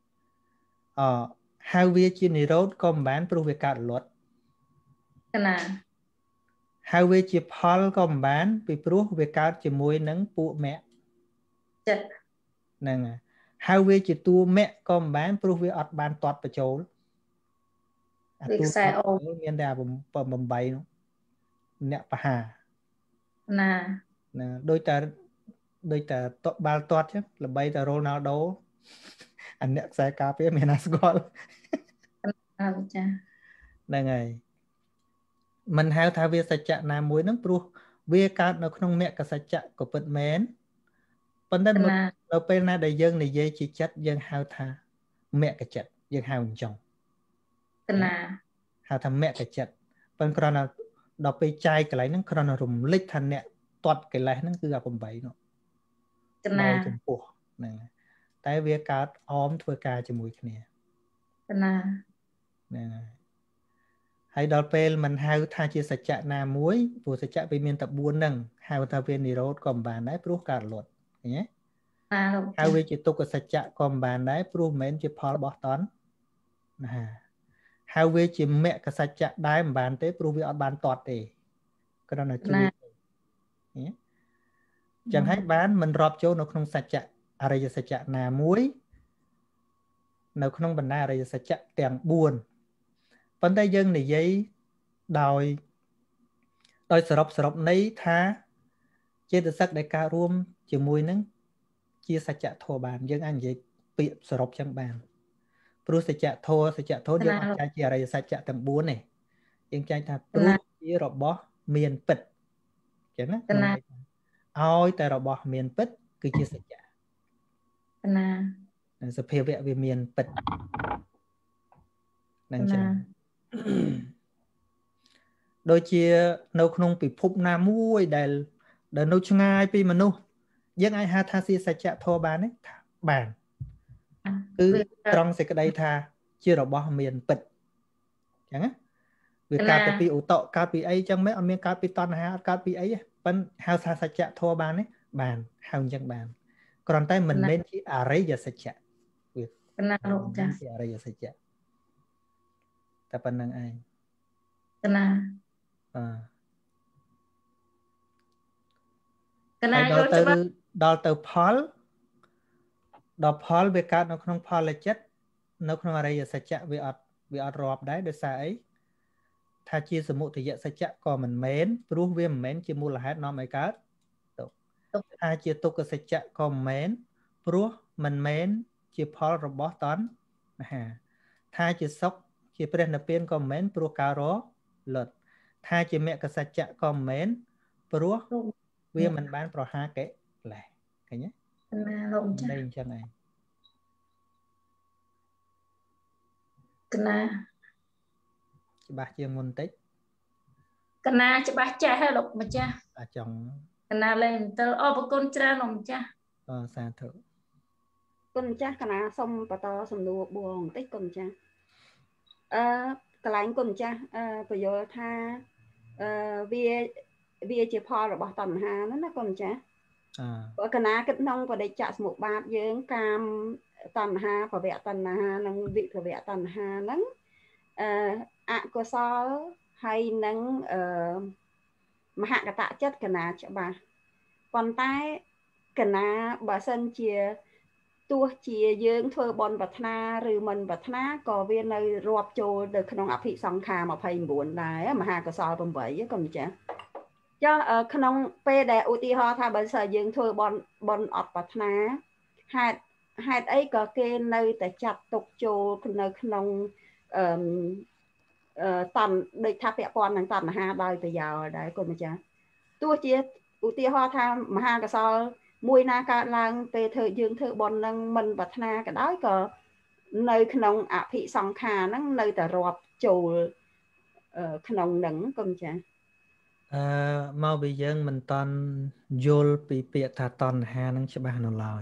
ហៅវាជានិរោធក៏មិនបានព្រោះវាកើតរលត់ណាហៅវាជាផលក៏មិនបានពីព្រោះវាកើតជាមួយនឹងពួកមគ្គចិត្តហ្នឹងហើយហៅវាជាតួមគ្គក៏មិនបានព្រោះវាអត់បានទាត់បញ្ចូលអាតួខ្សែអូមានតែ8នោះអ្នកបហាណាដូចតែបាល់ទាត់ចឹងល្បីតែរ៉ូណាល់ដូអាអ្នកខ្សែការពារមានណាស្គាល់ចាហ្នឹងហើយមិនហៅថាវាសច្ចៈណាមួយហ្នឹងព្រោះវាកើតនៅក្នុងមគ្គសច្ចៈក៏ពិតមែនប៉ុន្តែនៅពេលណាដែលយើងនិយាយជាចិត្តយើងហៅថាមគ្គចិត្តយើងហៅអញ្ចឹងណាហៅថាមគ្គចិត្តប៉ុន្តែគ្រាន់តែដល់ពេលចែកកន្លែងហ្នឹងគ្រាន់តែរំលឹកថាអ្នកទាត់កិលេសហ្នឹងគឺអា8នោះណាចំពោះហ្នឹងតែវាកើតអមធ្វើការជាមួយគ្នាណាហ្នឹងហើយដល់ពេលមិនហៅថាជាសច្ចៈណាមួយព្រោះសច្ចៈវាមានតែ4ហ្នឹងហៅថាវានិរោធក៏មិនបានដែរព្រោះកើតលត់ឃើញទេហៅវាជាទុក្ខសច្ចៈក៏មិនបានដែរព្រោះមិនមែនជាផលរបស់តណ្ហាហៅវាជាមគ្គសច្ចៈដែរមិនបានទេព្រោះវាអត់បានតត់ទេគ្រាន់តែជួយចឹងហើយបានមិនរាប់ចូលនៅក្នុងសច្ចៈអរិយសច្ចៈណាមួយនៅក្នុងបណ្ដាអរិយសច្ចៈទាំង4ប៉ុន្តែយើងនិយាយដោយសរុបន័យថាចេតសិកដែលកើតរួមជាមួយនឹងជាសច្ចៈធម៌បានយើងអាចនិយាយពាក្យសរុបចឹងបានព្រោះសច្ចៈធម៌យើងអត់ចែកជាអរិយសច្ចៈទាំង4ទេយើងចែកថាព្រោះជារបស់មានពិតចឹងណាឲ្យតែរបស់មានពិតគឺជាសច្ចៈណាសភាវៈវាមានពិតនឹងចឹងដូចជានៅក្នុងពិភពណាមួយដែលនៅឆ្ងាយពីមនុស្សយើងអាចហៅថាជាសច្ចៈធម៌បានទេបានគឺត្រង់សេចក្តីថាជារបស់មានពិតអញ្ចឹងណាវាកើតពីឧតកកើតពីអីចឹងមិនអត់មានកើតពីតណ្ហាអត់កើតពីអីទេប៉ិនហៅថាសច្ចៈធម៌បានទេបានហៅអញ្ចឹងបានគ្រាន់តែមិនមែនជាអរិយសច្ចៈវាណាលោកចាជាអរិយសច្ចៈតែប៉ុណ្្នឹងឯងណាកណាយល់ច្បាស់ដល់ទៅផលវាកើតនៅក្នុងផលចិត្តនៅក្នុងអរិយសច្ចៈវាអត់រាប់ដែរដោយសារអីថាជាសមុទយសច្ចៈក៏មិនមែនព្រោះវាមិនមែនជាមូលហេតុនាំឲ្យកើតទុក្ខថាជាទុក្ខសច្ចៈក៏មិនមែនព្រោះមិនមែនជាផលរបស់តណ្ហាថាជាសុខជាព្រះនិព្វានក៏មិនមែនព្រោះការរលត់ថាជាមគ្គសច្ចៈក៏មិនមែនព្រោះវាមិនបានប្រហារកិលេសឃើញទេណាលោកចា៎អញ្ចឹងឯងកណាច្បាស់ជាងមុនតិចកណាច្បាស់ចាស់ហើយលោកម្ចាស់ចង់កណាលេងទៅអរគុណច្រើនលោកម្ចាស់សាធុគុណម្ចាស់កណាសូមបន្តសំណួរបងបន្តិចគុណម្ចាស់កន្លែងគុណម្ចាស់ពយល់ថាវាជាផលរបស់តណ្ហាហ្នឹងណាគុណម្ចាស់ព្រោះកណាគិតក្នុងបដិច្ចសមុប្បាតយើងកាមតណ្ហាភវៈតណ្ហានិងវិភវៈតណ្ហាហ្នឹងអកុសលហើយនឹងមហកតចិត្តកណាច្បាស់ប៉ុន្តែកណាបើសិនជាទោះជាយើងធ្វើបន់ប្រាថ្នាឬមិនប្រាថ្នាក៏វានៅរាប់ចូលទៅក្នុងអភិសង្ខារ29ដែរមហាកុសល8ក៏មិនចាស់ចាក្នុងពេលដែលឧទាហរណ៍ថាបើសិនយើងធ្វើបន់អត់ប្រាថ្នាហេតុអីក៏គេនៅតែចាត់ទុកចូលនៅក្នុងតណ្ដូចថាពាក់ព័ន្ធនឹងតណ្ហាដោយប្រយោលដែរគុណម្ចាស់ទោះជាឧទាហរណ៍ថាមហាកុសលមួយណាកើតឡើងពេលយើងធ្វើបន់នឹងមិនប្រាថ្នាក៏ដោយក៏នៅក្នុងអភិសង្ខារហ្នឹងនៅតែរាប់ចូលក្នុងនឹងគុណម្ចាស់មកពីយើងមិនតន់យល់ពីពាក្យថាតណ្ហានឹងច្បាស់នៅឡើយ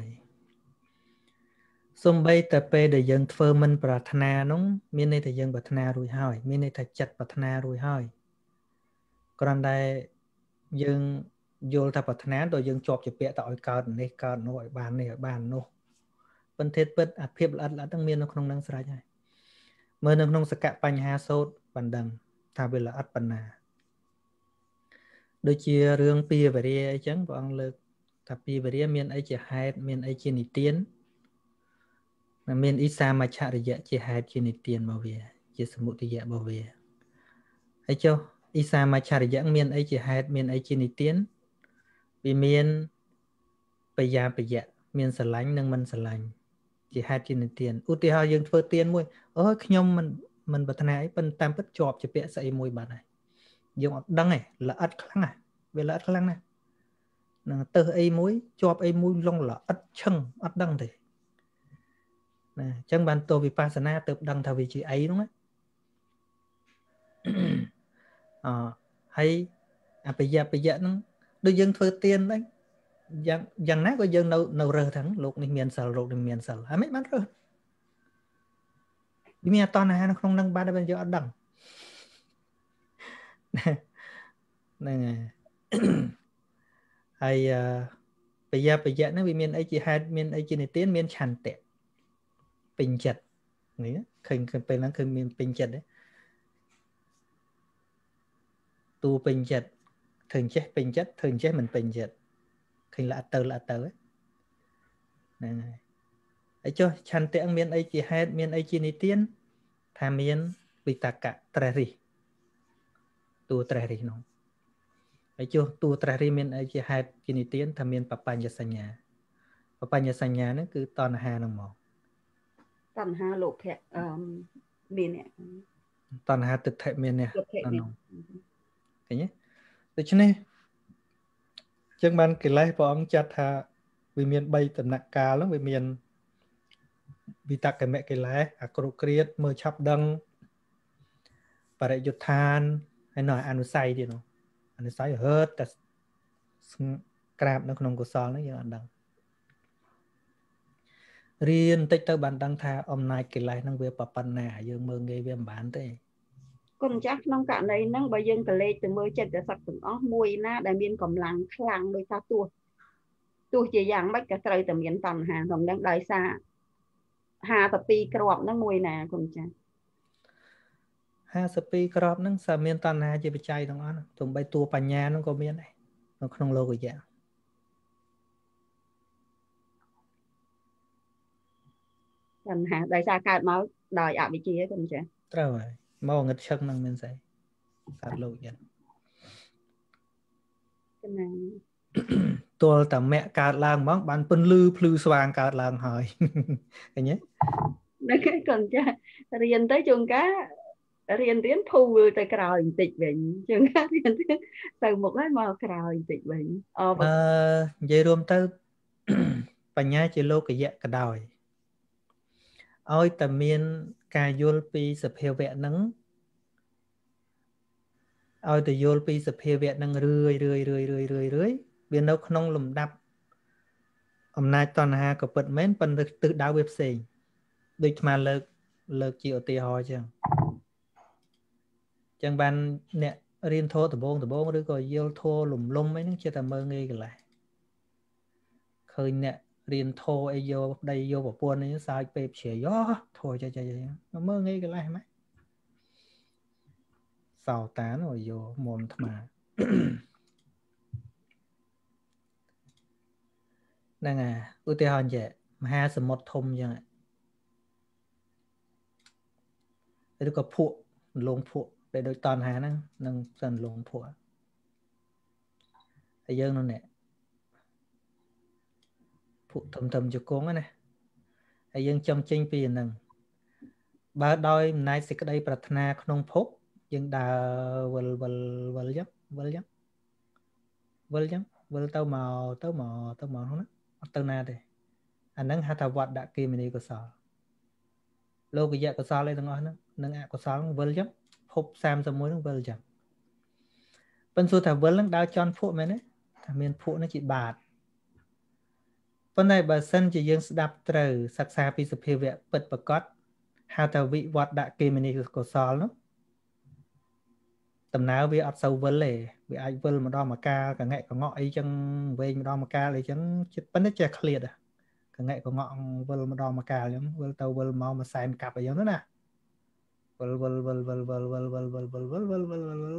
សំបីតែពេលដែលយើងធ្វើមិនប្រាថ្នានោះមានន័យថាយើងប្រាថ្នារួចហើយមានន័យថាចិត្តប្រាថ្នារួចហើយគ្រាន់តែយើងយល់ថាប្រាថ្នាដល់យើងជាប់ជាពាក្យតឲ្យកើតនេះកើតនោះឲ្យបាននេះឲ្យបាននោះប៉ុន្តែពិតអាភាពល្អិតហ្នឹងមាននៅក្នុងនឹងស្រេចហើយមើលនៅក្នុងសកបញ្ហាសូត្របណ្ដឹងថាវាល្អិតប៉ុណ្ណាដូចជារឿងពីវរាអីចឹងព្រះអង្គលើកថាពីវរាមានអីជាហេតុមានអីជានិទានមានអ៊ីសាមច្ឆរិយៈជាហេតុជានិទានរបស់វាជាសមុទយៈរបស់វាហើយចុះអ៊ីសាមច្ឆរិយៈមានអីជាហេតុមានអីជានិទានវាមានបយាបយៈមានស្រឡាញ់និងមិនស្រឡាញ់ជាហេតុជានិទានឧទាហរណ៍យើងធ្វើទានមួយអូយខ្ញុំមិនប្រាថ្នាអីប៉ុន្តែតាមពិតជាប់ជាពាក្យស្អីមួយបាត់ហើយយើងអត់ដឹងទេល្អិតខ្លាំងណាស់វាល្អិតខ្លាំងណាស់ từ ấy mũi chọp ấy mũi lông là ắt chăng ắt đăng thì nè chẳng ban tô vipassana tự đăng thà vị trí ấy đúng không hay bây giờ nó đôi dân phơi tiền đấy dân nát có dân nâu rơ thắng lục này miền sầu hả mấy bán rơ vì mẹ toàn là nó không nâng ba đã bên giờ đằng này hay bây giờ nó vì miền ấy chỉ hai miền ấy chỉ này tiến miền chăn tệ bình chật nghĩa khinh bên nó khinh miền bình chật đấy tu bình chật thường chết bình chất thường chết mình bình chật khinh là tờ ấy này ấy cho chăn tệ miền ấy chỉ hai miền ấy chỉ này tiến tham miền vitaka trari tu trari nó ấy cho tu trari miền ấy chỉ hai chỉ này tiến tham miền papanya sanya nó cứ toàn hà nó mỏ toàn hà lộ phẹ miền này toàn hà thực thể miền này thế nhé thế cho nên chẳng ban cái lấy bỏ ông chặt hà vì miền bay tận nặng cá lắm vì miền vì ta cái mẹ cái lấy acrocreate mơ chắp đăng và đại dục than hay nói ăn say đi nó ăn say hết ta crab nó không có sao nó giờ ăn đăng riêng tích tới bàn đăng tha hôm nay cái lấy năng về papan nè dương mơ nghe về bán thế còn chắc nông cả này nông bây giờ cái lấy từ mơ chết để sạch từng ó mùi na đại miền cầm lăng khlang đôi ta tua chỉ dạng bách cái trời từ miền tần hà còn đang đại xa hà tập pi crop nó mùi nè còn cha hà tập pi crop nó sa miền tần hà chỉ bị cháy thằng anh tụi bay tua pan nhà nó có miền này nó không lâu rồi dạng tần hà đại xa cài máu đòi ạ bị chia còn cha rồi mau ngất chân năng mình sẽ cài lâu dạng cái này ตัวแต่แม่การล้างมั้งบ้านเป็นลือพลือสว่างการล้างหอยอย่างเงี้ย nó cái còn cha riêng tới chuồng cá riêng tiến thu tới cào tịch bệnh chuồng cá riêng tiến từ một cái màu cào tịch bệnh vậy rôm tới bà nhá chỉ lô cái dạ cái đòi ôi tầm miên cà yul pi sập heo vẹ nắng ôi từ yul pi sập heo vẹ nắng rưỡi viên đâu không lùm đập hôm nay toàn hà có bật mến phần tự đáo web xì đôi mà lợt chịu tì ho chẳng bàn nè riêng thô từ bông rồi gọi vô thô lùm lùm mấy nó chưa tầm mơ nghe cái lại khơi nè riêng thô ấy vô đây vô vào buôn ấy sao bếp xẻ gió thôi cho nó mơ nghe cái lại mấy xào tán rồi vô mồm mà đang ưu tiên hơn vậy mà hai sầm một thùng vậy để có phụ lồng phụ để đôi toàn hà nó nâng dần lồng phụ bây giờ nó nè phụ thầm cho cố này bây giờ trong tranh pi nâng ba đôi nay sẽ cái đây pratna không phúc nhưng đào vần tao màu không tao na đây anh nâng hạt vặt đã kia mình đi có sao lô cái dạ có sao lên thằng nó nâng ạ có sao vần lắm hộp sam cho mối nó vần chẳng bên số thà vần lắm đào tròn phụ mày đấy thà miền phụ nó chỉ bạt bên này bà sân chỉ dương đạp từ sắc xa pi sập hiệu vẹn bật bật cót hạt vị vặt đã kia mình đi có sao lắm tầm nào vì ắt sâu vấn lệ vì ai vân mà đo mà ca cả ngày có ngọ ấy chân về mà đo mà ca lấy chân chết bắn nó che clear à cả ngày có ngọ vân mà đo mà ca giống vân tàu vân mau mà sai cặp ở giống đó nè vân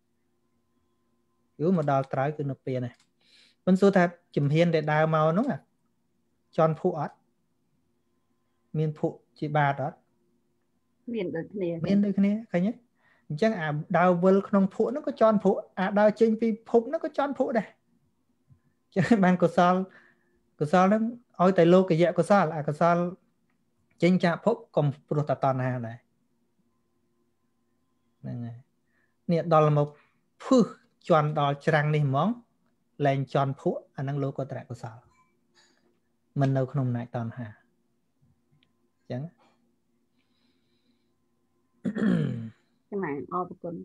yếu mà đo trái cứ nộp tiền này vân số thật chùm hiên để đào màu nó à tròn phụ ớt miền phụ chỉ ba đó miền được nè cái nhé chẳng đào vơ không phụ nó có tròn phụ đào trên vì phụ nó có tròn phụ đây chứ ban của sao nó ôi tại lô cái dạ của sao là của sao trên chạm phụ còn phụ tập toàn hà này nè đó là một phư tròn đò trăng này món លែងជន់ភក់អាហ្នឹងលោកុត្តរកុសលមិននៅក្នុងអំណាចតណ្ហាអញ្ចឹងចាំអរគុណ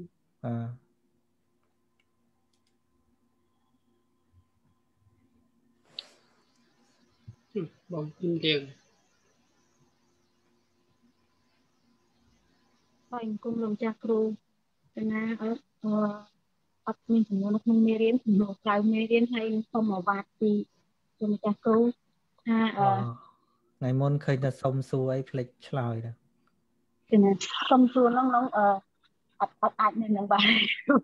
បងជិនទៀងហើយគុំលោកចាស់គ្រូកណាអត់មានចំនួននៅក្នុងមេរៀនចំនួនក្រៅមេរៀនហើយសូមអវាទពីលោកចាស់គ្រូថាថ្ងៃមុនឃើញតែសុំសួរអីភ្លេចឆ្លើយដែរគឺណាសុំសួរហ្នឹងអត់អាចនៅនឹងបាន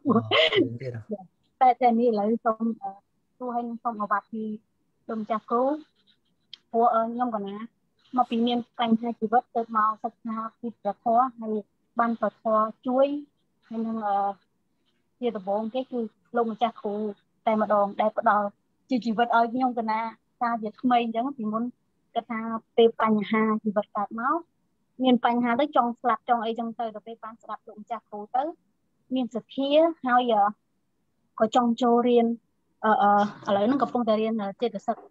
តែនេះឥឡូវសូមសួរឲ្យសូមអវាទពីលោកចាស់គ្រូព្រោះខ្ញុំកណាមកពីមានបញ្ហាជីវិតទៅមកសិក្សាពីព្រះធម៌ហើយបានព្រះធម៌ជួយហើយនឹងជាដំបូងគេគឺលោកម្ចាស់គ្រូតែម្ដងដែលផ្ដល់ជាជីវិតឲ្យខ្ញុំកណាការជាថ្មីអញ្ចឹងពីមុនគាត់ថាពេលបញ្ហាជីវិតកើតមកមានបញ្ហាទៅចង់ស្លាប់ចង់អីចឹងទៅដល់ពេលបានស្ដាប់លោកម្ចាស់គ្រូទៅមានសទ្ធាហើយក៏ចង់ចូលរៀនឥឡូវហ្នឹងកំពុងតែរៀនចេតសិក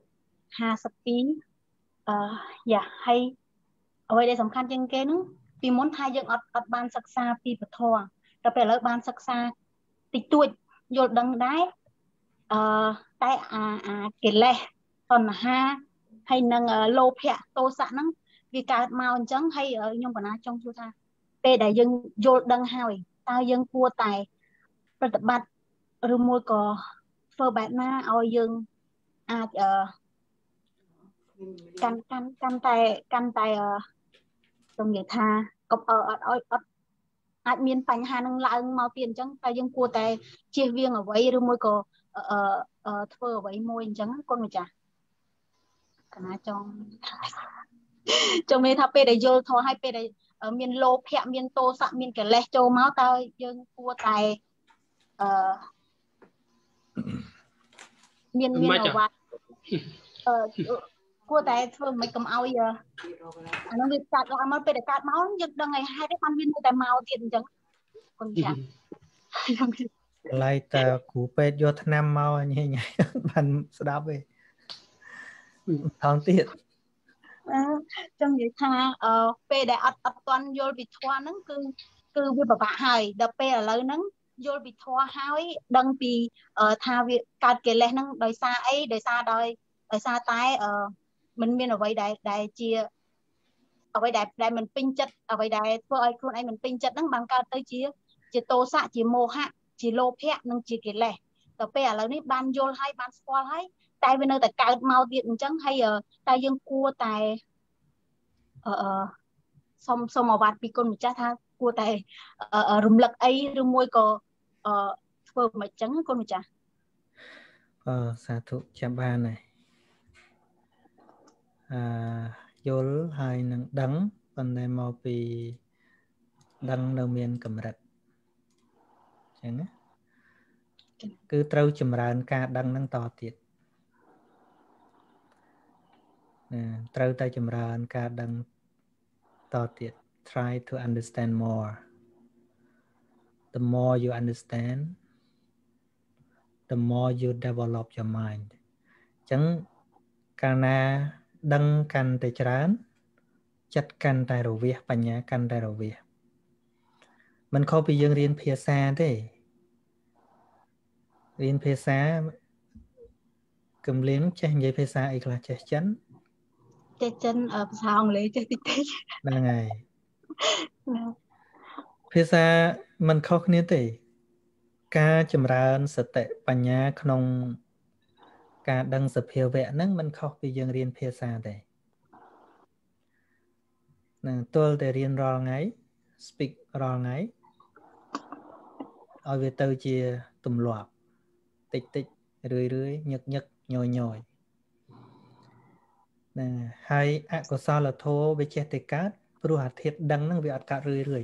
52យ៉ាហើយអ្វីដែលសំខាន់ជាងគេហ្នឹងពីមុនថាយើងអត់បានសិក្សាពីពធដល់ពេលឥឡូវបានសិក្សាតិចតួចយល់ដឹងដែរតែអាកិលេសតណ្ហាហើយនឹងលោភៈទោសៈហ្នឹងវាកើតមកអញ្ចឹងហើយខ្ញុំបណ្ណាចង់សួរថាពេលដែលយើងយល់ដឹងហើយតើយើងគួរតែប្រតិបត្តិឬមួយក៏ធ្វើបែបណាឲ្យយើងអាចកាន់តែខ្ញុំនិយាយថាកុំអត់អាចមានបញ្ហានឹងឡើងមកទៀតអញ្ចឹងតែយើងគួរតែជៀសវាងអ្វីឬមួយក៏ធ្វើអ្វីមួយអញ្ចឹងគុណម្ចាស់កណាចង់មានថាពេលដែលយល់ធម៌ឲ្យពេលដែលមានលោភៈមានទោសៈមានកិលេសចូលមកតើយើងគួរតែមានអ្វីគួរតែធ្វើមិនកុំឲ្យអានោះវាកាត់ឡើងមកពេលដែលកាត់មកយើងដឹងហើយហេតុអីបានវានៅតែមកទៀតអញ្ចឹងគុណចាស់ឡៃតាគ្រូពេទ្យយកថ្នាំមកញ៉ៃបានស្ដាប់ទេថងទៀតចង់និយាយថាពេលដែលអត់ទាន់យល់ពីធម៌ហ្នឹងគឺវាពិបាកហើយដល់ពេលឥឡូវហ្នឹងយល់ពីធម៌ហើយដឹងពីថាវាកើតកិលេសហ្នឹងដោយសារអីដោយសារតែมันមានអ្វីដែលជាអ្វីដែលមិនពេញចិត្តអ្វីដែលធ្វើឲ្យខ្លួនឯងមិនពេញចិត្តហ្នឹងបានកើតទៅជាទោសៈជាមោហៈជាលោភៈនិងជាកិលេសដល់ពេលឥឡូវនេះបានយល់ហើយបានស្គាល់ហើយតែវានៅតែកើតមកទៀតអញ្ចឹងហើយតែយើងគួរតែសុំអវាទពីគុណម្ចាស់ថាគួរតែរំលឹកអីឬមួយក៏ធ្វើមិនអញ្ចឹងគុណម្ចាស់សាធុចាំបានហើយយល់ហើយនឹងដឹងប៉ុន្តែមកពីដឹងនៅមានកម្រិតអញ្ចឹងណាគឺត្រូវចម្រើនការដឹងនឹងតទៀតត្រូវតែចម្រើនការដឹងតទៀត try to understand more the more you understand the more you develop your mind អញ្ចឹងកាលណាដឹងកាន់តែច្រើនចិត្តកាន់តែរវិះបញ្ញាកាន់តែរវិះមិនខុសពីយើងរៀនភាសាទេរៀនភាសាកំលៀងចេះនិយាយភាសាអីខ្លះចេះចិនភាសាអង់គ្លេសចេះតិចហ្នឹងហើយភាសាមិនខុសគ្នាទេការចម្រើនសតិបញ្ញាក្នុងការដឹងសភាវៈហ្នឹងមិនខុសពីយើងរៀនភាសាទេទល់តែរៀនរាល់ថ្ងៃ speak រាល់ថ្ងៃឲ្យវាទៅជាទម្លាប់តិចរឿយញឹកញយណាហើយអកុសលធម៌វាចេះតែកើតព្រោះអាធាតុដឹងហ្នឹងវាអត់កើតរឿយ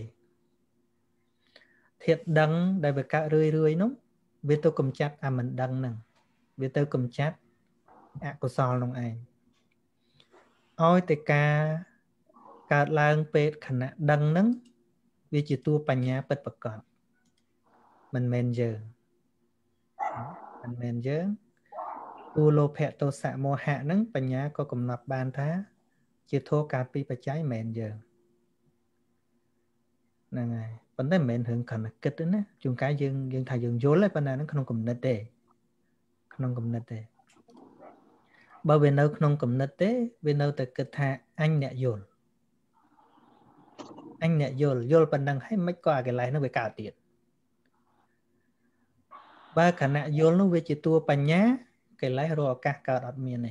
ធាតុដឹងដែលវាកើតរឿយនោះវាទៅកំចាត់អាមិនដឹងហ្នឹងវាទៅកំចាត់អកុសលនោះឯងឲ្យតែការកើតឡើងពេលខណៈដឹងហ្នឹងវាជាតួបញ្ញាពិតប្រាកដមិនមែនយើងមិនមែនយើងតួលោភៈទោសៈមោហៈហ្នឹងបញ្ញាក៏កំណត់បានថាជាធម៌ការពីបច្ច័យមិនមែនយើងហ្នឹងហើយប៉ុន្តែមិនមែនរឿងគ្រាន់តែគិតទេណាជួនកាលយើងថាយើងយល់ទេប៉ុន្តែហ្នឹងក្នុងគំនិតទេក្នុងគំនិតទេបើវានៅក្នុងគំនិតទេវានៅតែគិតថាអញអ្នកយល់យល់ប៉ុណ្ណឹងហើយមិនក៏អាកិលេសនោះវាកើតទៀតបើខណៈយល់នោះវាជាតួបញ្ញាកិលេសរកឱកាសកើតអត់មានទេ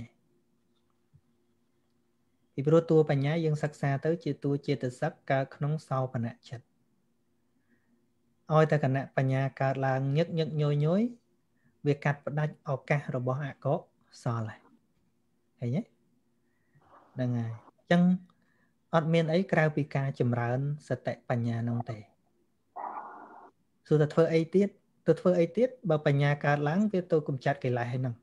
ពីព្រោះតួបញ្ញាយើងសិក្សាទៅជាតួចេតសិកកើតក្នុងសោបនៈចិត្តឲ្យតែគណៈបញ្ញាកើតឡើងញឹកញយញវាកាត់ផ្ដាច់ឱកាសរបស់អកុសលហើយឃើញទេហ្នឹងហើយអញ្ចឹងអត់មានអីក្រៅពីការចម្រើនសតិបញ្ញានោះទេសួរថាធ្វើអីទៀតបើបញ្ញាកើតឡើងវាទៅកំចាត់កិលេសហ្នឹង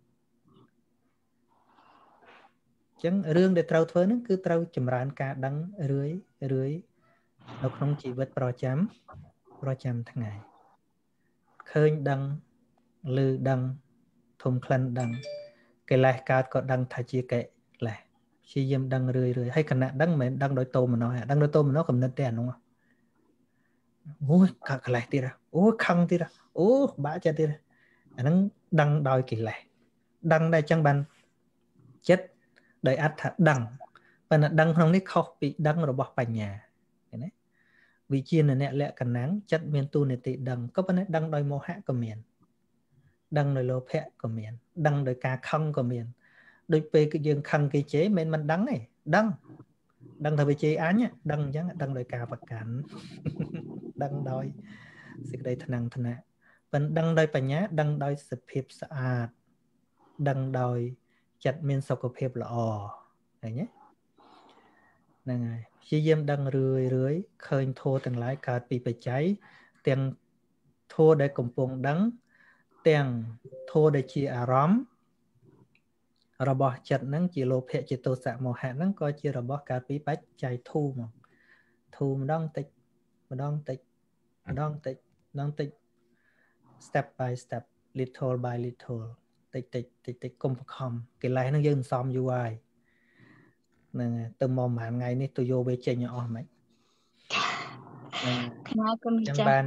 អញ្ចឹងរឿងដែលត្រូវធ្វើហ្នឹងគឺត្រូវចម្រើនការដឹងរឿយនៅក្នុងជីវិតប្រចាំថ្ងៃឃើញដឹងឮដឹងធំក្លិនដឹងកិលេសកើតក៏ដឹងថាជាកិលេសព្យាយាមដឹងរឿយហើយគណៈដឹងមិនមែនដឹងដោយតោមនោដឹងដោយតោមនោកំណត់ទេអានោះអូយកើតកិលេសទៀតអូខឹងទៀតអូបាក់ចិត្តទៀតអាហ្នឹងដឹងដោយកិលេសដឹងតែអញ្ចឹងបានចិត្តដោយអត្ថថាដឹងប៉ុន្តែដឹងក្នុងនេះខុសពីដឹងរបស់បញ្ញាឃើញទេវិជាអ្នកលក្ខណៈចិត្តមានទូនាទីដឹងក៏ប៉ុន្តែដឹងដោយមោហៈក៏មានដឹងដោយលោភៈក៏មានដឹងដោយការខឹងក៏មានដូចពេលគឺយើងខឹងគេជេរមិនដឹងទេដឹងថាវាជេរអញដឹងអញ្ចឹងដឹងដោយការប្រកាន់ដឹងដោយសេចក្តីថ្នាំងថ្នាក់ប៉ុន្តែដឹងដោយបញ្ញាដឹងដោយសភាពស្អាតដឹងដោយចិត្តមានសុខភាពល្អឃើញទេហ្នឹងហើយព្យាយាមដឹងរឿយឃើញធម៌ទាំងឡាយកើតពីបច្ច័យទាំងធម៌ដែលកំពុងដឹងទាំងធម៌ដែលជាអារម្មណ៍របស់ចិត្តហ្នឹងជាលោភៈជាទោសៈមោហៈហ្នឹងក៏ជារបស់កើតពីបច្ច័យធូរមកធូរម្ដងតិច step by step little by little តិចកុំបខំកិលេសហ្នឹងយើងមិនសមយូរហើយហ្នឹងទៅមកប្រហែលថ្ងៃនេះទៅយកវាចេញអស់ហ្មងខ្ញុំបាន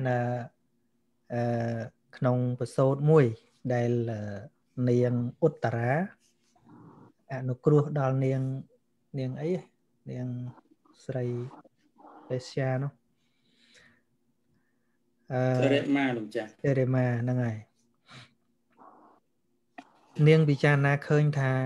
ក្នុងប្រសូតមួយដែលនាងឧត្តរាអនុគ្រោះដល់នាងអីនាងស្រីពេស្យានោះសេរីម៉ាលោកចាស់សេរីម៉ាហ្នឹងហើយនាងពិចារណាឃើញថា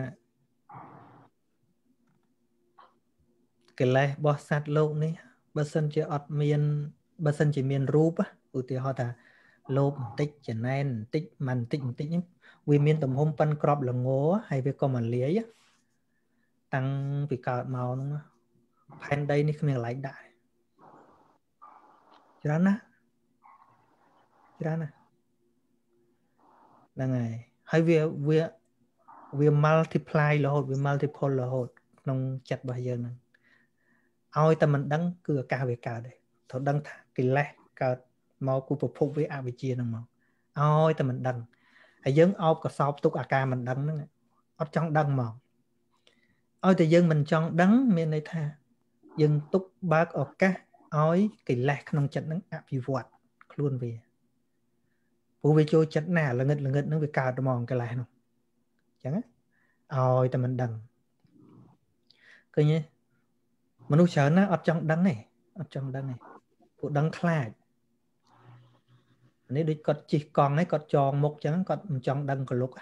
កិលេសរបស់សត្វលោកនេះបើសិនជាមានរូបឧទាហរណ៍ថាលោភបន្តិចចំណែនបន្តិចហ្នឹងវាមានទំហំប៉ិនក្របល្ងហើយវាក៏មកលាយតាំងពីកើតមកហ្នឹងផែនដីនេះគ្មានកន្លែងដាក់ច្រើនណាស់ហ្នឹងហើយវា multiply រហូតវា multiple រហូតក្នុងចិត្តរបស់យើងហ្នឹងឲ្យតែមិនដឹងគឺឱកាសវាកើតទេត្រូវដឹងថាកិលេសកើតមកគូប្រភពវាអវិជ្ជាហ្នឹងមកឲ្យតែមិនដឹងហើយយើងអោបកសោបទុកអាការមិនដឹងហ្នឹងអត់ចង់ដឹងមកឲ្យតែយើងមិនចង់ដឹងមានន័យថាយើងទុកបើកឱកាសឲ្យកិលេសក្នុងចិត្តហ្នឹងអភិវឌ្ឍខ្លួនវាព្រោះវាចូលចិត្តណាល្ងឹតហ្នឹងវាកើតមកកិលេសនោះអញ្ចឹងឲ្យតែមិនដឹងឃើញទេមនុស្សច្រើនណាស់អត់ចង់ដឹងទេពួកដឹងខ្លាចនេះដូចគាត់ជិះកង់ហ្នឹងគាត់ចងមុខអញ្ចឹងគាត់មិនចង់ដឹងកលុក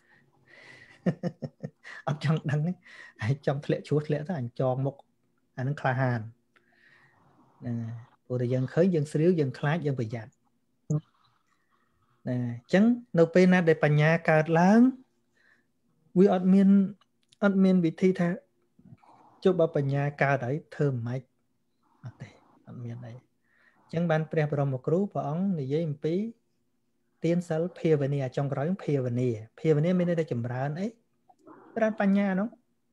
អត់ចង់ដឹងទេហើយចង់ធ្លាក់ឈួតធ្លាក់ទៅអញចងមុខអាហ្នឹងក្លាហានហ្នឹងព្រោះតែយើងឃើញយើងស្រាវយើងខ្លាចយើងប្រយ័ត្នអញ្ចឹងនៅពេលណាដែលបញ្ញាកើតឡើងវាអត់មានវិធីថាចុះបើបញ្ញាកើតហើយធ្វើមិនម៉េចអត់ទេអត់មានអីអញ្ចឹងបានព្រះបរមគ្រូព្រះអង្គនិយាយអំពីទានសិលភាវនាចុងក្រោយភាវនាមានន័យថាចម្រើនអីចម្រើនបញ្ញានោះ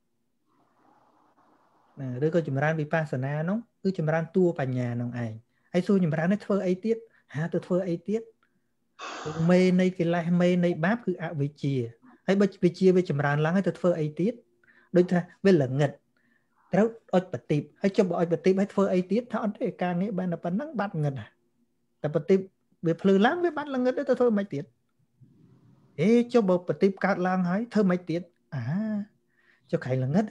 ឬក៏ចម្រើនវិបស្សនានោះគឺចម្រើនតួបញ្ញានោះឯងហើយសួរចម្រើននេះធ្វើអីទៀតទៅធ្វើអីទៀត mêនៃកិលេសmêនៃបាបគឺអវិជ្ជាហើយបើវិជ្ជាវាចម្រើនឡើងហើយទៅធ្វើអីទៀតដូចថាវាល្ងិតត្រូវអុចបតិបហើយចុះបើអុចបតិបហើយធ្វើអីទៀតថាអត់ទេការងារបានតែប៉ុណ្ណឹងបាត់ងឹតតែបតិបវាភ្លឺឡើងវាបាត់ល្ងិតទៅធ្វើមិនទៀតចុះបើបតិបកើតឡើងហើយធ្វើមិនទៀតចុះក្រែងល្ងិត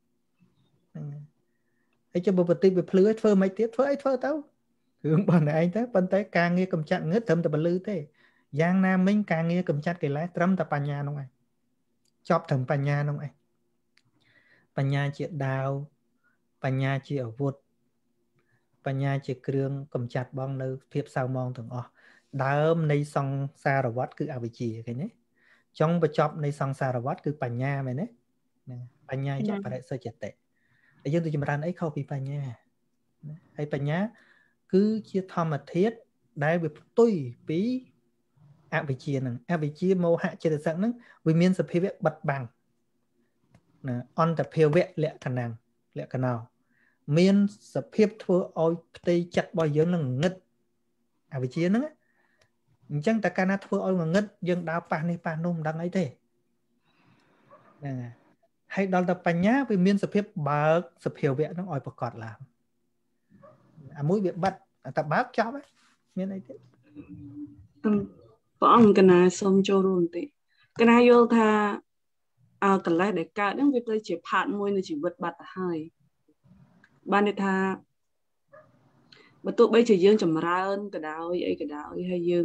ហើយចុះបើបតិបវាភ្លឺហើយធ្វើមិនទៀតធ្វើអីធ្វើទៅរឿងបងឯងទៅប៉ុន្តែការងារកម្ចាត់ងឹតត្រឹមតែពលឺទេយ៉ាងណាមិញការងារកម្ចាត់កិលេសត្រឹមតែបញ្ញានោះឯងចប់ត្រឹមបញ្ញានោះឯងបញ្ញាជាដាវបញ្ញាជាអាវុធបញ្ញាជាគ្រឿងកម្ចាត់បងនៅភាពសៅមងទាំងអស់ដើមនៃសង្សារវដ្តគឺអវិជ្ជាឃើញទេចុងបញ្ចប់នៃសង្សារវដ្តគឺបញ្ញាមែនទេហ្នឹងបញ្ញាជាបរិសុទ្ធចិត្តហើយយើងទៅចម្រើនអីខុសពីបញ្ញាហើយបញ្ញាគឺជាធម្មធាតុដែលវាផ្ទុយពីអវិជ្ជាហ្នឹងអវិជ្ជាមោហៈចិត្តសឹកហ្នឹងវាមានសភាវៈបិទបាំងណាអន្តភាវៈលក្ខណោមានសភាពធ្វើឲ្យផ្ទៃចិត្តរបស់យើងនឹងងឹតអវិជ្ជាហ្នឹងអញ្ចឹងតែកាលណាធ្វើឲ្យងឹតយើងដើរប៉ះនេះប៉ះនោះមិនដឹងអីទេហ្នឹងហើយដល់ទៅបញ្ញាវាមានសភាពបើកសភាវៈហ្នឹងឲ្យប្រកបឡើងអាមួយវាបិទតែបើកចប់មានអីទៀតព្រះអង្គកណាសូមចូលរួមបន្តិចកណាយល់ថាកលេសដែលកើតហ្នឹងវាទៅជាផាតមួយនៃជីវិតបាត់ទៅហើយបានន័យថាបើទោះបីជាយើងចម្រើនក៏ដោយអីក៏ដោយហើយយើង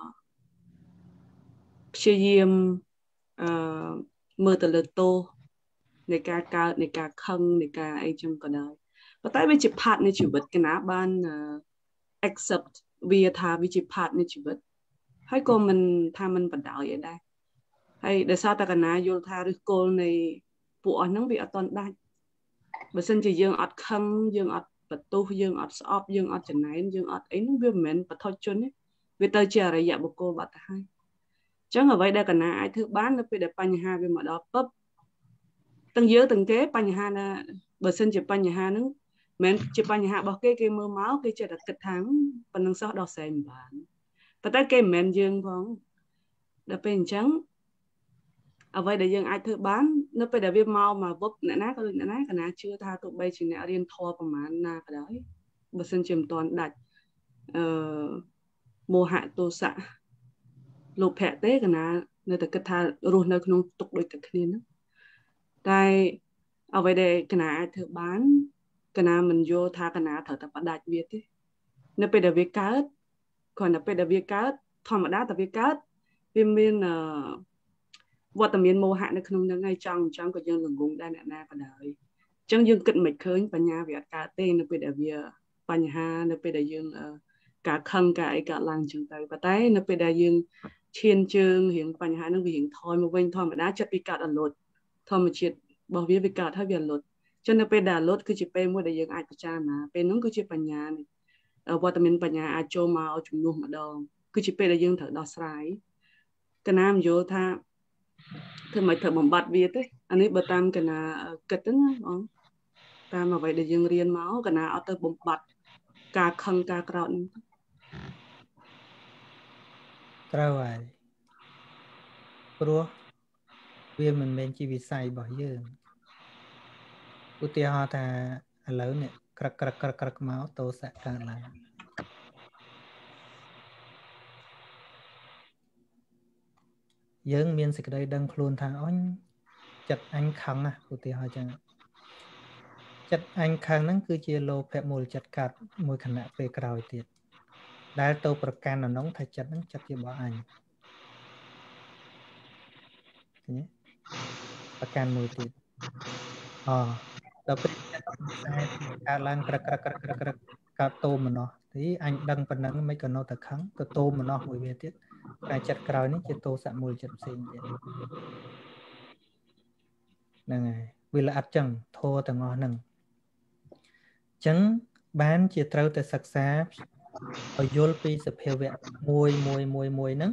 ព្យាយាមមើលទៅលើទោសនៃការកើតនៃការខឹងនៃការអីចឹងក៏ដោយប៉ុន្តែវាជាផាតនៃជីវិតកណាបាន accept វាថាវាជាផាតនៃជីវិតហើយក៏មិនថាមិនបដ ாய் អីដែរហើយដោយសារតែកណាយល់ថាឫសគល់នៃពួកអស់ហ្នឹងវាអត់តន់ដាច់បើសិនជាយើងអត់ខឹងយើងអត់បន្ទោសយើងអត់ស្អប់យើងអត់ចំណែនយើងអត់អីហ្នឹងវាមិនមែនបឋិជនទេវាទៅជាអរិយបុគ្គលបាត់ទៅហើយអញ្ចឹងអ្វីដែលកណាអាចធ្វើបាននៅពេលដែលបញ្ហាវាមកដល់ពឹបទាំងយើងទាំងគេបញ្ហាណាបើសិនជាបញ្ហាហ្នឹងមិនជាបញ្ហារបស់គេមើលមកគេចេះតែគិតថាប៉ុណ្្នឹងសោះដោះស្រាយមិនបានប៉ុន្តែគេមិនមែនយើងផងដល់ពេលអញ្ចឹងអ្វីដែលយើងអាចធ្វើបាននៅពេលដែលវាមកវឹបអ្នកណាក៏ដូចអ្នកណាកណាជឿថាទោះបីជាអ្នករៀនធម៌ប្រមាណណាក៏ដោយបើសិនជាមិនទាន់ដាច់មោហៈទោសៈលោភៈទេកណានៅតែគិតថារស់នៅក្នុងទុក្ខដូចតែគ្នាហ្នឹងតែអ្វីដែលកណាអាចធ្វើបានកណាមិនយល់ថាកណាត្រូវតែបដាច់វាទេនៅពេលដែលវាកើតគ្រាន់តែពេលដែលវាកើតធម្មតាតែវាកើតវាមានវត្តមានមោហៈនៅក្នុងហ្នឹងហើយចង់ក៏យើងល្ងងដែរអ្នកណាក៏ដោយអញ្ចឹងយើងគិតមិនឃើញបញ្ញាវាអត់កើតទេនៅពេលដែលវាបញ្ហានៅពេលដែលយើងការខឹងការអីកើតឡើងអញ្ចឹងទៅប៉ុន្តែនៅពេលដែលយើងឈានជើងរៀងបញ្ហាហ្នឹងវារៀងថយមកវិញធម្មតាចិត្តវាកើតអលត់ធម្មជាតិរបស់វាកើតហើយវាអលត់ចឹងនៅពេលដែលអលត់គឺជាពេលមួយដែលយើងអាចពិចារណាពេលហ្នឹងគឺជាបញ្ញាវត្តមានបញ្ញាអាចចូលមកឲ្យជំនួសម្ដងគឺជាពេលដែលយើងត្រូវដោះស្រាយកណាមិនយល់ថាធ្វើមិនត្រូវបំបត្តិវាទេអានេះបើតាមកណាគិតហ្នឹងបងតាមអ្វីដែលយើងរៀនមកកណាអត់ទៅបំបត្តិការខឹងការក្រោធហ្នឹងត្រូវហើយព្រោះវាមិនមែនជាវិស័យរបស់យើងឧទាហរណ៍ថាឥឡូវនេះក្រឹកមកទោសៈកើតឡើងយើងមានសេចក្តីដឹងខ្លួនថាអញចិត្តអញខឹងណាឧទាហរណ៍ចឹងចិត្តអញខឹងហ្នឹងគឺជាលោភៈមូលចិត្តកើតមួយខណៈពេលក្រោយទៀតដែលទៅប្រកាន់នៅក្នុងថាចិត្តហ្នឹងចិត្តជារបស់អញឃើញទេប្រកាន់មួយទៀតដល់ពេលចិត្តកើតឡើងក្រឹកកើតតោមនោះទីអញដឹងប៉ុណ្ណឹងមិនក៏នៅតែខឹងទៅតោមនោះមួយវាទៀតតែចិត្តក្រោយនេះជាទោសៈមូលចិត្តផ្សេងទៀតហ្នឹងហើយវាល្អិតចឹងធម៌ទាំងអស់ហ្នឹងចឹងបានជាត្រូវតែសិក្សាឲ្យយល់ពីសភាវៈមួយហ្នឹង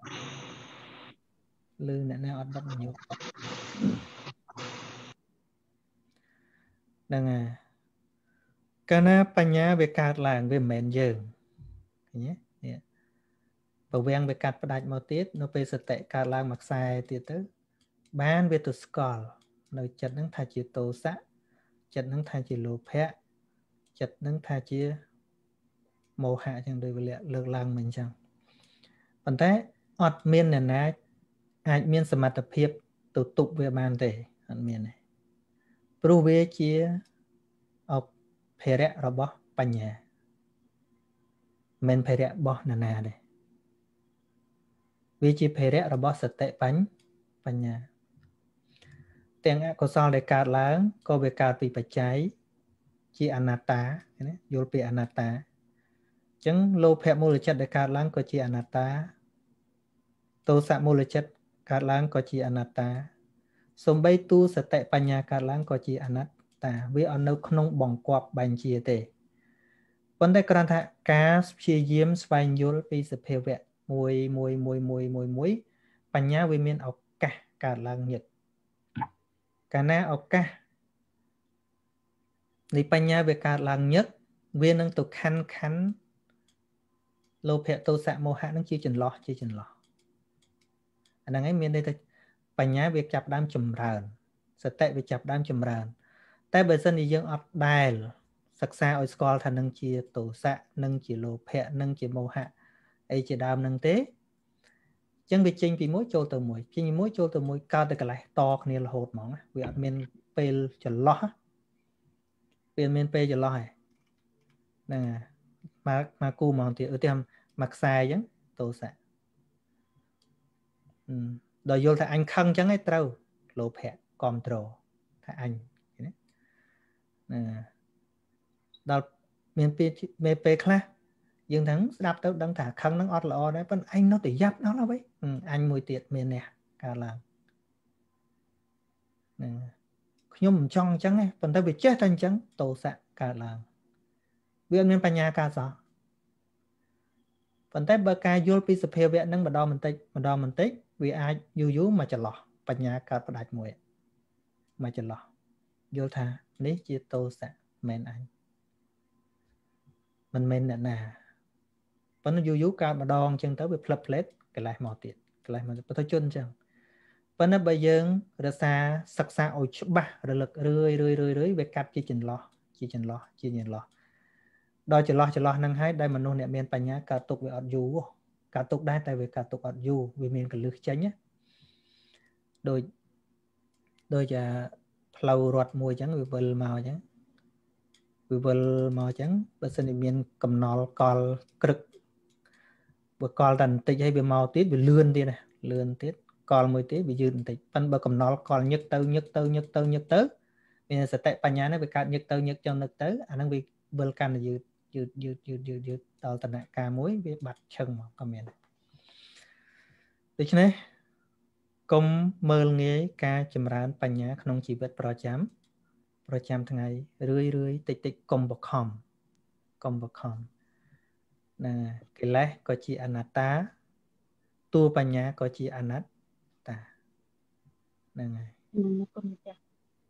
ឬអ្នកណាអត់បិទញោមហ្នឹងហើយកាលណាបញ្ញាវាកើតឡើងវាមិនមែនយើងឃើញទេប្រវាំងវាកាត់ផ្ដាច់មកទៀតនៅពេលសតិកើតឡើងមួយខ្សែទៀតទៅបានវាទៅស្គាល់នៅចិត្តហ្នឹងថាជាទោសៈចិត្តហ្នឹងថាជាលោភៈចិត្តហ្នឹងថាជាមោហៈចឹងដូចវាលើកឡើងមិញចឹងប៉ុន្តែអត់មានអ្នកណាអាចមានសមត្ថភាពទៅទប់វាបានទេអត់មានទេព្រោះវាជាអភិរៈរបស់បញ្ញាមិនភិរៈរបស់អ្នកណាទេវាជាភិរៈរបស់សតិបញ្ញាទាំងអកុសលដែលកើតឡើងក៏វាកើតពីបច្ច័យជាអនត្តាណាយល់ពីអនត្តាអញ្ចឹងលោភៈមូលចិត្តដែលកើតឡើងក៏ជាអនត្តាទោសៈមូលចិត្តកើតឡើងក៏ជាអនត្តាសំបីទូសតិបញ្ញាកើតឡើងក៏ជាអនត្តាវាអត់នៅក្នុងបង្គាប់បែងជាទេប៉ុន្តែគ្រាន់ថាការព្យាយាមស្វែងយល់ពីសភាវៈមួយបញ្ញាវាមានឱកាសកើតឡើងញឹកកាលណាឱកាសនៃបញ្ញាវាកើតឡើងញឹកវានឹងទៅខណ្ឌលោភៈទោសៈមោហៈនឹងជាចន្លោះអាហ្នឹងឯងមានន័យថាបញ្ញាវាចាប់ដើមចម្រើនសតិវាចាប់ដើមចម្រើនតែបើសិនជាយើងអត់ដែលសិក្សាឲ្យស្គាល់ថានឹងជាទោសៈនឹងជាលោភៈនឹងជាមោហៈអីជាដើមនឹងទេអញ្ចឹងវាចេញពីមួយចូលទៅមួយចេញពីមួយចូលទៅមួយកើតតែកន្លែងតគ្នារហូតហ្មងវាអត់មានពេលចន្លោះពេលមានពេលចន្លោះហ្នឹងមកគូហ្មងទៀតឧទាហរណ៍មួយខ្សែអញ្ចឹងទោសៈដល់យល់ថាអញខឹងអញ្ចឹងឯងត្រូវលោភៈគ្រប់ត្រូលថាអញណាដល់មានពេលខ្លះយើងទាំងស្ដាប់ទៅដឹងថាខឹងនឹងអត់ល្អដែរប៉ុន្តែឯងនៅតែយ៉ាប់ដល់ហើយអញមួយទៀតមានអ្នកកើតឡើងណាខ្ញុំមិនចង់អញ្ចឹងទេប៉ុន្តែវាចេះតែអញ្ចឹងទោសៈកើតឡើងវាអត់មានបញ្ញាកើតសោះប៉ុន្តែបើការយល់ពីសភាវៈនឹងម្ដងបន្តិចវាអាចយូរមកចន្លោះបញ្ញាកើតផ្ដាច់មួយមកចន្លោះយល់ថានេះជាទោសៈមិនអញមិនមែនអ្នកណាប៉ុន្តែយូរកើតម្ដងអញ្ចឹងទៅវាផ្លឹបផ្លេតកន្លេះមកទៀតកន្លេះមកពុទ្ធជនអញ្ចឹងប៉ុន្តែបើយើងរក្សាសិក្សាឲ្យច្បាស់រលឹករឿយវាកាត់ជាចន្លោះដល់ចន្លោះហ្នឹងហើយដែលមនុស្សអ្នកមានបញ្ញាកើតទុកវាអត់យូរកើតទុកដែរតែវាកើតទុកអត់យូរវាមានកលឹះចេញដូចផ្លូវរត់មួយអញ្ចឹងវាវិលមកអញ្ចឹងបើសិនជាមានកំណល់កលក្រឹកបើកលតែបន្តិចហើយវាមកទៀតវាលឿនទៀតកលមួយទៀតវាយឺតបន្តិចប៉ុន្តែបើកំណល់កលញឹកទៅមានសតិបញ្ញានេះវាកើតញឹកទៅអាហ្នឹងវាវិលកាន់តែយឺតដល់តនការមួយវាបាត់ឈឹងមកក៏មានដូច្នេះកុំមើលងាយការចម្រើនបញ្ញាក្នុងជីវិតប្រចាំថ្ងៃរឿយតិចកុំបខំណាកិលេសក៏ជាអនត្តាតួបញ្ញាក៏ជាអនត្តាហ្នឹងហើយគុណម្ចាស់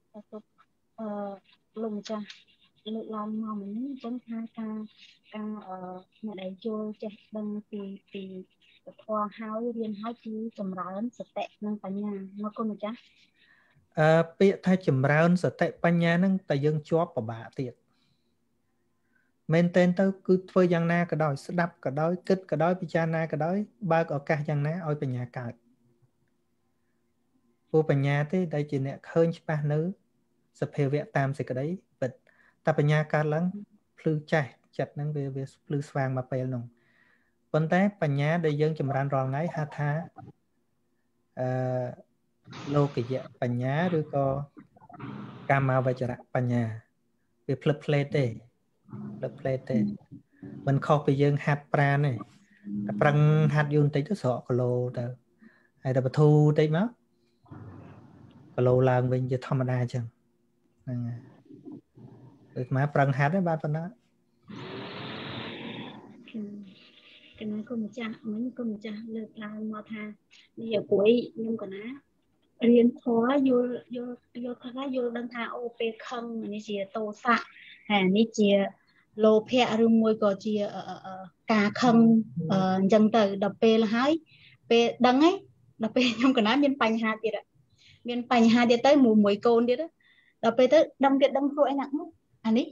លោកម្ចាស់លើកឡើងមកនេះអញ្ចឹងថាការអ្នកដែលយល់ចេះដឹងពីពធហើយរៀនហើយគឺចម្រើនសតិនិងបញ្ញាមកគុណម្ចាស់ពាក្យថាចម្រើនសតិបញ្ញាហ្នឹងតែយើងជាប់ពិបាកទៀតមែនតើទៅគឺធ្វើយ៉ាងណាក៏ដោយស្ដាប់ក៏ដោយគិតក៏ដោយពិចារណាក៏ដោយបើកឱកាសយ៉ាងណាឲ្យបញ្ញាកើតព្រោះបញ្ញាទេដែលជាអ្នកឃើញច្បាស់នៅសភាវៈតាមសេចក្តីពិតតែបញ្ញាកើតឡើងភ្លឺចេះចិត្តហ្នឹងវាភ្លឺស្វាងមកពេលហ្នឹងប៉ុន្តែបញ្ញាដែលយើងចម្រើនរាល់ថ្ងៃហៅថាលោកយៈបញ្ញាឬក៏កាមាវចរៈបញ្ញាវាភ្លឹបផ្លេតទេមិនខុសពីយើងហាត់ប្រាណទេតែប្រឹងហាត់យូរបន្តិចទៅស្រកគីឡូទៅហើយតែបធូរបន្តិចមកគីឡូឡើងវិញជាធម្មតាអញ្ចឹងហ្នឹងហើយដូចមកប្រឹងហាត់ទេបាទប៉ុណ្ណាកណាគុំម្ចាស់មិញគុំម្ចាស់លើកឡើងមកថានេះឲ្យពួកខ្ញុំកណារៀនធម៌យល់ថាយល់ដឹងថាអូពេលខឹងនេះជាទោសៈហើយនេះជា lô phe rung môi có chia cả khăn dân từ đập pe là hai pe đắng ấy đập pe trong cái ná miền Pành Hà tiệt ạ miền Pành Hà tiệt tới mùa muối cồn tiệt đó đập pe tới đâm tiệt đâm ruồi nặng anh ấy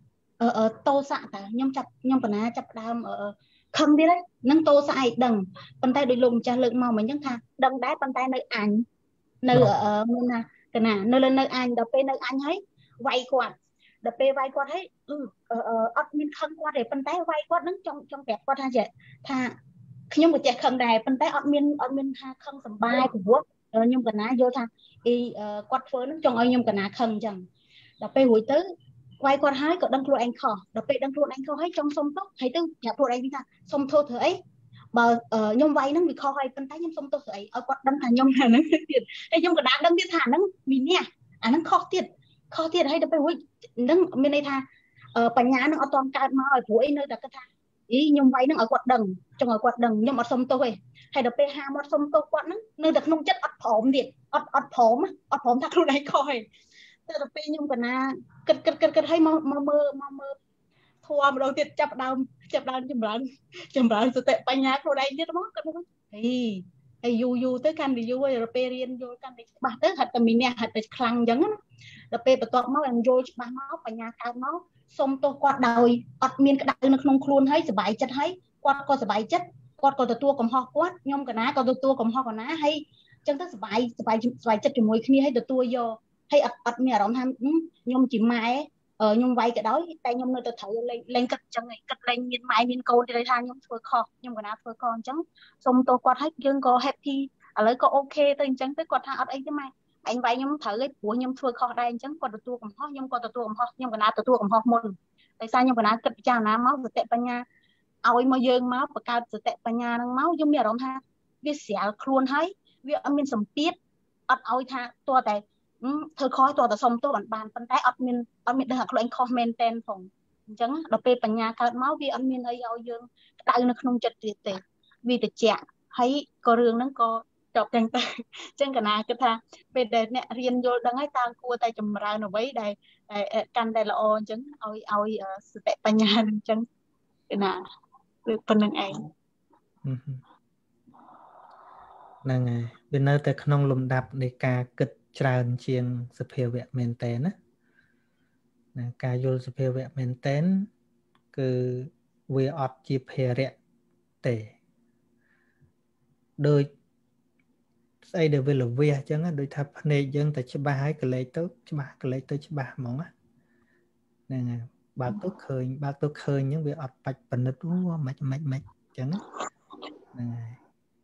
tô xạ cả nhom cái ná chập đam khăn tiệt đấy nâng tô xạ đằng bàn tay đôi lùng cha lượng màu mình nhấc thang đằng đá bàn tay nơi ảnh nơi mình là cái nào nơi lên nơi anh đập pe nơi anh ấy vay quạt đập pe vay quạt ấy admin khăn quạt để bàn tay vay quạt nâng trong kẹt quạt tha tha nhưng mà chạy khăn đài bàn tay admin ha khăn sầm bài của quốc nhưng cái ná vô tha quạt phơi nó trong nhưng cái ná khăn chẳng đập pe hồi tới quay quạt hái có đăng luôn anh khò đập pe đăng luôn anh khò hay trong sông tóc hay tư nhà luôn anh đi ta sông thô thở ấy mà nhom vay nó bị kho hay bàn tay nhom sông thô thở ấy quạt đăng thà nhom là nó tiền hay nhom cái ná đăng đi thả nó mình nè nó kho tiền hay đập pe hồi nó bên đây thaปัญญาnó ở toàn cả mà ở cuối nơi đặt cái thang ý nhung vay nó ở quạt đằng trong ở quạt đằng nhung ở sông tôi hay đập pe một sông tôi quạt nó nơi đặt nông chất ọt phỏm điện ọt phỏm thằng lúc này coi đập pe nhung cái na cất hay mơ thua mà đầu tiên chập đào chầm rán sự tệปัญญาlúc này biết đó hay du tới căn thì du rồi pe riêng vô căn thì bà tới hạt mình nè hạt khăng giống đập pe bật toạc máu ăn vô bà máu ปัญญา cao máu xong tôi quạt đòi ọt miên cái đòi nó không khuôn hay sờ bài chất hay quạt có sờ bài chất quạt có từ tua cầm ho quát nhom cái ná có từ tua cầm ho cái ná hay chẳng tới sờ bài chất từ mùi kia hay từ tua vô hay ọt mẹ đón ham nhom chỉ mai nhom vay cái đói tay nhom nơi từ thấu lên cất chân này cất lên miên mai miên câu thì tha nhom phơi kho nhom cái ná phơi con chẳng xong tôi quạt hết dương có happy ở lấy có ok tôi chẳng tới quạt tha ọt ấy cái mai anh vay nhom thở cái của nhom phơi kho đây chẳng quạt từ tua cầm ho nhom quạt từ tua cầm ho nhom cái ná từ tua cầm ho môn tại sao nhom cái ná cất cha ná máu tệปัญญา ao ấy mà dương máu và cao sự tệปัญญา năng máu giống như đó ha việc xẻ khuôn hay việc âm minh sầm tiết ọt ao thaตัวแต่เธอคอยตัวแต่สมตัวบานๆ tay adminได้หักเลยcomment ten ផងអញ្ចឹងដល់ពេលបញ្ញាកើតមកវាអត់មានអីឲ្យយើងក្តៅនៅក្នុងចិត្តទៀតទេវាត្រជាក់ហើយក៏រឿងហ្នឹងក៏ចប់ទាំងទៅអញ្ចឹងកណាគិតថាពេលដែលអ្នករៀនយល់ដឹងហើយតើគួរតែចម្រើនអ្វីដែលកាន់តែល្អអញ្ចឹងឲ្យសតិបញ្ញាអញ្ចឹងកណាគឺប៉ុណ្្នឹងឯងហ្នឹងហើយវានៅតែក្នុងលំដាប់នៃការគិតច្រើនជាងសភាវៈមែនតើណាការយល់សភាវៈមែនតើគឺវាអត់ជាភារៈទេដូចស្អីដែលវាលវាសអញ្ចឹងដូចថាភ្នែកយើងតែច្បាស់ហើយកលេចទៅច្បាស់ហ្មងហ្នឹងហើយបើកទៅឃើញអញ្ចឹងវាអត់បាច់ពិនិត្យមិនអញ្ចឹងហ្នឹងហើយ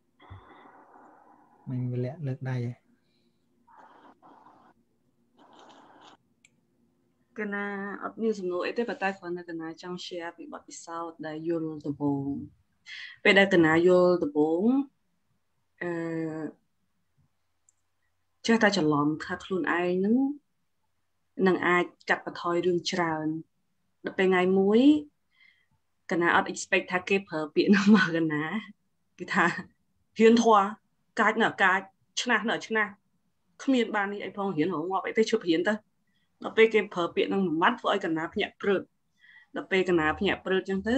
មិនវាលាក់លើកដៃឯងកណាអត់មានសំណួរអីទេប៉ុន្តែគ្រាន់តែកណាចង់ share ពីបទពិសោធន៍ដែលយល់ដំបូងពេលដែលកណាយល់ដំបូងចេះតែច្រឡំថាខ្លួនឯងនឹងអាចកាត់បន្ថយរឿងច្រើនដល់ពេលថ្ងៃមួយកណាអត់ expect ថាគេប្រើពាក្យនោះមកកណាគេថាហ៊ានធွာកាច់នៅកាច់ឆ្នះនៅឆ្នះគ្មានបាននេះអីផងហ៊ានរងងាប់អីទេជប់ហ៊ានទៅដល់ពេលគេប្រើពាក្យនឹងមួយម៉ាត់ធ្វើឲ្យកណាភ្ញាក់ព្រឺតដល់ពេលកណាភ្ញាក់ព្រឺតចឹងទៅ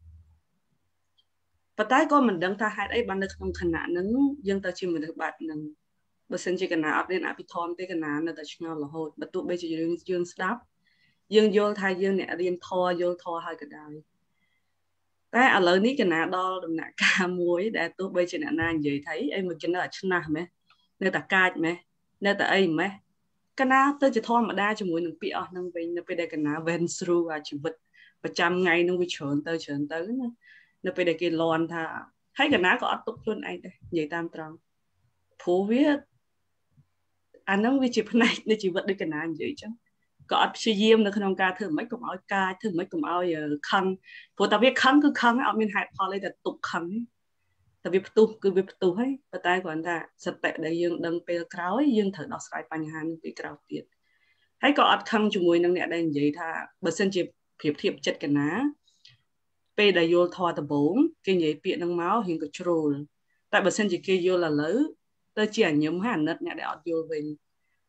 ប៉ុន្តែក៏មិនដឹងថាហេតុអីបាននៅក្នុងខណៈហ្នឹងយើងទៅជាមនុស្សបែបហ្នឹងបើសិនជាកណាអត់រៀនអភិធម្មទេកណានៅតែឆ្ងល់រហូតបើទោះបីជាយើងស្ដាប់យើងយល់ថាយើងអ្នករៀនធម៌យល់ធម៌ហើយក៏ដោយតែឥឡូវនេះកណាដល់ដំណាក់កាលមួយដែលទោះបីជាអ្នកណានិយាយថាអីមកចំណេះឆ្នះម៉េះនៅតែកាចម៉េះនៅតែអីម៉េះកណាទៅជាធម្មតាជាមួយនឹងពាក្យអស់ហ្នឹងវិញនៅពេលដែលកណា went through អាជីវិតប្រចាំថ្ងៃហ្នឹងវាច្រើនទៅណានៅពេលដែលគេលន់ថាហើយកណាក៏អត់ទុកខ្លួនឯងដែរនិយាយតាមត្រង់ព្រោះវាអាហ្នឹងវាជាផ្នែកនៃជីវិតដូចកណានិយាយចឹងក៏អត់ព្យាយាមនៅក្នុងការធ្វើម៉េចកុំឲ្យកាចធ្វើម៉េចកុំឲ្យខឹងព្រោះតែវាខឹងគឺខឹងអត់មានហេតុផលអីតែទុកខឹងតែវាផ្ទុះគឺវាផ្ទុះហើយប៉ុន្តែគ្រាន់តែសតិដែលយើងដឹងពេលក្រោយយើងត្រូវដោះស្រាយបញ្ហានេះពេលក្រោយទៀតហើយក៏អត់ខឹងជាមួយនឹងអ្នកដែលនិយាយថាបើសិនជាប្រៀបធៀបចិត្តកណាពេលដែលយល់ធម៌ដំបូងគេនិយាយពាក្យនឹងមករៀងក៏ជ្រុលតែបើសិនជាគេយល់ឥឡូវទៅជាអញញឹមហើយអាណិតអ្នកដែលអត់យល់វិញ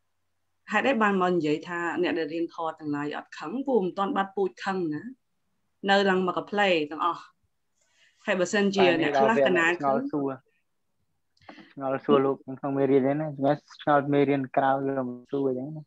ហេតុអីបានមកនិយាយថាអ្នកដែលរៀនធម៌ទាំងឡាយអត់ខឹងព្រោះមិនទាន់បាត់ពូជខឹងណា nơi lần mà có playទាំងអស់ហើយបើសិនជាអ្នកខ្លះកណាគឺឆ្ងល់សួរលោកក្នុងមេរៀនហ្នឹងណាឆ្ងល់មេរៀនក្រៅយកមកសួរអញ្ចឹងណា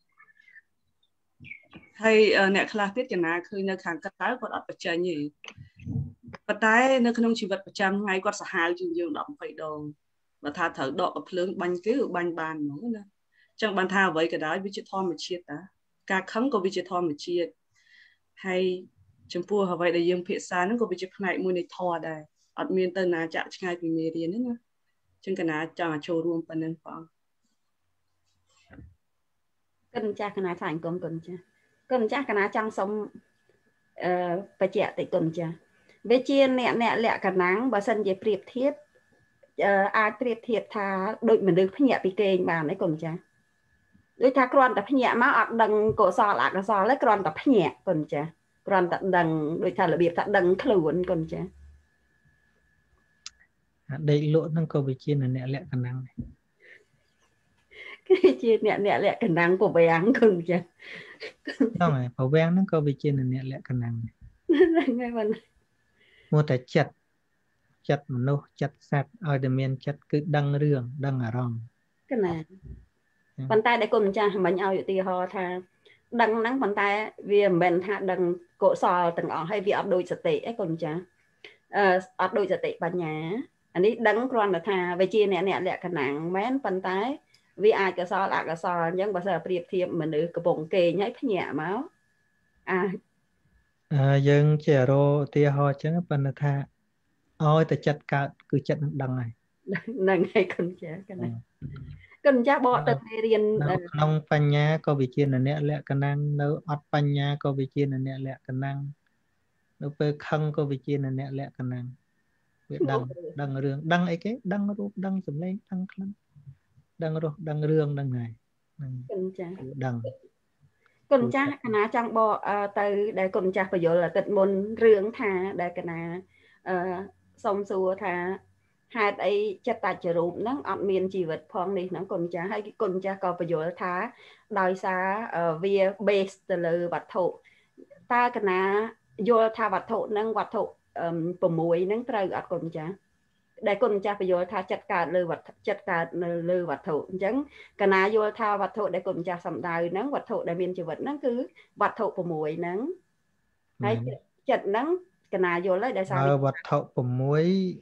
ហើយអ្នកខ្លះទៀតកណាឃើញនៅខាងក្រៅគាត់អត់បញ្ចេញទេប៉ុន្តែនៅក្នុងជីវិតប្រចាំថ្ងៃគាត់សាហាវជាងយើង10 20ដងបើថាត្រូវដកកភ្លើងបាញ់គឺបាញ់បានហ្មងណាអញ្ចឹងបានថាអ្វីក៏ដោយវាជាធម្មជាតិតាការខឹងក៏វាជាធម្មជាតិហើយចំពោះអ្វីដែលយើងភាសាហ្នឹងក៏វាជាផ្នែកមួយនៃធម៌ដែរអត់មានទៅណាចាក់ឆ្ងាយពីមេរៀនទេណាអញ្ចឹងកណាចង់ចូលរួមប៉ុណ្្នឹងបងកិនចាស់កណាថាអង្គគុណចាស់កិនចាស់កណាចង់សុំបច្ចៈតិគុណចាស់វាជាអ្នកលក្ខណៈបើសិនជាប្រៀបធៀបអាចប្រៀបធៀបថាដូចមនុស្សភ្ញាក់ពីគេងបានទេគុណចាស់ដូចថាគ្រាន់តែភ្ញាក់មកអត់ដឹងកុសលអកុសលទេគ្រាន់តែភ្ញាក់គុណចាស់គ្រាន់តែដឹងដូចថារបៀបថាដឹងខ្លួនគុណចាស់ដេកលក់ហ្នឹងក៏វាជាអ្នកលក្ខណៈគឺជាអ្នកលក្ខណៈប្រវាំងគុណចាស់ហ្នឹងហើយប្រវាំងហ្នឹងក៏វាជាអ្នកលក្ខណៈហ្នឹងហើយបងមកតែចិត្តមនុស្សចិត្តសត្វឲ្យតែមានចិត្តគឺដឹងរឿងដឹងអារម្មណ៍កណាប៉ុន្តែដែលគុណចាស់មិញឲ្យឧទាហរណ៍ថាដឹងហ្នឹងប៉ុន្តែវាមិនមែនថាដឹងកុសលទាំងអស់ហើយវាអត់ដូចសតិឯគុណចាស់អត់ដូចសតិបញ្ញាអានេះដឹងគ្រាន់តែថាវាជាអ្នកលក្ខណៈមែនប៉ុន្តែវាអាចកុសលអកុសលអញ្ចឹងបើសិនប្រៀបធៀបមនុស្សកំពុងគេងហើយភ្ញាក់មកយើងជារោឧទាហរណ៍អញ្ចឹងប៉ុន្តែថាឲ្យតែចិត្តកើតគឺចិត្តនឹងដឹងហើយហ្នឹងហើយគុណចាស់កណាគុណចាស់បកទៅរៀនក្នុងបញ្ញាក៏វាជាអ្នកលក្ខណៈនៅអត់បញ្ញាក៏វាជាអ្នកលក្ខណៈនៅពេលខឹងក៏វាជាអ្នកលក្ខណៈវាដឹងរឿងដឹងអីគេដឹងរូបដឹងសម្លេងដឹងក្លិនដឹងរសដឹងរឿងដឹងហើយគុណចាស់ដឹងគុណចាស់កណាចង់បកទៅដែលគុណចាស់បញ្យល់អាទិត្យមុនរឿងថាដែលកណាសុំសួរថាហេតុអីចិត្តតចរូបហ្នឹងអត់មានជីវិតផងនេះហ្នឹងគុណចាស់ហើយគុណចាស់ក៏បញ្យល់ថាដោយសារវា base ទៅលើវត្ថុតើកណាយល់ថាវត្ថុហ្នឹងវត្ថុ6ហ្នឹងត្រូវអត់គុណចាស់ដែលគុណចាស់បញ្យល់ថាចិត្តកើតលើវត្ថុចិត្តកើតនៅលើវត្ថុអញ្ចឹងកណាយល់ថាវត្ថុដែលគុណចាស់សំដៅហ្នឹងវត្ថុដែលមានជីវិតហ្នឹងគឺវត្ថុ6ហ្នឹងហើយចិត្តហ្នឹងកណាយល់ហើយដោយសារវត្ថុ6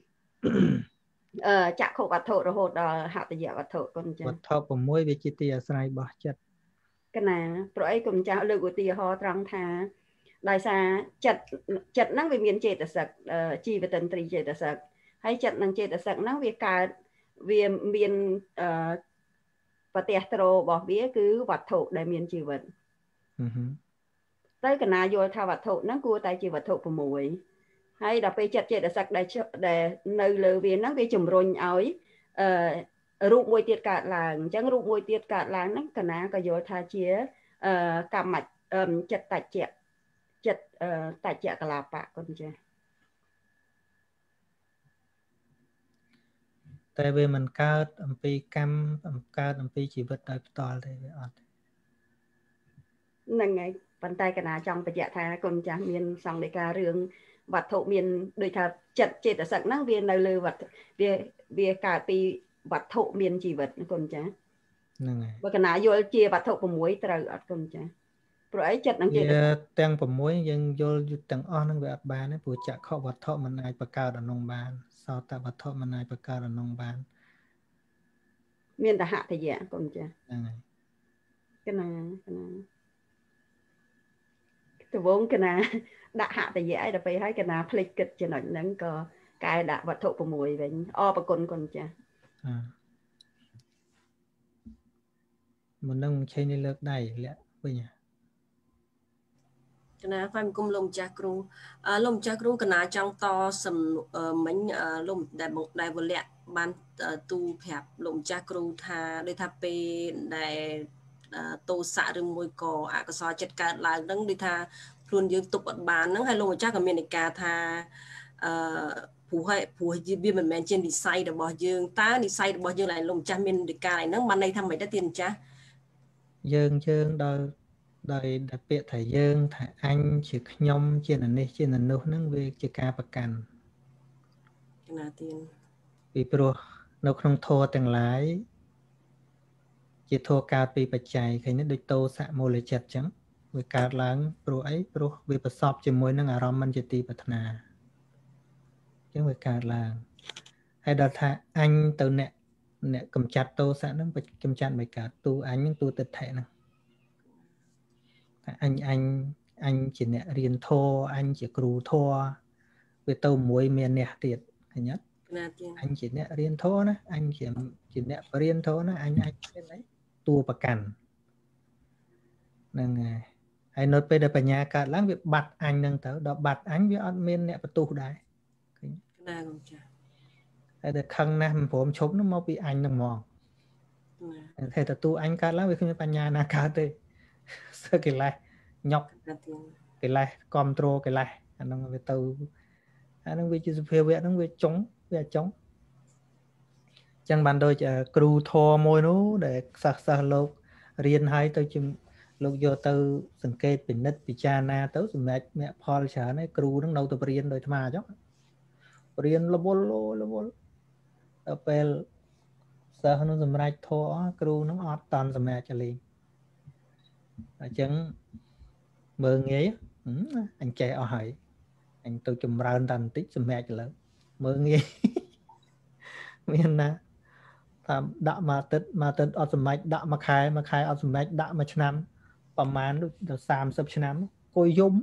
ចក្ខុវត្ថុរហូតដល់ហត្តយវត្ថុគុណចាស់វត្ថុ6វាជាទីអាស្រ័យរបស់ចិត្តកណាព្រោះអីគុណចាស់លើកឧទាហរណ៍ត្រង់ថាដោយសារចិត្តហ្នឹងវាមានចេតសិកជីវតន្ត្រីចេតសិកហើយចិត្តនឹងចេតសិកហ្នឹងវាកើតវាមានប្រទេសត្រោរបស់វាគឺវត្ថុដែលមានជីវិតទៅកណាយល់ថាវត្ថុហ្នឹងគួរតែជាវត្ថុ6ហើយដល់ពេលចិត្តចេតសិកដែលនៅលើវាហ្នឹងវាជំរុញឲ្យរូបមួយទៀតកើតឡើងអញ្ចឹងរូបមួយទៀតកើតឡើងហ្នឹងកណាក៏យល់ថាជាកម្មចិត្តតច្ចៈចិត្តតច្ចៈកលាបៈគុណចាស់តែវាមិនកើតអំពីកម្មកើតអំពីជីវិតដោយផ្ទាល់ទេវាអត់ហ្នឹងហើយប៉ុន្តែកណាចង់បញ្ជាក់ថាគុណចាស់មានសង្កេតការរឿងវត្ថុមានដូចថាចិត្តចេតសិកហ្នឹងវានៅលើវត្ថុវាកើតពីវត្ថុមានជីវិតគុណចាស់ហ្នឹងហើយបើកណាយល់ជាវត្ថុ6ត្រូវអត់គុណចាស់ព្រោះអីចិត្តនឹងចេតសិកទាំង6យើងយល់ទាំងអស់ហ្នឹងវាអត់បានទេព្រោះចក្ខុវត្ថុមិនអាចបង្កើតអនុងបានសោតវត្ថុមិនអាចបង្កើតអនុងបានមានតែហត្ថយៈគុណចាស់ហ្នឹងហើយកណាតវងកណាដាក់ហត្ថយៈឲ្យដល់ពេលហើយកណាភ្លេចគិតចំណុចហ្នឹងក៏កែដាក់វត្ថុ6វិញអរប្រគុណគុណចាស់មុននឹងឆេញលើកដៃលាក់វិញកណាផ្សាយគុំលោកម្ចាស់គ្រូលោកម្ចាស់គ្រូកណាចង់តមិញលោកដែលវលៈបានទូប្រាប់លោកម្ចាស់គ្រូថាដូចថាពេលដែលតោសៈឬមួយក៏អកុសលចិត្តកើតឡើងហ្នឹងដូចថាខ្លួនយើងទប់អត់បានហ្នឹងហើយលោកម្ចាស់ក៏មានន័យការថាព្រោះវាមិនមែនជានិស័យរបស់យើងតើនិស័យរបស់យើងឡើយលោកម្ចាស់មានន័យការហ្នឹងបានន័យថាមិនដែរទៀនម្ចាស់យើងដល់ đời đặc biệt thầy dương thầy anh chỉ nhom trên là này trên là nô nâng về chỉ ca bạc cằn vì pro nô không thua từng lái chỉ thua cao vì bạch chạy khi nó được tô xạ mô lệ chặt trắng vì cao lãng pro ấy pro vì bật sọp chỉ môi nâng rom man chỉ tì bật nà chứ vì cao lãng hay đặt thà anh từ nè nè cầm chặt tô xạ nó bạch cầm chặt mấy cả tu anh những tu tịch thể nè anh chỉ nè riêng thô anh chỉ cừu thô về tàu muối miền nè tiệt hay nhất anh chỉ nè riêng thô nữa anh chỉ nè riêng thô nữa anh bên đấy tua bạc cằn nên hay nói về đời nhà cả láng việc bạt anh nâng tới đó bạt anh với ăn miên nè tu đấy hay được khăn nè mình phổ chống nó mau bị anh nâng mòn thầy ta tu anh cả láng việc không nhà na cả thế sao cái này nhọc cái này control cái này anh đang về từ anh đang về chữ phê về đang về chống chẳng bàn đôi chả cừu thò môi nó để sạc lục riêng hay tôi chừng lục vô từ sừng kê bình nứt bị cha na tới mẹ Paul chả này cừu nó nấu từ riêng rồi mà chứ riêng là bol ở pel sao nó dùng ra thò cừu nó ọt toàn từ mẹ cho liền chẳng mơ nghe anh chạy ở hải anh tôi chùm ra tàn tích xùm mẹ cho lớn mơ nghe miền na tham đã mà tết ở xùm mạch đã mà khai ở xùm mạch đã mà nămประมาณđược 30 năm coi dung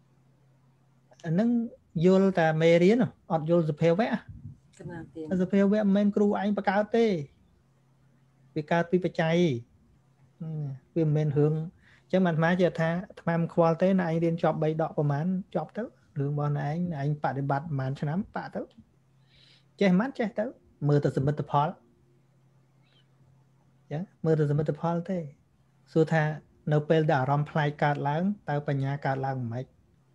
nâng vô ta mê riêng ở vô dập heo vẽ dập heo vẽ men cừu anh bạc cao tê bị cao bị bạch chạy vì men hướng chứ mà má giờ tha tham khoa tế này anh điên chọc bay đọ của mán chọc tới đường bọn này anh bạn để bật màn cho nắm bạ tới che mắt che tới mưa từ sớm từ phò chứ mưa từ sớm từ phò thế xưa tha nấu pel đã rom play card láng tao bận nhà card láng mấy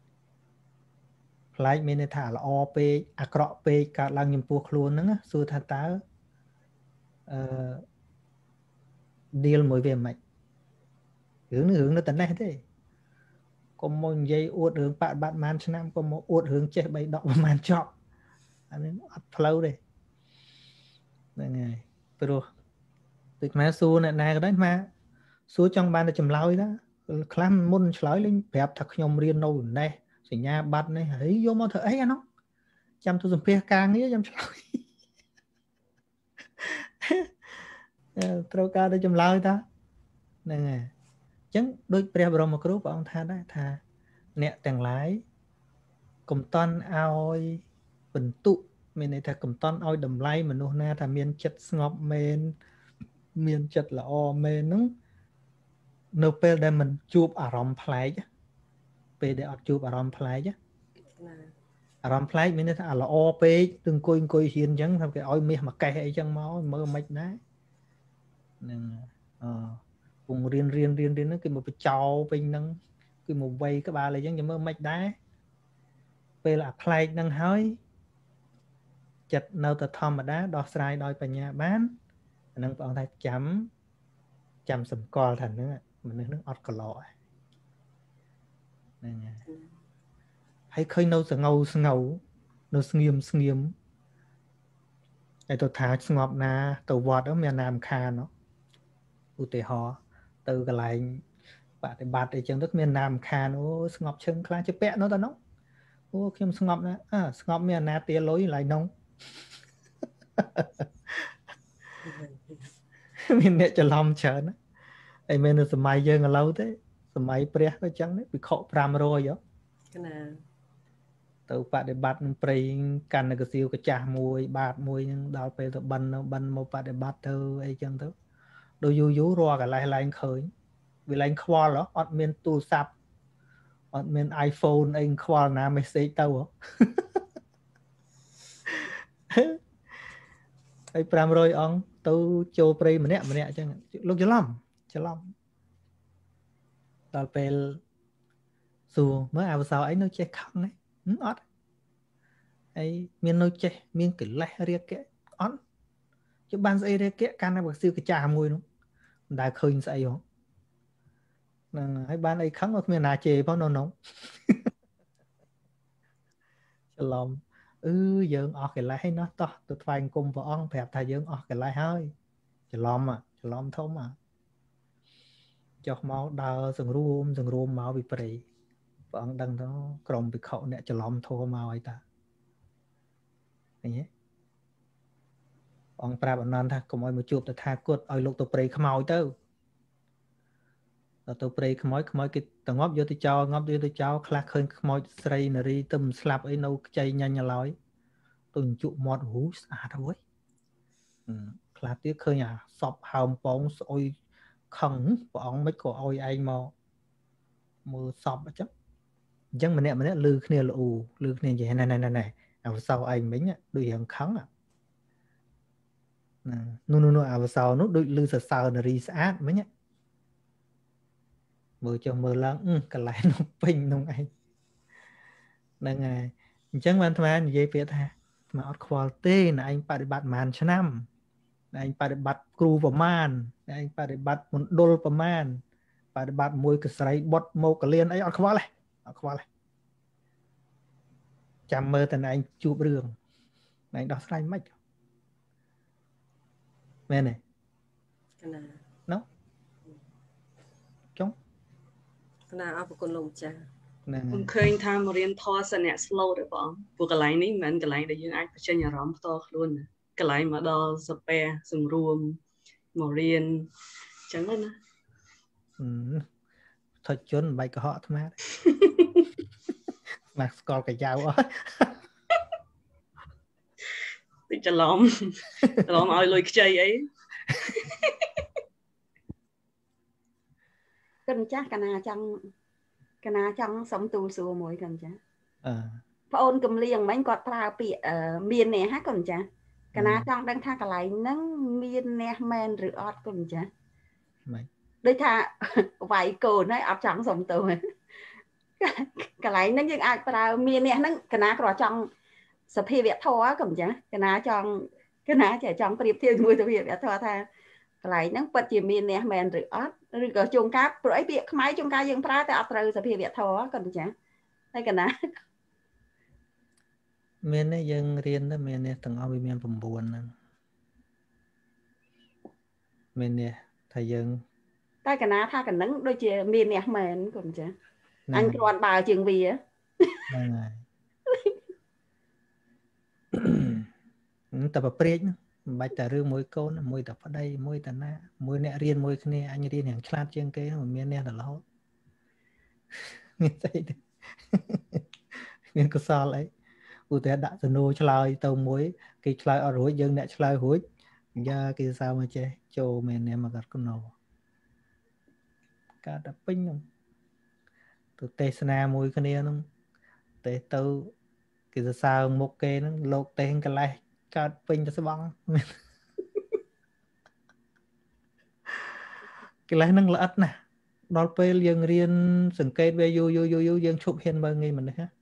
play mình thả là op acro p card láng nhầm buộc luôn nữa xưa tha tao deal mỗi về mấy hướng nó tận này thế có một giây uất hướng bạn man cho năm có một uất hướng che bay đọc man chọn anh ấy flow đây này rồi từ mà xu này cái đấy mà xu trong ban là chùm lôi đó clam môn lối lên đẹp thật nhom riêng đâu này rồi nhà bắt này ấy vô mà thở ấy nó chăm tôi dùng pe càng ấy chăm lôi trâu ca để chùm lôi ta này chẳng đôi pre brom group ông tha đấy tha nè tàng lái cùng ton ao bình tụ mình này thà cùng ton ao đầm lay mình nô na thà miền chất ngọc miền chất là o men nó nô pe để mình chụp arom play chứ pe để chụp arom play chứ arom play mình này thà là o pe từng coi hiền chẳng thằng cái oi mi mà cay hay chẳng máu mơ mạch đấy nên cùng riêng nó cái một cái trâu bên nâng cái một vây các bà lại giống như mơ mạch đá về là play nâng hơi chật nâu tờ thom mà đá đo sai đôi bà nhà bán nâng bọn thầy chấm sầm co thành nữa mình nước ọt cỏ lọ hay khơi nâu sờ ngầu nâu nghiêm cái tôi thả ngọt na tàu vọt ở miền Nam Kha nó u tê họ từ cái lại bạn để bạt để chân đất miền Nam Kha nó ngọt chân khá chứ bẹ nó ta nó ô khi mà ngọt nè ngọt miền Nam tia lối lại nông mình để cho lòng chờ nó ai mình là sớm mai giờ lâu thế sớm mai pre có chẳng đấy bị khổ pram rồi vậy từ bạn để bạt pre can cái siêu cái chả mùi bạt mùi nhưng đào về từ bần một bạn để bạt từ ấy chẳng thứ đôi dú ro cả lại khởi vì lại khoa đó ọt miền tu sạp ọt miền iPhone anh khoa nào mới xây tàu ấy pram rồi ông tôi cho pre mà nè chẳng lúc cho lắm đào về dù mới ao sao ấy nó che không đấy ọt ấy miền nó che miền kiểu lại riêng cái ọt chứ ban dây riêng cái can này bác siêu cái trà mùi nó đại khơi sao không Nè hay ban ấy khắng mà miền nào chê bao nó lòng dương ở cái lại nó to tụi phai cùng vợ ông phẹp thay dương ở cái lại hơi lòng thông mà chọc máu đào rừng rùm máu bị bể vợ ông đăng nó cầm bị khẩu nè cho lòng thô máu ấy ta nhé ông pra bọn non tha cùng ơi một chụp để tha cốt ơi lúc tụi bể khmoi tới tụi bể khmoi cái tầng ngóp vô tôi cho khla khơi khmoi sray nè ri tùm slap ấy nâu chay nhanh nhà lói tôi chụp mọt hú thôi khla tiếc khơi nhà sọp hào bóng ôi khẩn bọn mấy cô ôi anh mà mưa sọp chứ chẳng mình nè lư kia là lư kia vậy này sau anh mấy nhá đôi hàng kháng nó sau nó đôi lư sao là reset mấy nhá mưa cho mưa lắng cái lại nó pin nông anh nên ngày chẳng bạn tham như vậy biết ha mà ở quality là anh phải bắt màn cho năm anh phải bắt crewประมาณ anh phải bắt một đôi ประมาณ phải bắt môi cái sợi bọt màu cái liên ấy ở khóa này chăm mơ tận anh chụp đường anh đọc sai mất mẹ này nó chống nào áp con lồng cha mình khơi tham một riêng thò sân nhẹ slow được không? Buộc cái lái này mình cái lái để dương anh phải chơi nhà rắm to luôn cái lái mà đo spare dùng ruộng một riêng chẳng lên thôi chốn bay của họ thôi mà mà còn cái dao á thì cho lom ơi lôi cái chơi ấy cần chắc cái nào trong sống tu sửa mối cần chắc ôn cầm liền mấy con trao bị miền này hát còn chắc cái nào trong đang tha cái lại nắng miền nè men rửa ọt còn chắc đây tha vài cô nói ọt trong sống tu cái lại nắng nhưng ai trao miền nè nắng cái nào có trong sập hi việt thô còn chắc cái nào chỉ trong tiệp tiêu mùi sập hi việt thô tha cái lại nắng bật chỉ miền nè men rửa ọt rồi có chung cá rồi bị máy chung cá dương pra thì ọt rồi sập hi việt thô còn chắc hay cái nào miền này dân riêng đó miền này từng ở miền vùng buồn miền này thầy dân cái nào tha cái nắng đôi chị miền này mền còn chứ anh còn bà trường vì á tập ở prey bạch ta rương môi câu môi tập ở đây môi ta na môi nè riêng môi kia anh riêng hàng chát trên cái mà miền này là lâu miền tây miền có sao lấy ưu thế đã từ nô cho lời tàu muối cái lời ở rối dân đã cho lời hối ra cái sao mà chơi cho mình em mà gặp con nô cả đập pin không từ tê sana muối cái này không tê tàu cái sao một cái nó lột tên cái này cả pin cho sẽ băng cái này nó là ít nè đôi pe dân riêng sừng cây về vô dân chụp hiện bao ngày mình đấy ha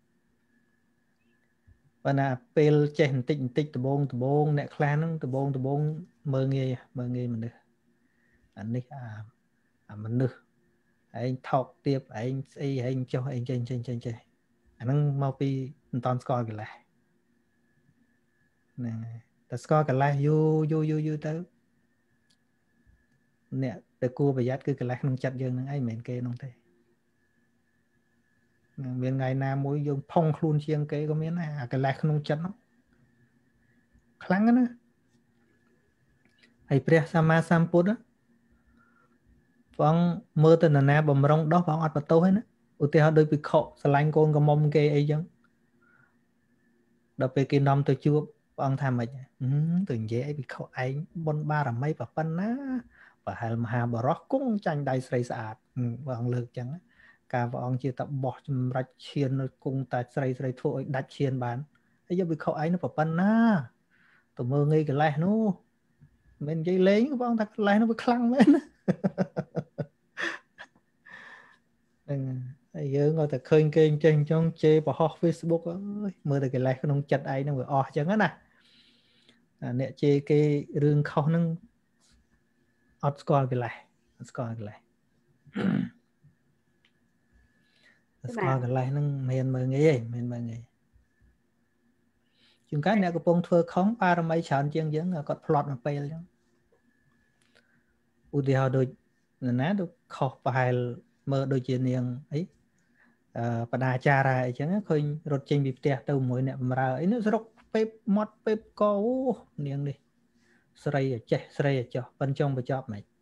và là pel chen tịnh từ bông nè clan từ bông mơ nghe mình được anh ấy mình được anh thọc tiếp anh cho anh chơi anh mau pi toàn score cái lại nè ta score cái lại vô tới nè để cua về giá cứ cái lại không chặt dân nó ai mền kê không thế miền ngày nào mỗi dùng phong luôn chiêng cái có miếng này cái lại không chặt nó kháng đó hay pre sama samput đó phong mơ tên là na bầm rong đó phong ăn bát tô hết á ưu tiên họ đôi bị khổ sành con có mông kê ấy chứ đợt về kia năm tôi chưa phong tham mày từng dễ bị khổ ấy bon ba là mấy và phân á và hà bờ rock cũng tranh đầy sấy sạt phong lực chẳng cả phong chia tập bỏ chùm rạch chiên cùng tại sấy thôi đặt chiên bán ấy giờ bị khổ ấy nó và phân á tụi mơ nghi cái này nó mình dây lấy phong thật lại nó bị khăng lên giờ ngồi thật khơi kênh trên trong chê bỏ hot Facebook ơi mơ cái like không chặt ai nó vừa chẳng á nè nè chê cái rương không nó score cái này ស្គាល់កន្លែងហ្នឹងមានមើងងាយមានមើងងាយជួនកាលអ្នកកំពុងធ្វើខុសបារមីច្រើនជាងយើងគាត់ផ្លត់មកពេលអញ្ចឹងឧទាហរណ៍ដូចណាទៅខុសប្រហែលមើលដូចជានាងអីបដាចារ៉ាអីចឹងឃើញរត់ចេញពីផ្ទះទៅមួយអ្នកបម្រើអីនេះស្រុកពេបមាត់ពេបកោនាងនេះស្រីចេះស្រីចោះប៉ិនចុងបញ្ចប់មិន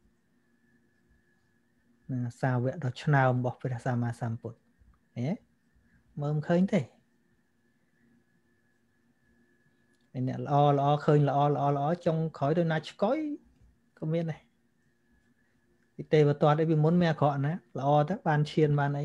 សាវកដ៏ឆ្នើមរបស់ព្រះសម្មាសម្ពុទ្ធហ៎មើលមិនឃើញទេឯអ្នកល្អឃើញល្អចុងក្រោយទៅណាឆ្កុយក៏មានដែរពីទេវតាអីពីមុនមានអាក្រក់ណាល្អទៅបានឈានបានអី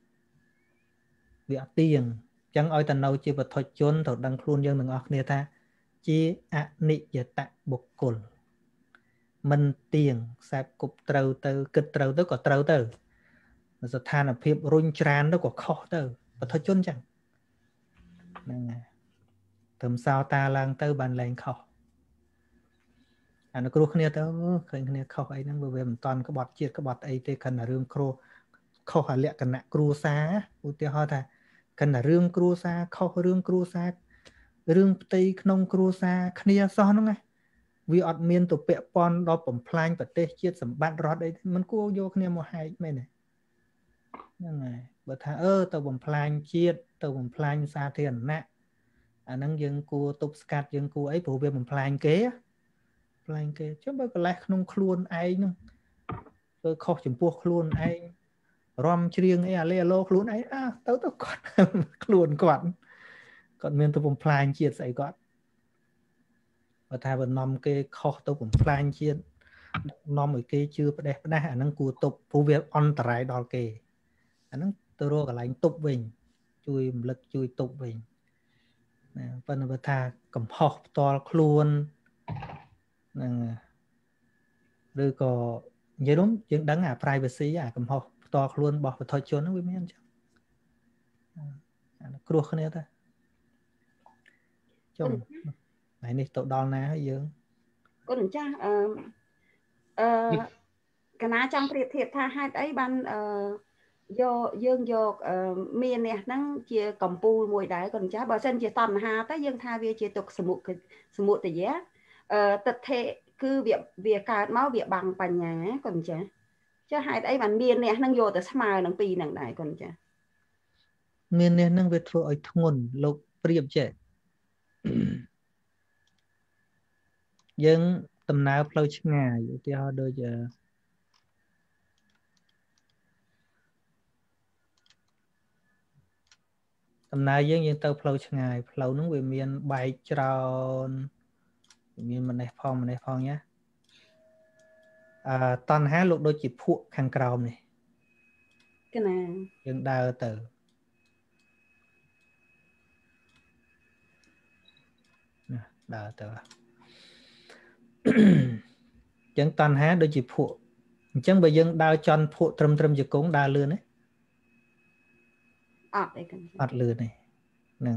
វាអត់ទៀងអញ្ចឹងឲ្យតែនៅជាវត្ថុជនត្រូវដឹងខ្លួនយើងទាំងអស់គ្នាថាជាអនិច្ចតបុគ្គលមិនទៀងខ្សែគប់ត្រូវទៅគិតត្រូវទៅក៏ត្រូវទៅស្ថានភាពរុញច្រានទៅក៏ខុសទៅវត្ថុជនអញ្ចឹងហ្នឹងហើយត្រឹមសោតាឡើងទៅបានលែងខុសអានោះគ្រោះគ្នាទៅឃើញគ្នាខុសអីហ្នឹងវាមិនតាន់ក្បត់ជាតិក្បត់អីទេគិតថារឿងគ្រោះខុសអាលក្ខណៈគ្រួសារឧទាហរណ៍ថាគិតថារឿងគ្រួសារខុសរឿងគ្រួសាររឿងផ្ទៃក្នុងគ្រួសារគ្នាសោះហ្នឹងណាវាអត់មានទៅពាក់ព័ន្ធដល់បំផ្លាញប្រទេសជាតិសម្បត្តិរដ្ឋអីមិនគួរយកគ្នាមកហែកមែនទេហ្នឹងហើយបើថាទៅបំផ្លាញជាតិទៅបំផ្លាញសាធារណៈអាហ្នឹងយើងគួរទប់ស្កាត់យើងគួរអីព្រោះវាបំផ្លាញគេចុះបើកលេសក្នុងខ្លួនឯងហ្នឹងធ្វើខុសចំពោះខ្លួនឯងរំច្រៀងអីអាឡេអាឡូខ្លួនឯងទៅគាត់ខ្លួនគាត់មានទៅបំផ្លាញជាតិស្អីគាត់បើថាបើនាំគេខុសទៅបំផ្លាញជាតិនាំឲ្យគេជឿផ្ដេសផ្ដាស់អាហ្នឹងគួរទប់ព្រោះវាអន្តរាយដល់គេអាហ្នឹងទៅរកកន្លែងទប់វិញជួយរំលឹកជួយទប់វិញណាប៉ុន្តែបើថាកំហុសផ្ទាល់ខ្លួនហ្នឹងឬក៏និយាយរួមយើងដឹងអា privacy អាកំហុសផ្ទាល់ខ្លួនរបស់វត្ថុជនហ្នឹងវាមានអញ្ចឹងអាគ្រោះគ្នាទៅចុះថ្ងៃនេះទៅដល់ណាហើយយើងគុណម្ចាស់កណាចង់ប្រៀបធៀបថាហេតុអីបានយើងយកមាននេះហ្នឹងជាកម្ពូលមួយដែរគុណម្ចាស់បើសិនជាតណ្ហាទៅយើងថាវាជាទុក្ខសមុទយៈទិដ្ឋិគឺវាកើតមកវាបាំងបញ្ញាគុណម្ចាស់ចុះហេតុអីបានមាននេះហ្នឹងយកទៅស្មើនឹងពីរហ្នឹងដែរគុណម្ចាស់មាននេះហ្នឹងវាធ្វើឲ្យធ្ងន់លោកប្រៀបចេះយើងដំណើរផ្លូវឆ្ងាយឧទាហរណ៍ដូចដំណើរយើងទៅផ្លូវឆ្ងាយផ្លូវហ្នឹងវាមានបែកច្រើនមានម្នេះផងណាតណ្ហាលោកដូចជាភក់ខាងក្រោមនេះកណាយើងដើរទៅដើរទៅអញ្ចឹងតណ្ហាដូចជាភក់អញ្ចឹងបើយើងដើរចន់ភក់ត្រឹមជង្គង់ដើរលឿនទេអត់ទេអត់លឿនទេហ្នឹង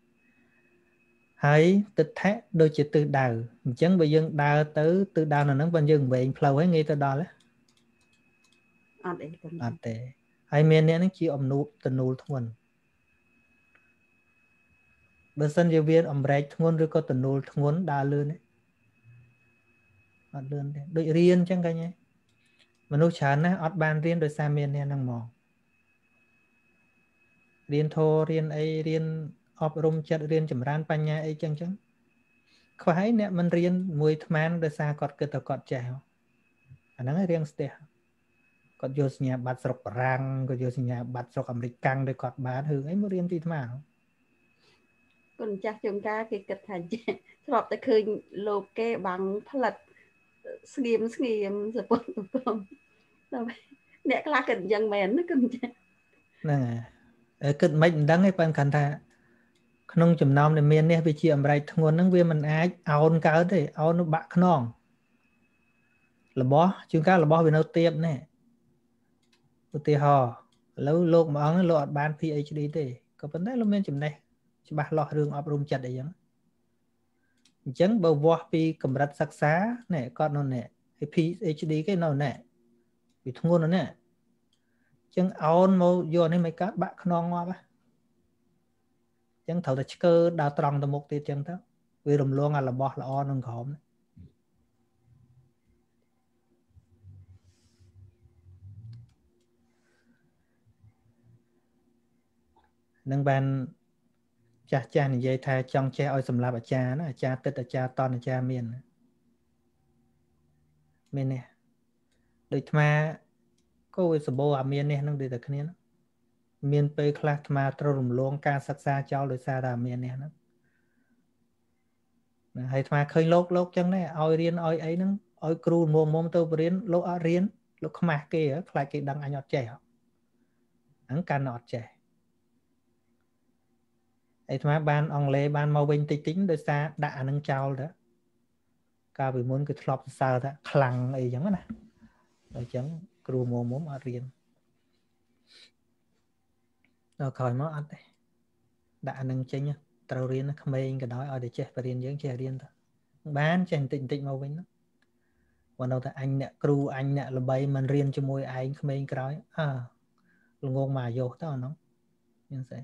ហើយទិដ្ឋិដូចជាទិសដៅអញ្ចឹងបើយើងដើរទៅទិសដៅនៅហ្នឹងបើយើងវែងផ្លូវហើយងាយទៅដល់ទេអត់ទេហើយមានអ្នកហ្នឹងជាអំនួបតនូលធ្ងន់បើសិនជាវាអំរែកធ្ងន់ឬក៏តនូលធ្ងន់ដើរលឿនទេអត់លឿនទេដូចរៀនអញ្ចឹងកញ្ញាមនុស្សច្រើនណាស់អត់បានរៀនដោយសារមានអ្នកហ្នឹងមករៀនធម៌រៀនអីរៀនអប់រំចិត្តរៀនចម្រើនបញ្ញាអីចឹងខ្វះឯអ្នកមិនរៀនមួយអាត្មាដោយសារគាត់គិតថាគាត់ចេះអាហ្នឹងរៀងស្ទះគាត់យកសញ្ញាបត្រស្រុកបារាំងគាត់យកសញ្ញាបត្រស្រុកអាមេរិកកាំងដោយគាត់បានរឿងអីមករៀនទីអាត្មាគុណចាស់ជួនកាលគេគិតថាធ្លាប់តែឃើញលោកគេបាំងផលិតស្ងៀមសពន្ធអ្នកខ្លះគិតអញ្ចឹងមែនណាគុណចាស់ហ្នឹងហើយគិតមិនដឹងទេប៉ុន្តែគាត់ថាក្នុងចំណោមដែលមាននេះវាជាអំរែកធ្ងន់ហ្នឹងវាមិនអាចអោនកើតទេអោននៅបាក់ខ្នងរបស់ជួនកាលរបស់វានៅទៀបណែឧទាហរណ៍ឥឡូវលោកមួយអង្គលោកអត់បាន PhD ទេក៏ប៉ុន្តែលោកមានចំណេះច្បាស់លាស់រឿងអប់រំចិត្តអីចឹងអញ្ចឹងបើវាស់ពីកម្រិតសិក្សាណែគាត់នៅណែ PhD គេនៅណែវាធ្ងន់ណាស់អញ្ Chẳng ổn mô vô này mấy các bạn non ngoa ba. Chẳng thầu là cơ đào tròn tầm một tiết chẳng thơ. Vì rùm luôn là bỏ là ổn nâng khóm. Nâng bàn cha này dây thà trong cha ôi xâm lạp ở cha nó, cha tích ở cha ton ở cha miền. Miền nè. Đôi thma có với sổ bố ở miền nè nâng đi được khá miền bê khá thma trô rùm luôn ca sắc xa cháu đôi xa ra miền nè hay thma khơi lốt chân nè ôi riêng ôi ấy nâng ôi cửu mồm tâu riêng lốt ở riêng lốt khá kê khá kê đăng anh ọt trẻ ấn ca nọt trẻ ấy thma ban ông lê ban màu bình tích tính đôi xa đã nâng cháu đó ca vì muốn cái thọp xa đó khăn ấy giống nè rồi chẳng cửu mồm ở riêng rồi khỏi mất ăn đây đã nâng chênh nhá trâu riêng nó không mấy cái đó ở để chết và riêng dưỡng trẻ riêng thôi bán chênh tịnh màu vinh đó còn đâu thì anh nè cru anh nè là bay mình riêng cho môi anh không mấy cái đó là ngôn mà vô đó nó như vậy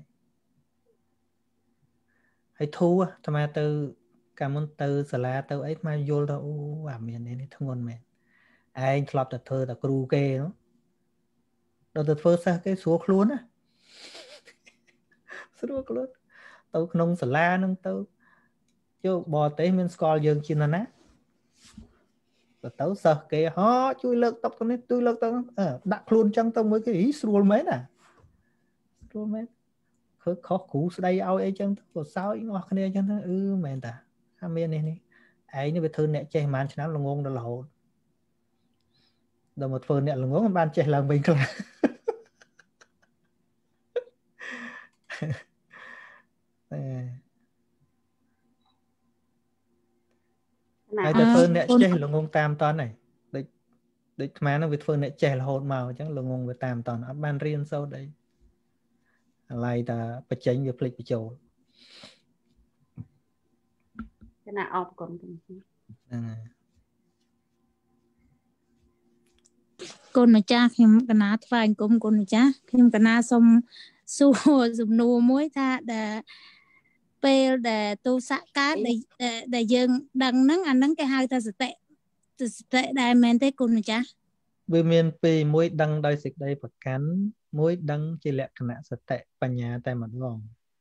hay thu á tham gia từ cảm ơn từ sả lá từ ấy mà vô đâu à miền này thông ngôn mẹ anh club là thơ là cru kê nó đâu từ phơi sao cái số luôn á số luôn tao nông sả la nông tao chứ bò tế mình score dương chi nó nát rồi tao sợ cái họ chui lợt tóc tao tôi lợt tao đặt luôn trong tao mới cái ý sủa mấy nè sủa mấy khó cũ đây ao ấy chân tao sao ý ngọt này chân mày ta ham miên này ấy như bây thư nè chơi màn cho nó là ngon đó là hồn rồi một phần nè là ngon ban chơi là mình thôi ai ta phơi nè chơi là ngon tam ton này để mà nó việc phơi nè chơi là hồn màu chẳng là ngon về tam ton ở ban riêng sau đây lại ta phải tránh việc lịch bị trổ cái nào off còn con mà cha khi cái nào phải cũng con mà cha khi cái nào xong xua dùng nô muối ta để pe để tu sạ cá để dừng đằng nắng anh nắng cái hai ta sẽ tệ đại men thế con mà cha vì miền Pì muối đăng đôi xịt đây vật cắn muối đăng chỉ lẹ khả năng tệ bành nhà tại mặt vòng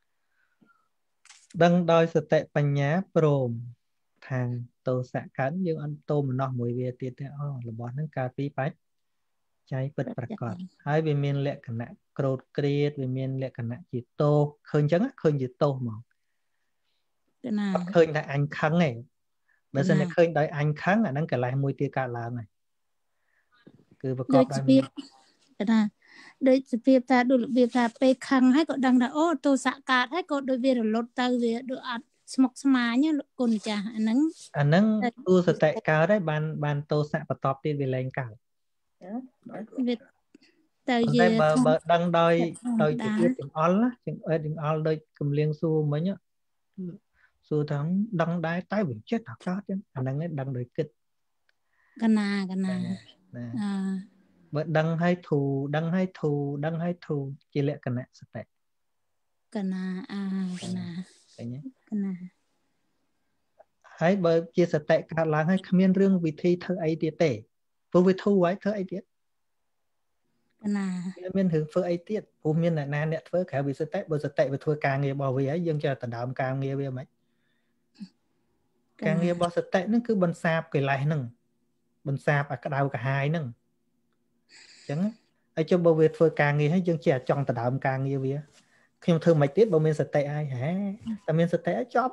đăng đôi tệ bành nhà prom thang tô xạ cắn nhưng anh tô mà nó mùi về tiết thế là bọn nó cà phê bách trái bật bật cọt hai vì miền lẹ khả năng cột create vì miền lẹ khả năng chỉ tô khơi trắng khơi chỉ tô mà khơi là anh kháng này bây giờ này khơi đợi anh kháng là đang cả lại mùi tia cả là này cứ vật cọp đây đôi việc ta đôi việc ta pe khăng hay có đăng là ô tô xạ cát hay có đôi việc là lót tàu về đôi ăn smok smá nhá con cha anh nắng tu sẽ tệ cao đấy ban tô xạ và top đi về lên cả việc tàu về bờ đăng đôi chỉ biết tiếng all á tiếng all đôi cầm liên xu mấy nhá xu thắng đăng đái tái bị chết thật đó chứ anh nắng đăng đôi kịch cái nào đăng hay thù chỉ lệ cái này sẽ tệ cái nào hãy bởi chia sẻ tệ cả làng hay khamiên riêng vì thi thơ ấy tiết tệ vô với thu ấy thơ ấy tiết miền hướng phơ ấy tiết vô miền là nan nẹt phơ cả vì sẽ tệ bởi sẽ tệ về thua càng nghe bảo vì ấy dương cho tận đạo càng nghe về mấy càng nghe bảo sẽ tệ nó cứ bần sạp cái lại nừng bần sạp ở cái đầu cả hai nừng chẳng ai cho bao việc phơi càng nghe hay dương trẻ trong tận đạo càng nghe về khi mà thơ mấy tiết bao miền sẽ tệ ai hả ta miền sẽ tệ chóp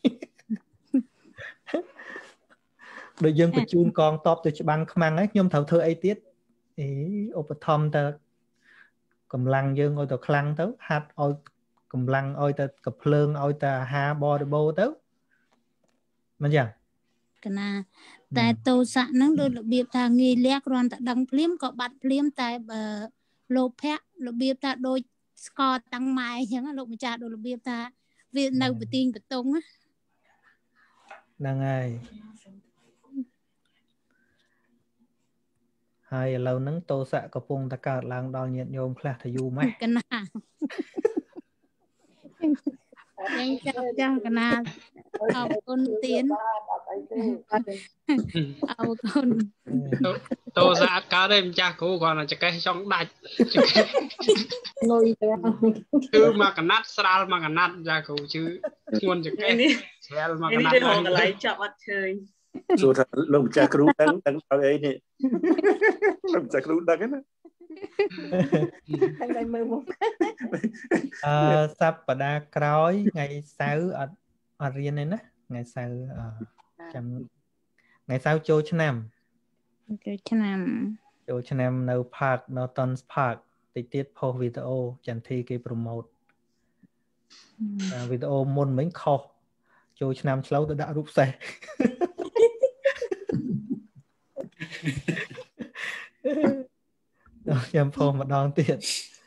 đội dân của chun con top từ bằng khăn ấy nhưng thầu thơ ấy tiết ý thom ta cầm lăng dương ôi ta khăn tới hạt ôi cầm lăng ôi ta cặp lương ôi ta ha bo de bo tới mình chẳng cái nào tại tô sạ nắng đôi lục biệp ta nghi lẽ còn ta đăng phim có bắt phim tại bờ lô phe lục biệp ta đôi score tăng mai chẳng lục mà cha đôi lục biệp ta vì nào bị tin bị tung á đang ai ហើយឥឡូវហ្នឹងតោសៈកំពុងតែកើតឡើងដល់ញាតិញោមខ្លះថាយូរម៉េះកណាยังจังកណាអរគុណទៀនអរគុណតោសាអត់កើតទេម្ចាស់គ្រូគ្រាន់តែចកេះចង់ដាច់លុយទៅគឺមកកណាត់ស្រាលមកកណាត់ម្ចាស់គ្រូជឿធ្ងន់ចកេះស្រាលមកកណាត់នេះទៅកន្លែងចាប់អត់ឃើញសួរថាលោកម្ចាស់គ្រូដឹងឲ្យអីនេះលោកម្ចាស់គ្រូដឹងណាតែមើលមុខសប្តាហ៍ក្រោយថ្ងៃសៅរ៍អត់រៀនទេណាថ្ងៃសៅរ៍ចាំថ្ងៃសៅរ៍ចូលឆ្នាំនៅ Park Norton's Park តិចទៀតផុសវីដេអូចន្ទធីគេប្រម៉ូទវីដេអូមុនមិញខុសចូលឆ្នាំឆ្លូវទៅដាក់រូបសេះខ្ញុំផុសម្ដងទៀត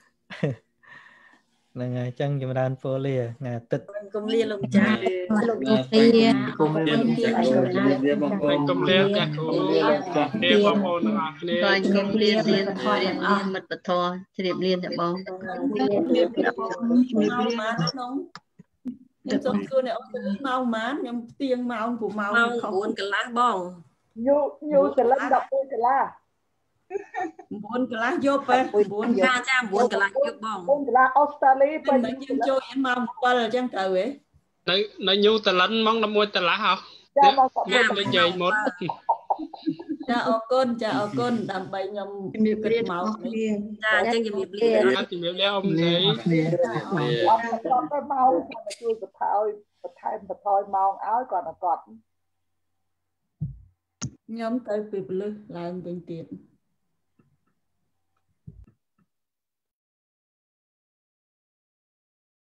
ហ្នឹងហើយអញ្ចឹងចម្រើនពរលាថ្ងៃអាទិត្យកុំលាលោកចាស់លោកទាកុំលាលោកចាស់បងប្អូនកុំលាចាស់គ្រូទេបងប្អូនទាំងអស់គ្នាកុំលារៀនធម៌អស់មិត្តពធជ្រាបលាតែបងជំរាបលាក្នុងខ្ញុំសូមសួរអ្នកអស់ទៅម៉ោងប៉ុន្មានខ្ញុំទៀងម៉ោងព្រោះម៉ោង9 កន្លះបងយូសលឹង12 កន្លះ 9 កន្លះយប់9ចា9 កន្លះយប់បង 9 កន្លះអូស្ត្រាលីពេលយើងចូលរៀនម៉ោង7អញ្ចឹងត្រូវហ៎នៅញូហ្សេឡង់ម៉ោង11 កន្លះហ៎ចានិយាយមុនចាអរគុណដើម្បីខ្ញុំគិតម៉ោងនេះចាអញ្ចឹងជំរាបលាជំរាបលាអ៊ំស្រីអត់ទៅម៉ោងជួយបន្ថែមម៉ោងឲ្យគាត់ខ្ញុំទៅពីពលឹះឡើងវិញទៀត